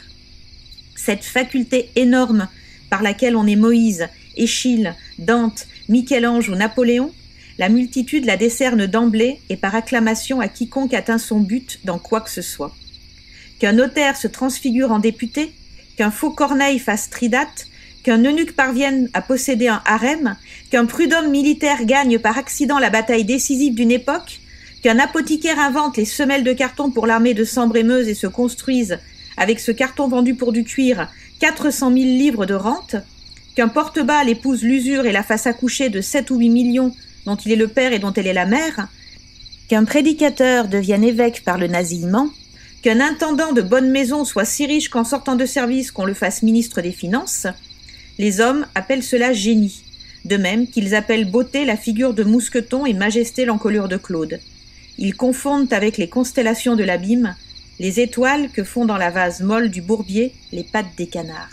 [SPEAKER 1] Cette faculté énorme par laquelle on est Moïse, Échille, Dante, Michel-Ange ou Napoléon, la multitude la décerne d'emblée et par acclamation à quiconque atteint son but dans quoi que ce soit. Qu'un notaire se transfigure en député, qu'un faux Corneille fasse tridate, qu'un eunuque parvienne à posséder un harem, qu'un prud'homme militaire gagne par accident la bataille décisive d'une époque, qu'un apothicaire invente les semelles de carton pour l'armée de Sambre-et-Meuse et se construise, avec ce carton vendu pour du cuir, 400 000 livres de rente, qu'un porte-balle épouse l'usure et la fasse accoucher de 7 ou 8 millions dont il est le père et dont elle est la mère, qu'un prédicateur devienne évêque par le nasillement, qu'un intendant de bonne maison soit si riche qu'en sortant de service qu'on le fasse ministre des Finances, les hommes appellent cela génie, de même qu'ils appellent beauté la figure de Mousqueton et majesté l'encolure de Claude. Ils confondent avec les constellations de l'abîme les étoiles que font dans la vase molle du bourbier les pattes des canards.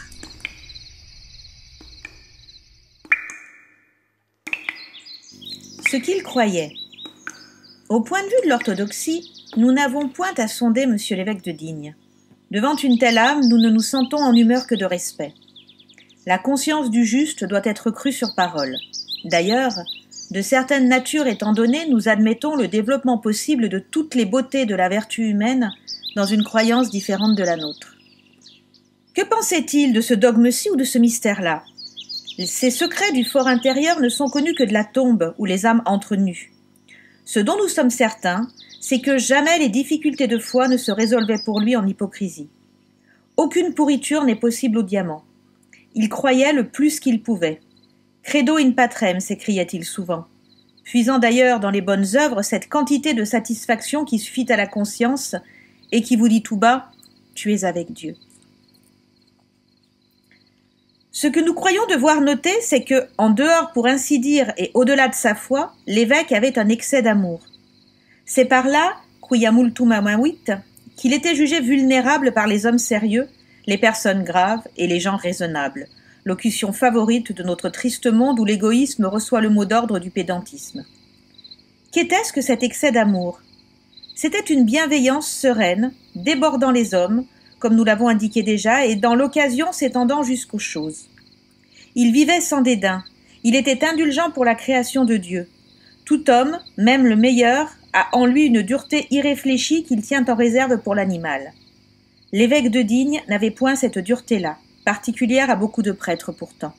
[SPEAKER 1] Ce qu'ils croyaient. Au point de vue de l'orthodoxie, nous n'avons point à sonder monsieur l'évêque de Digne. Devant une telle âme, nous ne nous sentons en humeur que de respect. La conscience du juste doit être crue sur parole. D'ailleurs, de certaines natures étant données, nous admettons le développement possible de toutes les beautés de la vertu humaine dans une croyance différente de la nôtre. Que pensait-il de ce dogme-ci ou de ce mystère-là ? Ces secrets du fort intérieur ne sont connus que de la tombe où les âmes entrent nues. Ce dont nous sommes certains, c'est que jamais les difficultés de foi ne se résolvaient pour lui en hypocrisie. Aucune pourriture n'est possible au diamant. Il croyait le plus qu'il pouvait. « Credo in patrem » s'écriait-il souvent, puisant d'ailleurs dans les bonnes œuvres cette quantité de satisfaction qui suffit à la conscience et qui vous dit tout bas « tu es avec Dieu ». Ce que nous croyons devoir noter, c'est que, en dehors pour ainsi dire et au-delà de sa foi, l'évêque avait un excès d'amour. C'est par là, quia multum amavit, qu'il était jugé vulnérable par les hommes sérieux, les personnes graves et les gens raisonnables, locution favorite de notre triste monde où l'égoïsme reçoit le mot d'ordre du pédantisme. Qu'était-ce que cet excès d'amour ? C'était une bienveillance sereine, débordant les hommes, comme nous l'avons indiqué déjà, et dans l'occasion s'étendant jusqu'aux choses. Il vivait sans dédain, il était indulgent pour la création de Dieu. Tout homme, même le meilleur, a en lui une dureté irréfléchie qu'il tient en réserve pour l'animal. L'évêque de Digne n'avait point cette dureté-là, particulière à beaucoup de prêtres pourtant.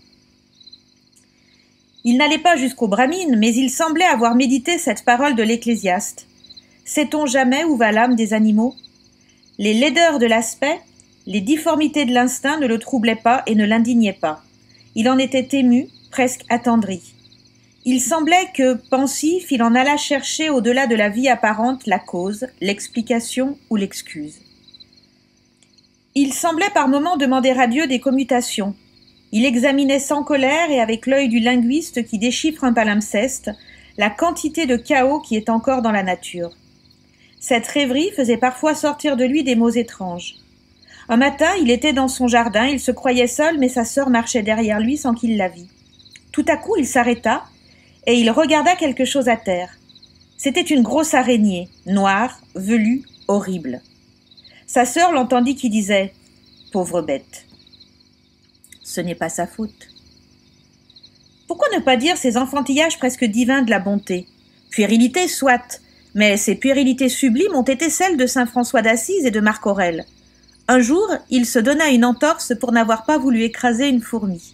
[SPEAKER 1] Il n'allait pas jusqu'au Brahmine, mais il semblait avoir médité cette parole de l'Ecclésiaste. Sait-on jamais où va l'âme des animaux ? Les laideurs de l'aspect, les difformités de l'instinct ne le troublaient pas et ne l'indignaient pas. Il en était ému, presque attendri. Il semblait que, pensif, il en alla chercher au-delà de la vie apparente la cause, l'explication ou l'excuse. Il semblait par moments demander à Dieu des commutations. Il examinait sans colère et avec l'œil du linguiste qui déchiffre un palimpseste la quantité de chaos qui est encore dans la nature. Cette rêverie faisait parfois sortir de lui des mots étranges. Un matin, il était dans son jardin, il se croyait seul, mais sa sœur marchait derrière lui sans qu'il la vît. Tout à coup, il s'arrêta et il regarda quelque chose à terre. C'était une grosse araignée, noire, velue, horrible. Sa sœur l'entendit qui disait « Pauvre bête !» Ce n'est pas sa faute. Pourquoi ne pas dire ces enfantillages presque divins de la bonté? Puérilité, soit, mais ces puérilités sublimes ont été celles de saint François d'Assise et de Marc Aurèle. Un jour, il se donna une entorse pour n'avoir pas voulu écraser une fourmi.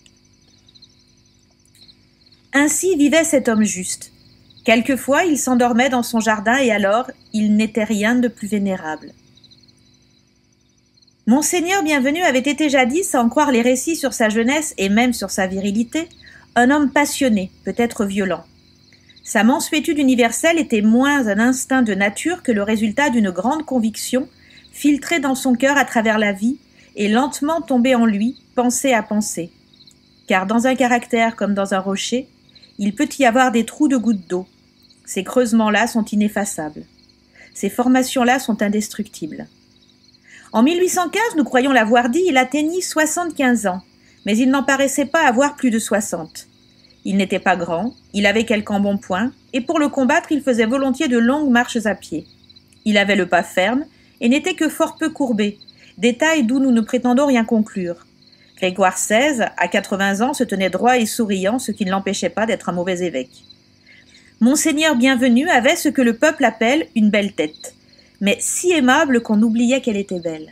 [SPEAKER 1] Ainsi vivait cet homme juste. Quelquefois, il s'endormait dans son jardin et alors, il n'était rien de plus vénérable. Monseigneur Bienvenu avait été jadis, à en croire les récits sur sa jeunesse et même sur sa virilité, un homme passionné, peut-être violent. Sa mansuétude universelle était moins un instinct de nature que le résultat d'une grande conviction, filtrée dans son cœur à travers la vie et lentement tombée en lui, pensée à pensée. Car dans un caractère comme dans un rocher, il peut y avoir des trous de gouttes d'eau. Ces creusements-là sont ineffaçables. Ces formations-là sont indestructibles. En 1815, nous croyons l'avoir dit, il atteignit 75 ans, mais il n'en paraissait pas avoir plus de 60. Il n'était pas grand, il avait quelques embonpoint, et pour le combattre, il faisait volontiers de longues marches à pied. Il avait le pas ferme, et n'était que fort peu courbé, détail d'où nous ne prétendons rien conclure. Grégoire XVI, à 80 ans, se tenait droit et souriant, ce qui ne l'empêchait pas d'être un mauvais évêque. Monseigneur Bienvenu avait ce que le peuple appelle une belle tête, mais si aimable qu'on oubliait qu'elle était belle.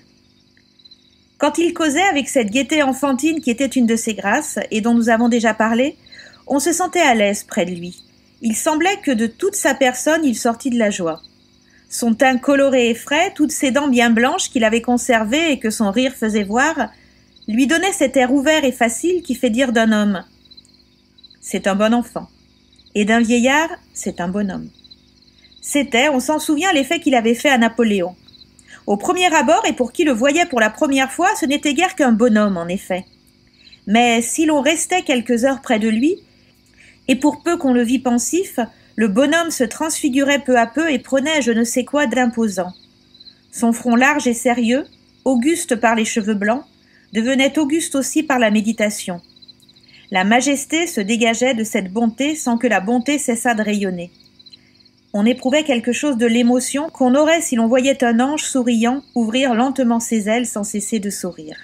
[SPEAKER 1] Quand il causait avec cette gaieté enfantine qui était une de ses grâces, et dont nous avons déjà parlé, on se sentait à l'aise près de lui. Il semblait que de toute sa personne il sortit de la joie. Son teint coloré et frais, toutes ses dents bien blanches qu'il avait conservées et que son rire faisait voir, lui donnaient cet air ouvert et facile qui fait dire d'un homme « c'est un bon enfant » et d'un vieillard « c'est un bonhomme ». C'était, on s'en souvient, l'effet qu'il avait fait à Napoléon. Au premier abord, et pour qui le voyait pour la première fois, ce n'était guère qu'un bonhomme, en effet. Mais si l'on restait quelques heures près de lui, et pour peu qu'on le vît pensif, le bonhomme se transfigurait peu à peu et prenait je ne sais quoi d'imposant. Son front large et sérieux, auguste par les cheveux blancs, devenait auguste aussi par la méditation. La majesté se dégageait de cette bonté sans que la bonté cessât de rayonner. On éprouvait quelque chose de l'émotion qu'on aurait si l'on voyait un ange souriant ouvrir lentement ses ailes sans cesser de sourire.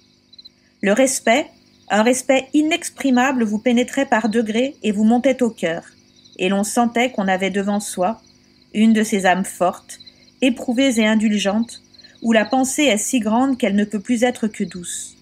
[SPEAKER 1] Le respect, un respect inexprimable vous pénétrait par degrés et vous montait au cœur, et l'on sentait qu'on avait devant soi une de ces âmes fortes, éprouvées et indulgentes, où la pensée est si grande qu'elle ne peut plus être que douce.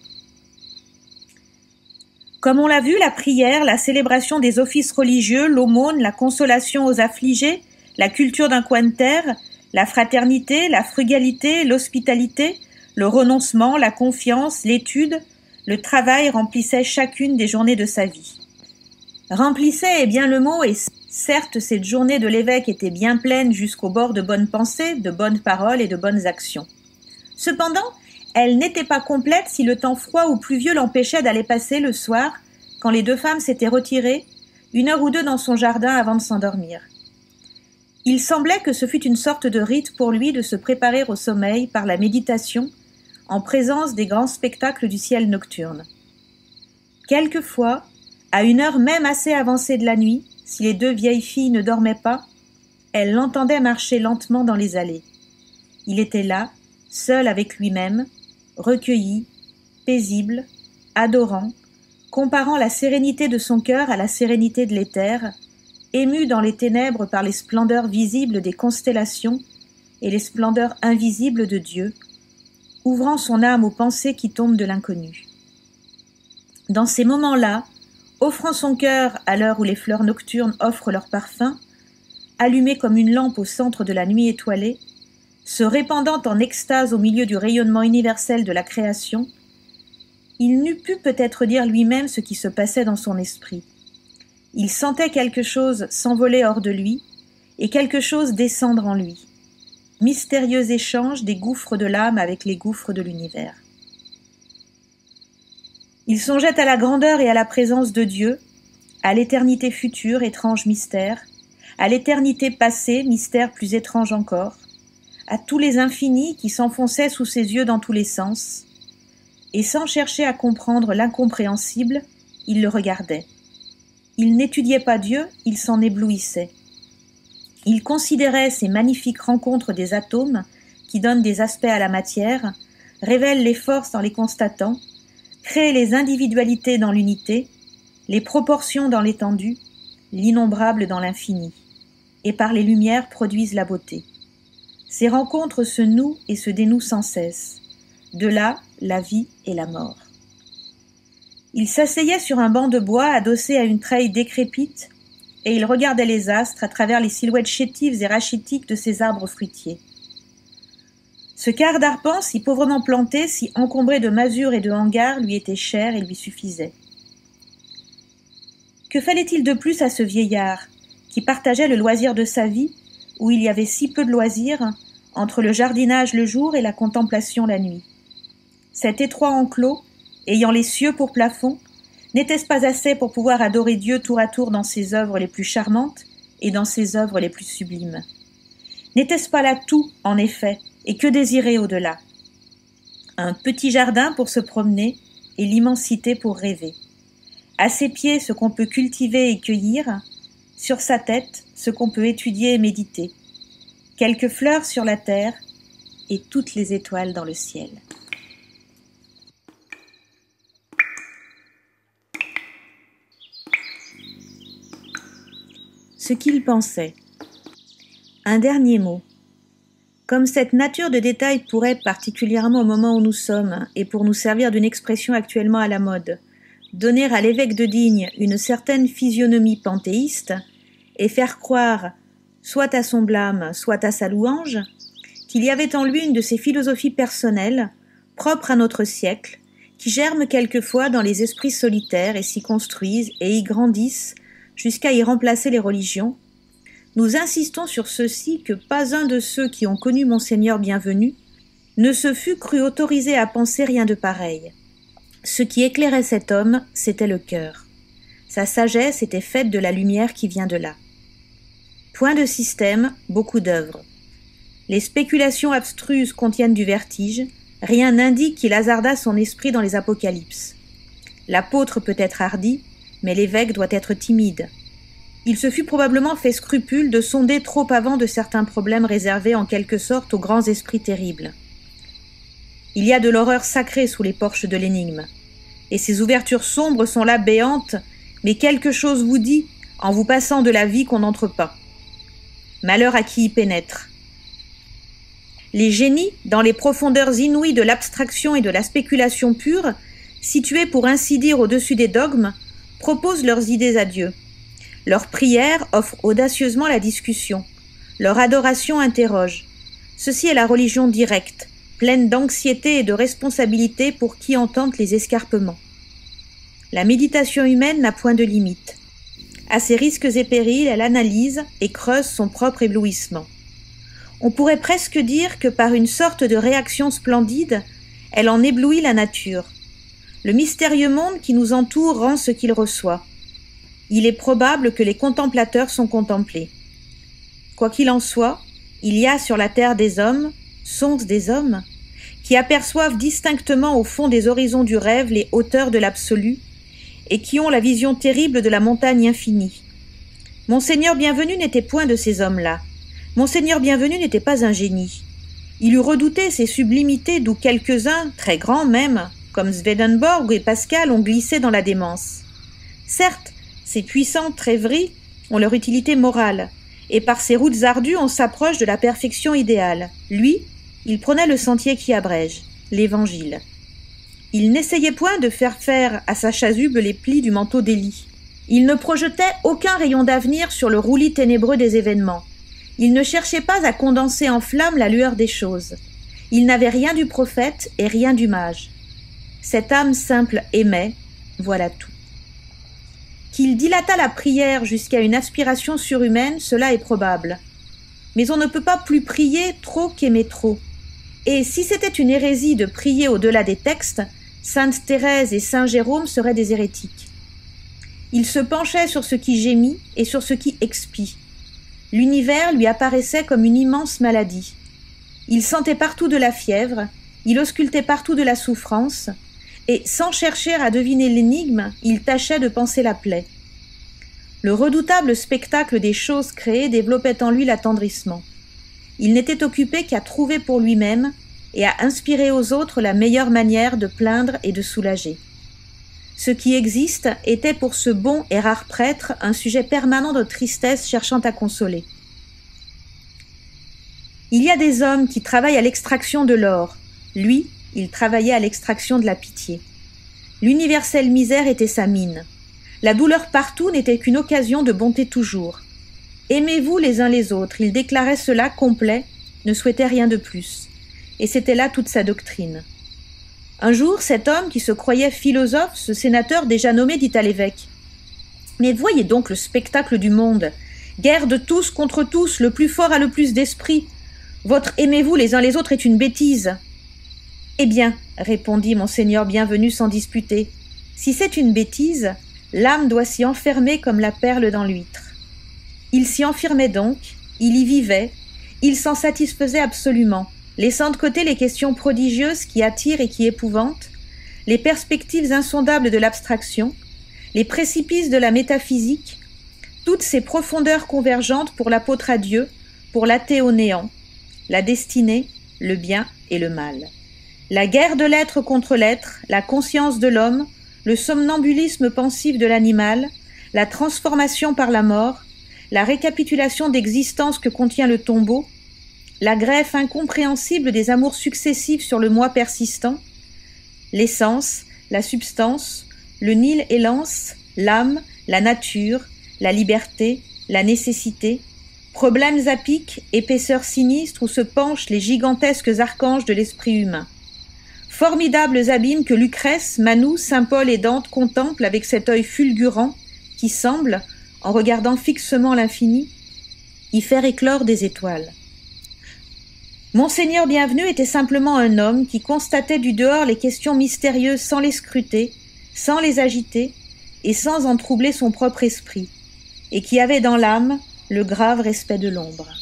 [SPEAKER 1] Comme on l'a vu, la prière, la célébration des offices religieux, l'aumône, la consolation aux affligés, la culture d'un coin de terre, la fraternité, la frugalité, l'hospitalité, le renoncement, la confiance, l'étude, le travail remplissaient chacune des journées de sa vie. Remplissait est bien le mot, et certes cette journée de l'évêque était bien pleine jusqu'au bord de bonnes pensées, de bonnes paroles et de bonnes actions. Cependant, elle n'était pas complète si le temps froid ou pluvieux l'empêchait d'aller passer le soir, quand les deux femmes s'étaient retirées, 1 heure ou 2 dans son jardin avant de s'endormir. Il semblait que ce fût une sorte de rite pour lui de se préparer au sommeil par la méditation, en présence des grands spectacles du ciel nocturne. Quelquefois, à 1 heure même assez avancée de la nuit, si les 2 vieilles filles ne dormaient pas, elle l'entendait marcher lentement dans les allées. Il était là, seul avec lui-même, recueilli, paisible, adorant, comparant la sérénité de son cœur à la sérénité de l'éther, ému dans les ténèbres par les splendeurs visibles des constellations et les splendeurs invisibles de Dieu, ouvrant son âme aux pensées qui tombent de l'inconnu. Dans ces moments-là, offrant son cœur à l'heure où les fleurs nocturnes offrent leur parfum, allumé comme une lampe au centre de la nuit étoilée, se répandant en extase au milieu du rayonnement universel de la création, Il n'eût pu peut-être dire lui-même ce qui se passait dans son esprit. Il sentait quelque chose s'envoler hors de lui et quelque chose descendre en lui. Mystérieux échange des gouffres de l'âme avec les gouffres de l'univers. Il songeait à la grandeur et à la présence de Dieu, à l'éternité future, étrange mystère, à l'éternité passée, mystère plus étrange encore, à tous les infinis qui s'enfonçaient sous ses yeux dans tous les sens, et sans chercher à comprendre l'incompréhensible, il le regardait. Il n'étudiait pas Dieu, il s'en éblouissait. Il considérait ces magnifiques rencontres des atomes qui donnent des aspects à la matière, révèlent les forces en les constatant, créent les individualités dans l'unité, les proportions dans l'étendue, l'innombrable dans l'infini, et par les lumières produisent la beauté. Ces rencontres se nouent et se dénouent sans cesse. De là, la vie et la mort. Il s'asseyait sur un banc de bois adossé à une treille décrépite, et il regardait les astres à travers les silhouettes chétives et rachitiques de ces arbres fruitiers. Ce quart d'arpent, si pauvrement planté, si encombré de masures et de hangars, lui était cher et lui suffisait. Que fallait-il de plus à ce vieillard, qui partageait le loisir de sa vie, où il y avait si peu de loisirs, entre le jardinage le jour et la contemplation la nuit? Cet étroit enclos, ayant les cieux pour plafond, n'était-ce pas assez pour pouvoir adorer Dieu tour à tour dans ses œuvres les plus charmantes et dans ses œuvres les plus sublimes? N'était-ce pas là tout, en effet, et que désirer au-delà? Un petit jardin pour se promener et l'immensité pour rêver. À ses pieds, ce qu'on peut cultiver et cueillir, sur sa tête, ce qu'on peut étudier et méditer. Quelques fleurs sur la terre et toutes les étoiles dans le ciel. Ce qu'il pensait. Un dernier mot. Comme cette nature de détail pourrait, particulièrement au moment où nous sommes, et pour nous servir d'une expression actuellement à la mode, donner à l'évêque de Digne une certaine physionomie panthéiste, et faire croire, soit à son blâme, soit à sa louange, qu'il y avait en lui une de ces philosophies personnelles, propres à notre siècle, qui germent quelquefois dans les esprits solitaires et s'y construisent et y grandissent jusqu'à y remplacer les religions, nous insistons sur ceci que pas un de ceux qui ont connu Monseigneur Bienvenu ne se fût cru autorisé à penser rien de pareil. Ce qui éclairait cet homme, c'était le cœur. Sa sagesse était faite de la lumière qui vient de là. Point de système, beaucoup d'œuvres. Les spéculations abstruses contiennent du vertige, rien n'indique qu'il hasarda son esprit dans les apocalypses. L'apôtre peut être hardi, mais l'évêque doit être timide. Il se fut probablement fait scrupule de sonder trop avant de certains problèmes réservés en quelque sorte aux grands esprits terribles. Il y a de l'horreur sacrée sous les porches de l'énigme, et ces ouvertures sombres sont là béantes, mais quelque chose vous dit, en vous passant de la vie qu'on n'entre pas. Malheur à qui y pénètre. Les génies, dans les profondeurs inouïes de l'abstraction et de la spéculation pure, situés pour ainsi dire au-dessus des dogmes, proposent leurs idées à Dieu. Leur prière offre audacieusement la discussion. Leur adoration interroge. Ceci est la religion directe, pleine d'anxiété et de responsabilité pour qui en tente les escarpements. La méditation humaine n'a point de limite. À ses risques et périls, elle analyse et creuse son propre éblouissement. On pourrait presque dire que par une sorte de réaction splendide, elle en éblouit la nature. Le mystérieux monde qui nous entoure rend ce qu'il reçoit. Il est probable que les contemplateurs sont contemplés. Quoi qu'il en soit, il y a sur la terre des hommes, sont-ce des hommes, qui aperçoivent distinctement au fond des horizons du rêve les hauteurs de l'absolu, et qui ont la vision terrible de la montagne infinie. Monseigneur Bienvenu n'était point de ces hommes-là. Monseigneur Bienvenu n'était pas un génie. Il eût redouté ces sublimités d'où quelques-uns, très grands même, comme Swedenborg et Pascal, ont glissé dans la démence. Certes, ces puissantes rêveries ont leur utilité morale, et par ces routes ardues on s'approche de la perfection idéale. Lui, il prenait le sentier qui abrège, l'Évangile. Il n'essayait point de faire faire à sa chasuble les plis du manteau d'Élie. Il ne projetait aucun rayon d'avenir sur le roulis ténébreux des événements. Il ne cherchait pas à condenser en flammes la lueur des choses. Il n'avait rien du prophète et rien du mage. Cette âme simple aimait, voilà tout. Qu'il dilatât la prière jusqu'à une aspiration surhumaine, cela est probable. Mais on ne peut pas plus prier trop qu'aimer trop. Et si c'était une hérésie de prier au-delà des textes, sainte Thérèse et saint Jérôme seraient des hérétiques. Il se penchait sur ce qui gémit et sur ce qui expie. L'univers lui apparaissait comme une immense maladie. Il sentait partout de la fièvre, il auscultait partout de la souffrance, et sans chercher à deviner l'énigme, il tâchait de panser la plaie. Le redoutable spectacle des choses créées développait en lui l'attendrissement. Il n'était occupé qu'à trouver pour lui-même et à inspirer aux autres la meilleure manière de plaindre et de soulager. Ce qui existe était pour ce bon et rare prêtre un sujet permanent de tristesse cherchant à consoler. Il y a des hommes qui travaillent à l'extraction de l'or. Lui, il travaillait à l'extraction de la pitié. L'universelle misère était sa mine. La douleur partout n'était qu'une occasion de bonté toujours. Aimez-vous les uns les autres, il déclarait cela complet, ne souhaitait rien de plus. Et c'était là toute sa doctrine. Un jour, cet homme qui se croyait philosophe, ce sénateur déjà nommé, dit à l'évêque : « Mais voyez donc le spectacle du monde. Guerre de tous contre tous, le plus fort a le plus d'esprit. Votre aimez-vous les uns les autres est une bêtise. » « Eh bien, répondit Monseigneur Bienvenu sans disputer, si c'est une bêtise, l'âme doit s'y enfermer comme la perle dans l'huître. Il s'y enfermait donc, il y vivait, il s'en satisfaisait absolument, laissant de côté les questions prodigieuses qui attirent et qui épouvantent, les perspectives insondables de l'abstraction, les précipices de la métaphysique, toutes ces profondeurs convergentes pour l'apôtre à Dieu, pour l'athée au néant, la destinée, le bien et le mal. La guerre de l'être contre l'être, la conscience de l'homme, le somnambulisme pensif de l'animal, la transformation par la mort, la récapitulation d'existence que contient le tombeau, la greffe incompréhensible des amours successifs sur le moi persistant, l'essence, la substance, le nil et l'anse, l'âme, la nature, la liberté, la nécessité, problèmes à pic, épaisseurs sinistres où se penchent les gigantesques archanges de l'esprit humain. Formidables abîmes que Lucrèce, Manou, saint Paul et Dante contemplent avec cet œil fulgurant qui semble, en regardant fixement l'infini, y faire éclore des étoiles. Monseigneur Bienvenu était simplement un homme qui constatait du dehors les questions mystérieuses sans les scruter, sans les agiter et sans en troubler son propre esprit, et qui avait dans l'âme le grave respect de l'ombre.